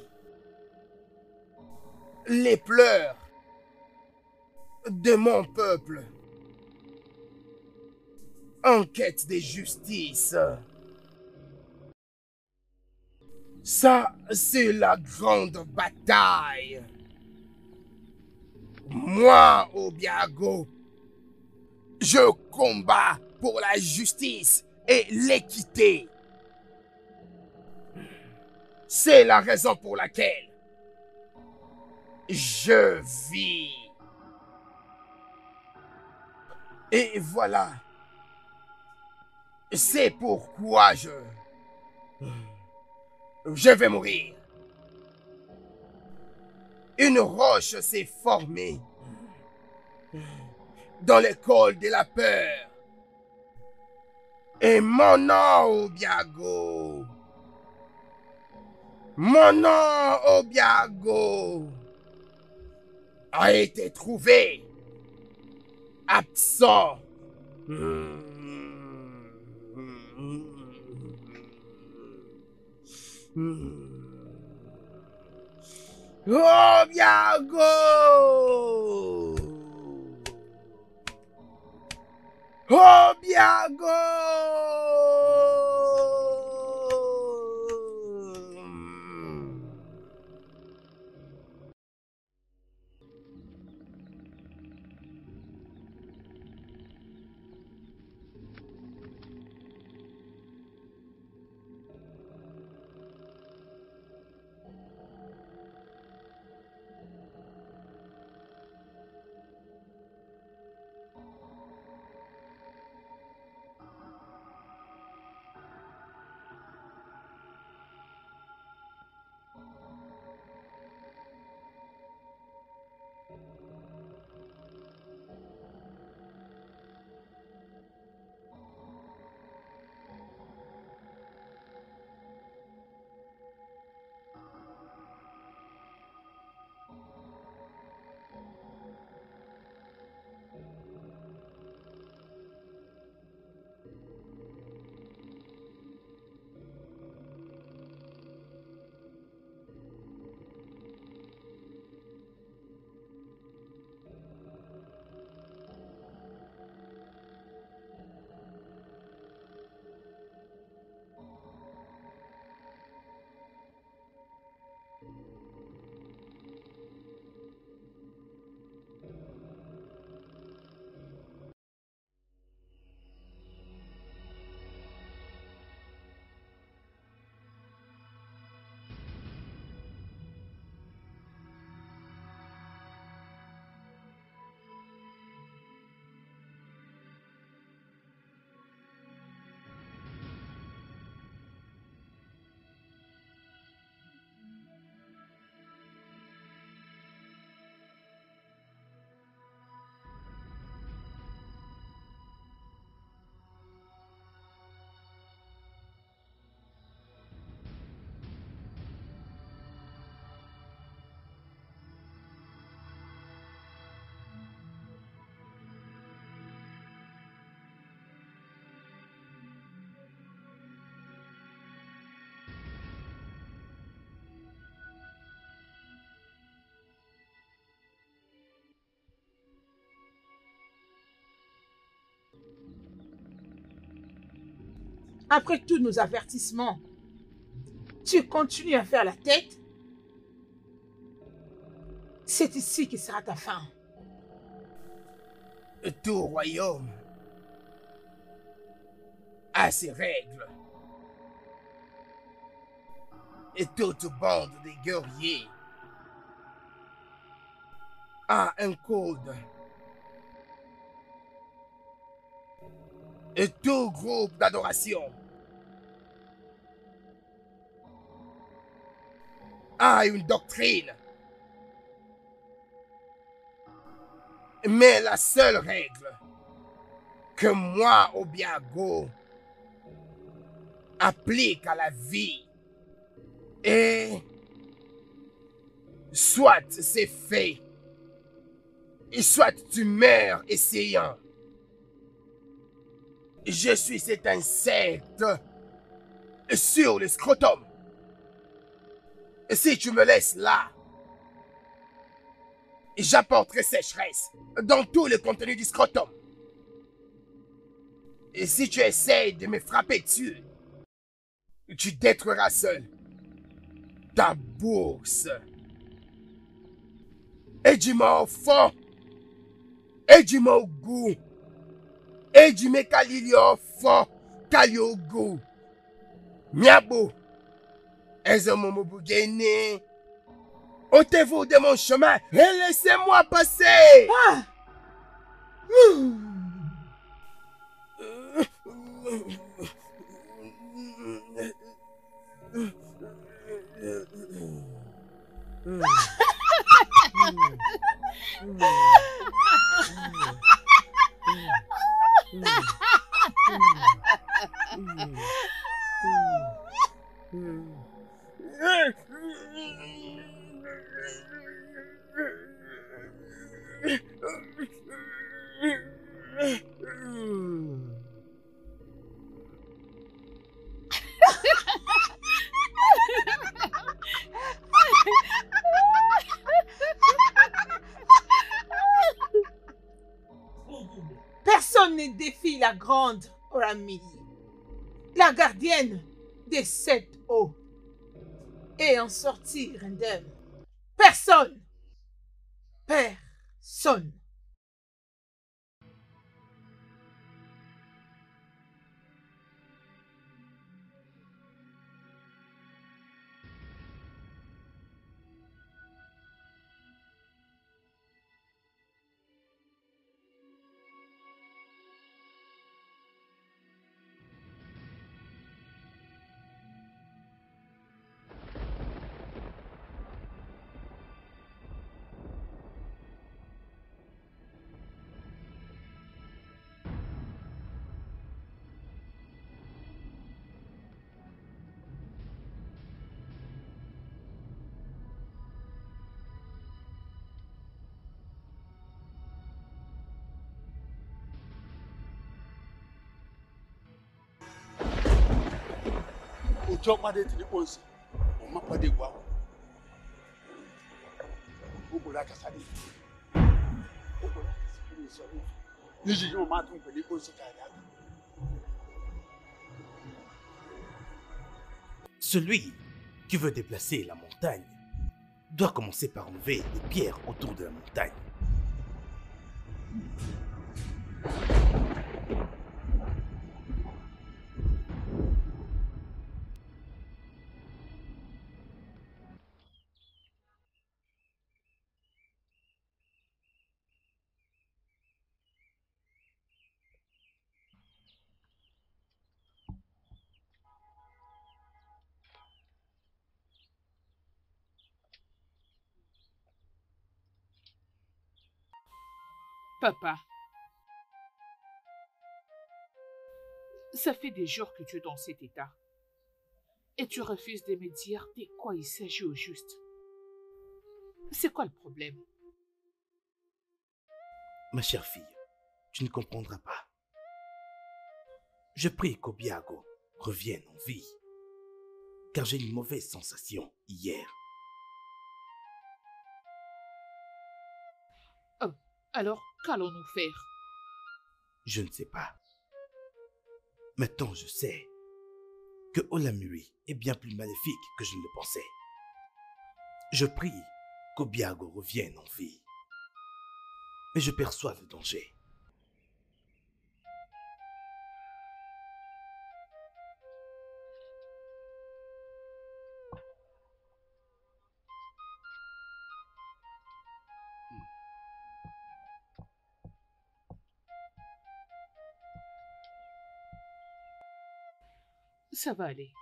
les pleurs de mon peuple en quête de justice. Ça, c'est la grande bataille. Moi, Obiago, je combats pour la justice et l'équité. C'est la raison pour laquelle je vis. Et voilà. C'est pourquoi je... Je vais mourir. Une roche s'est formée dans l'école de la peur. Et mon nom, Obiago. Mon nom, Obiago, a été trouvé absent. Obiago! Obiago! Après tous nos avertissements, tu continues à faire la tête. C'est ici que sera ta fin. Tout royaume a ses règles. Et toute bande de guerriers a un code. Et tout groupe d'adoration a une doctrine. Mais la seule règle que moi, Obiago, applique à la vie est soit c'est fait, et soit tu meurs essayant. Je suis cet insecte sur le scrotum. Si tu me laisses là, j'apporterai sécheresse dans tout le contenu du scrotum. Et si tu essaies de me frapper dessus, tu détruiras seul ta bourse. Et dis-moi au fond, et dis-moi au goût, et dis-moi kalilio au fond, kalio au goût. Miabo, ezomomo bougeni. Ôtez-vous de mon chemin et laissez-moi passer. Ah. Personne ne défie la grande Orami, la gardienne des sept eaux, et en sortir indemne. Personne. Personne. Ojo pade ti di ponsi. O ma pade gwa. O bola ka sadi. O bola ka sadi. Ni ji yo ma tun pe ni ponsi ka ya. Celui qui veut déplacer la montagne doit commencer par enlever les pierres autour de la montagne. Papa, ça fait des jours que tu es dans cet état. Et tu refuses de me dire de quoi il s'agit au juste. C'est quoi le problème? Ma chère fille, tu ne comprendras pas. Je prie qu'Obiago revienne en vie, car j'ai une mauvaise sensation hier. Oh, alors qu'allons-nous faire? Je ne sais pas. Maintenant, je sais que Olamiri est bien plus maléfique que je ne le pensais. Je prie qu'Obiago revienne en vie. Mais je perçois le danger. Ça va aller.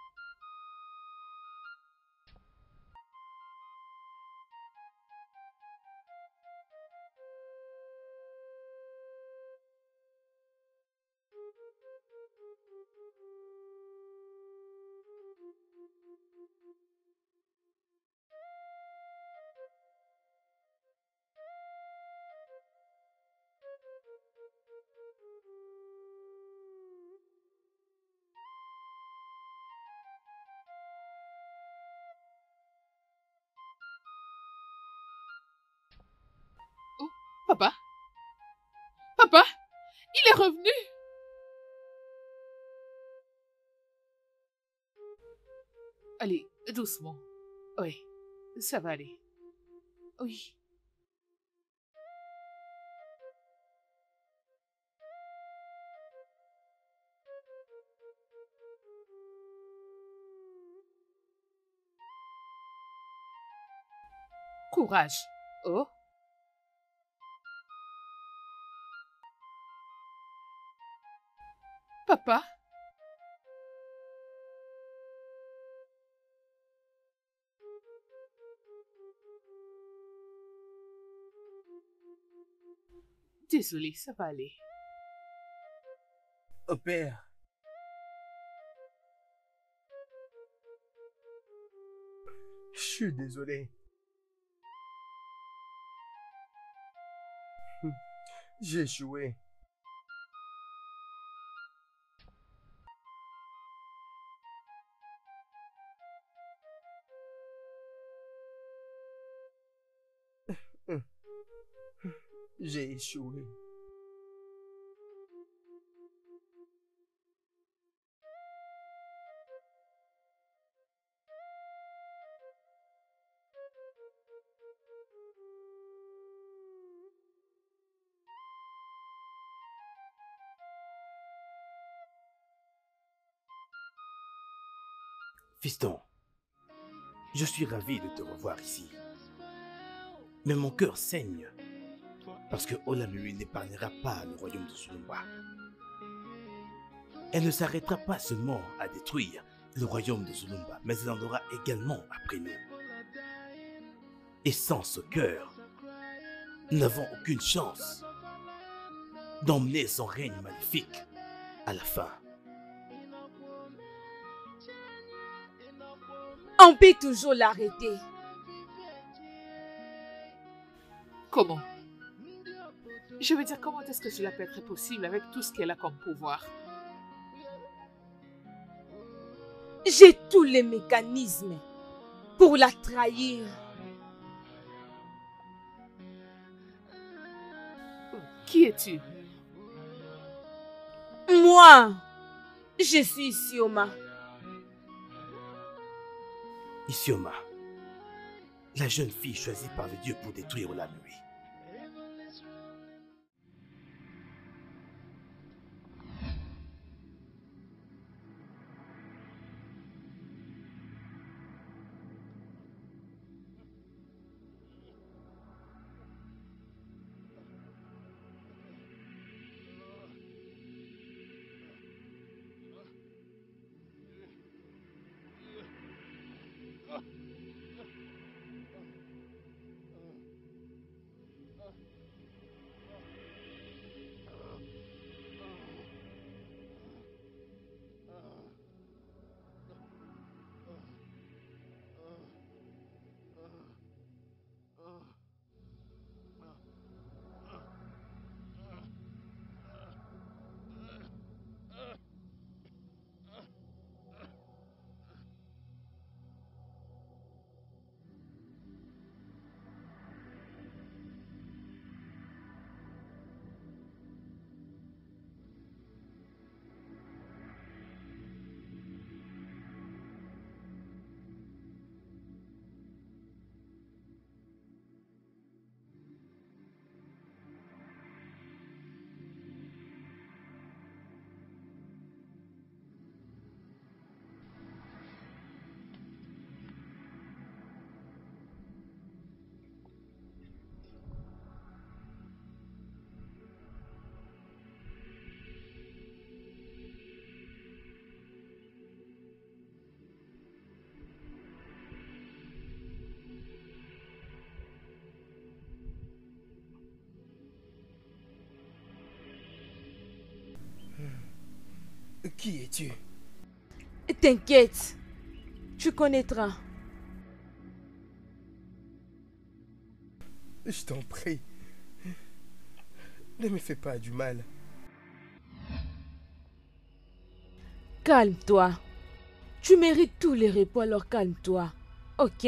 Papa? Papa? Il est revenu? Allez, doucement. Oui, ça va aller. Oui. Courage. Oh. Papa? Désolé, ça va aller. Oh père. Je suis désolé. J'ai échoué. J'ai échoué. Fiston, je suis ravi de te revoir ici. Mais mon cœur saigne parce que Olamiri n'épargnera pas le royaume de Zulumba. Elle ne s'arrêtera pas seulement à détruire le royaume de Zulumba, mais elle en aura également après nous. Et sans ce cœur, nous n'avons aucune chance d'emmener son règne maléfique à la fin. On peut toujours l'arrêter. Comment? Je veux dire, comment est-ce que cela peut être possible avec tout ce qu'elle a comme pouvoir? J'ai tous les mécanismes pour la trahir. Qui es-tu? Moi, je suis Isioma. Isioma, la jeune fille choisie par le dieu pour détruire Olamiri. Qui es-tu? T'inquiète, tu connaîtras. Je t'en prie. Ne me fais pas du mal. Calme-toi. Tu mérites tous les repos, alors calme-toi. Ok?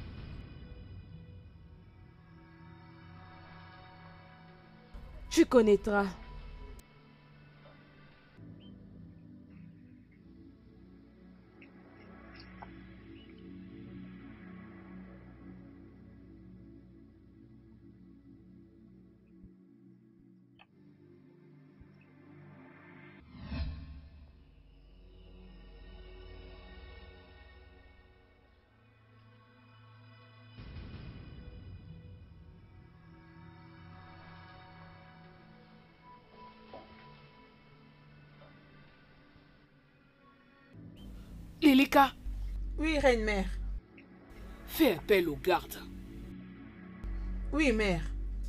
Tu connaîtras. Lilika. Oui, reine-mère. Fais appel aux gardes. Oui, mère.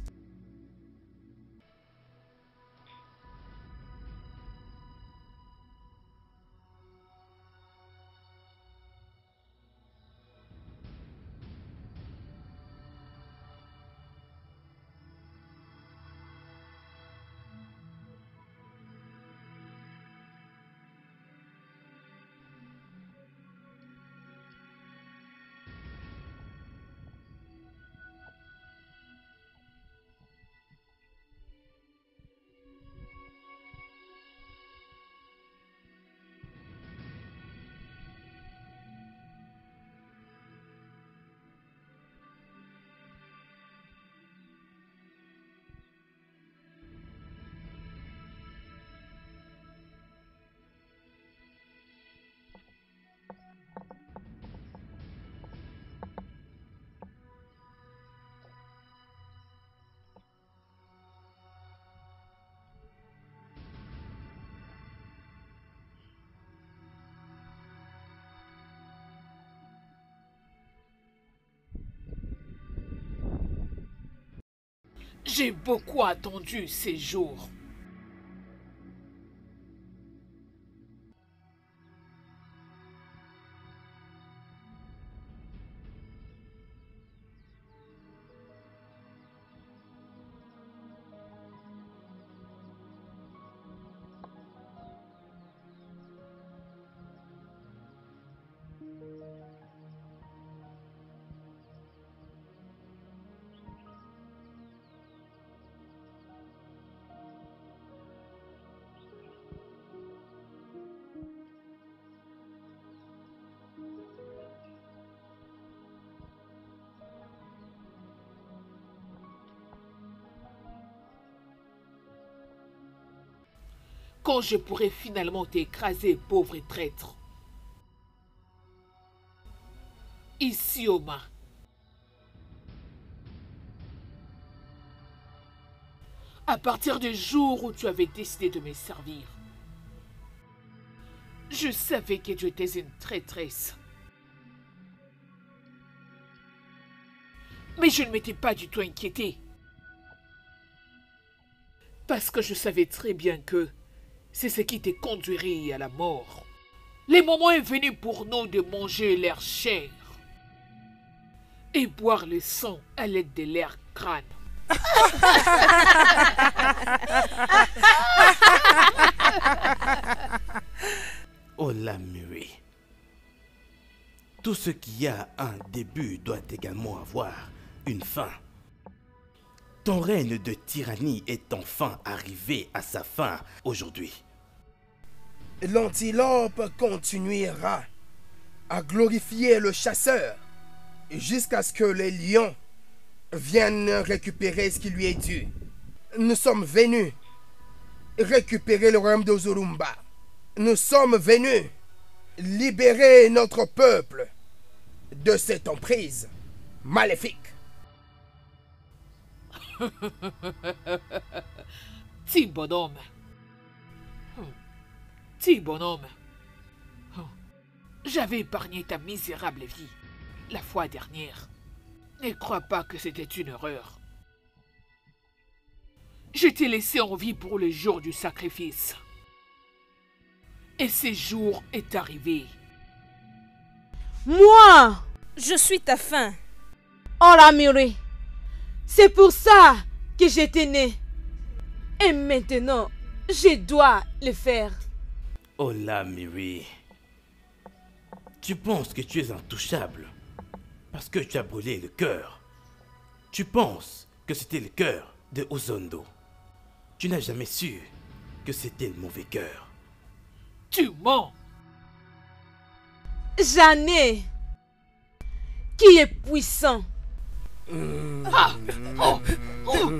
J'ai beaucoup attendu ces jours. Quand je pourrai finalement t'écraser, pauvre traître. Ici, Oma. À partir du jour où tu avais décidé de me servir, je savais que tu étais une traîtresse. Mais je ne m'étais pas du tout inquiété. Parce que je savais très bien que c'est ce qui te conduirait à la mort. Le moment est venu pour nous de manger leur chair et boire le sang à l'aide de leur crâne. Oh la murée. Tout ce qui a un début doit également avoir une fin. Ton règne de tyrannie est enfin arrivé à sa fin aujourd'hui. L'antilope continuera à glorifier le chasseur jusqu'à ce que les lions viennent récupérer ce qui lui est dû. Nous sommes venus récupérer le royaume d'Ozurumba. Nous sommes venus libérer notre peuple de cette emprise maléfique. Petit bonhomme. Petit bonhomme. J'avais épargné ta misérable vie la fois dernière. Ne crois pas que c'était une erreur. Je t'ai laissé en vie pour le jour du sacrifice. Et ce jour est arrivé. Moi, je suis ta fin. Oh la Miri, c'est pour ça que j'étais né. Et maintenant, je dois le faire. Oh là, Miri. Tu penses que tu es intouchable parce que tu as brûlé le cœur. Tu penses que c'était le cœur de Ozondo. Tu n'as jamais su que c'était le mauvais cœur. Tu mens. J'en ai qui est puissant. Ah. Oh. Oh.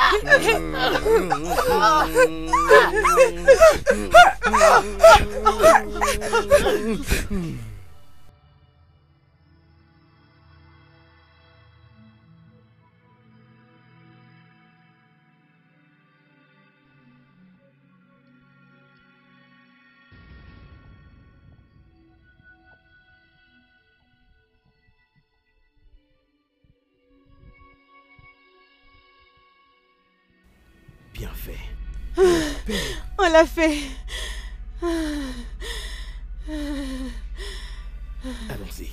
Bien fait. On l'a fait. Allons-y.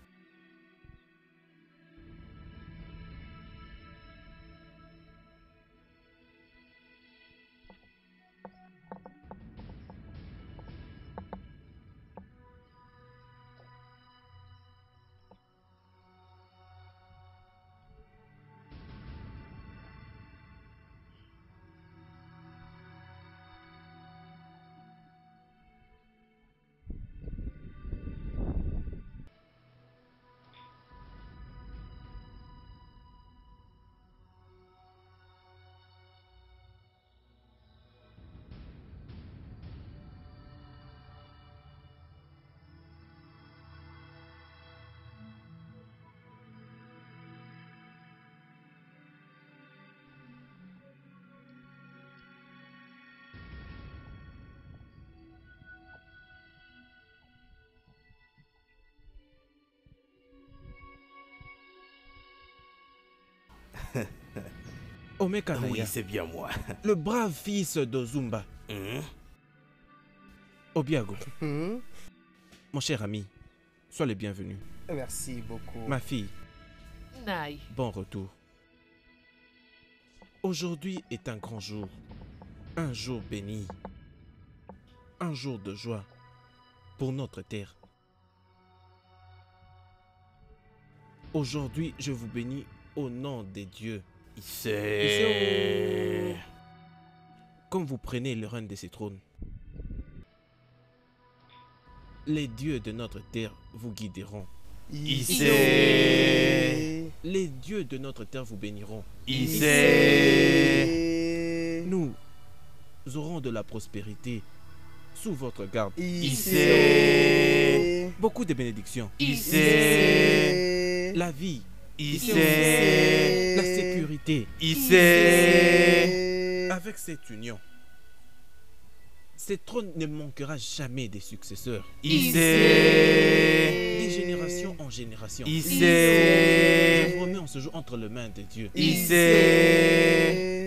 Omekanaya. Oui, c'est bien moi. Le brave fils d'Ozumba. Mmh. Obiago. Mmh. Mon cher ami, sois le bienvenu. Merci beaucoup. Ma fille. Naï. Bon retour. Aujourd'hui est un grand jour. Un jour béni. Un jour de joie pour notre terre. Aujourd'hui, je vous bénis au nom des dieux. C'est... Comme vous prenez le règne de ces trônes, les dieux de notre terre vous guideront. Issé. Les dieux de notre terre vous béniront. Issé. Nous aurons de la prospérité sous votre garde. Issé. Beaucoup de bénédictions. Issé. La vie. Issé. La sécurité. Issé. Avec cette union, ce trône ne manquera jamais des successeurs. Issé. Des générations en génération. Issé. Je vous remets en ce jour entre les mains de Dieu. Issé.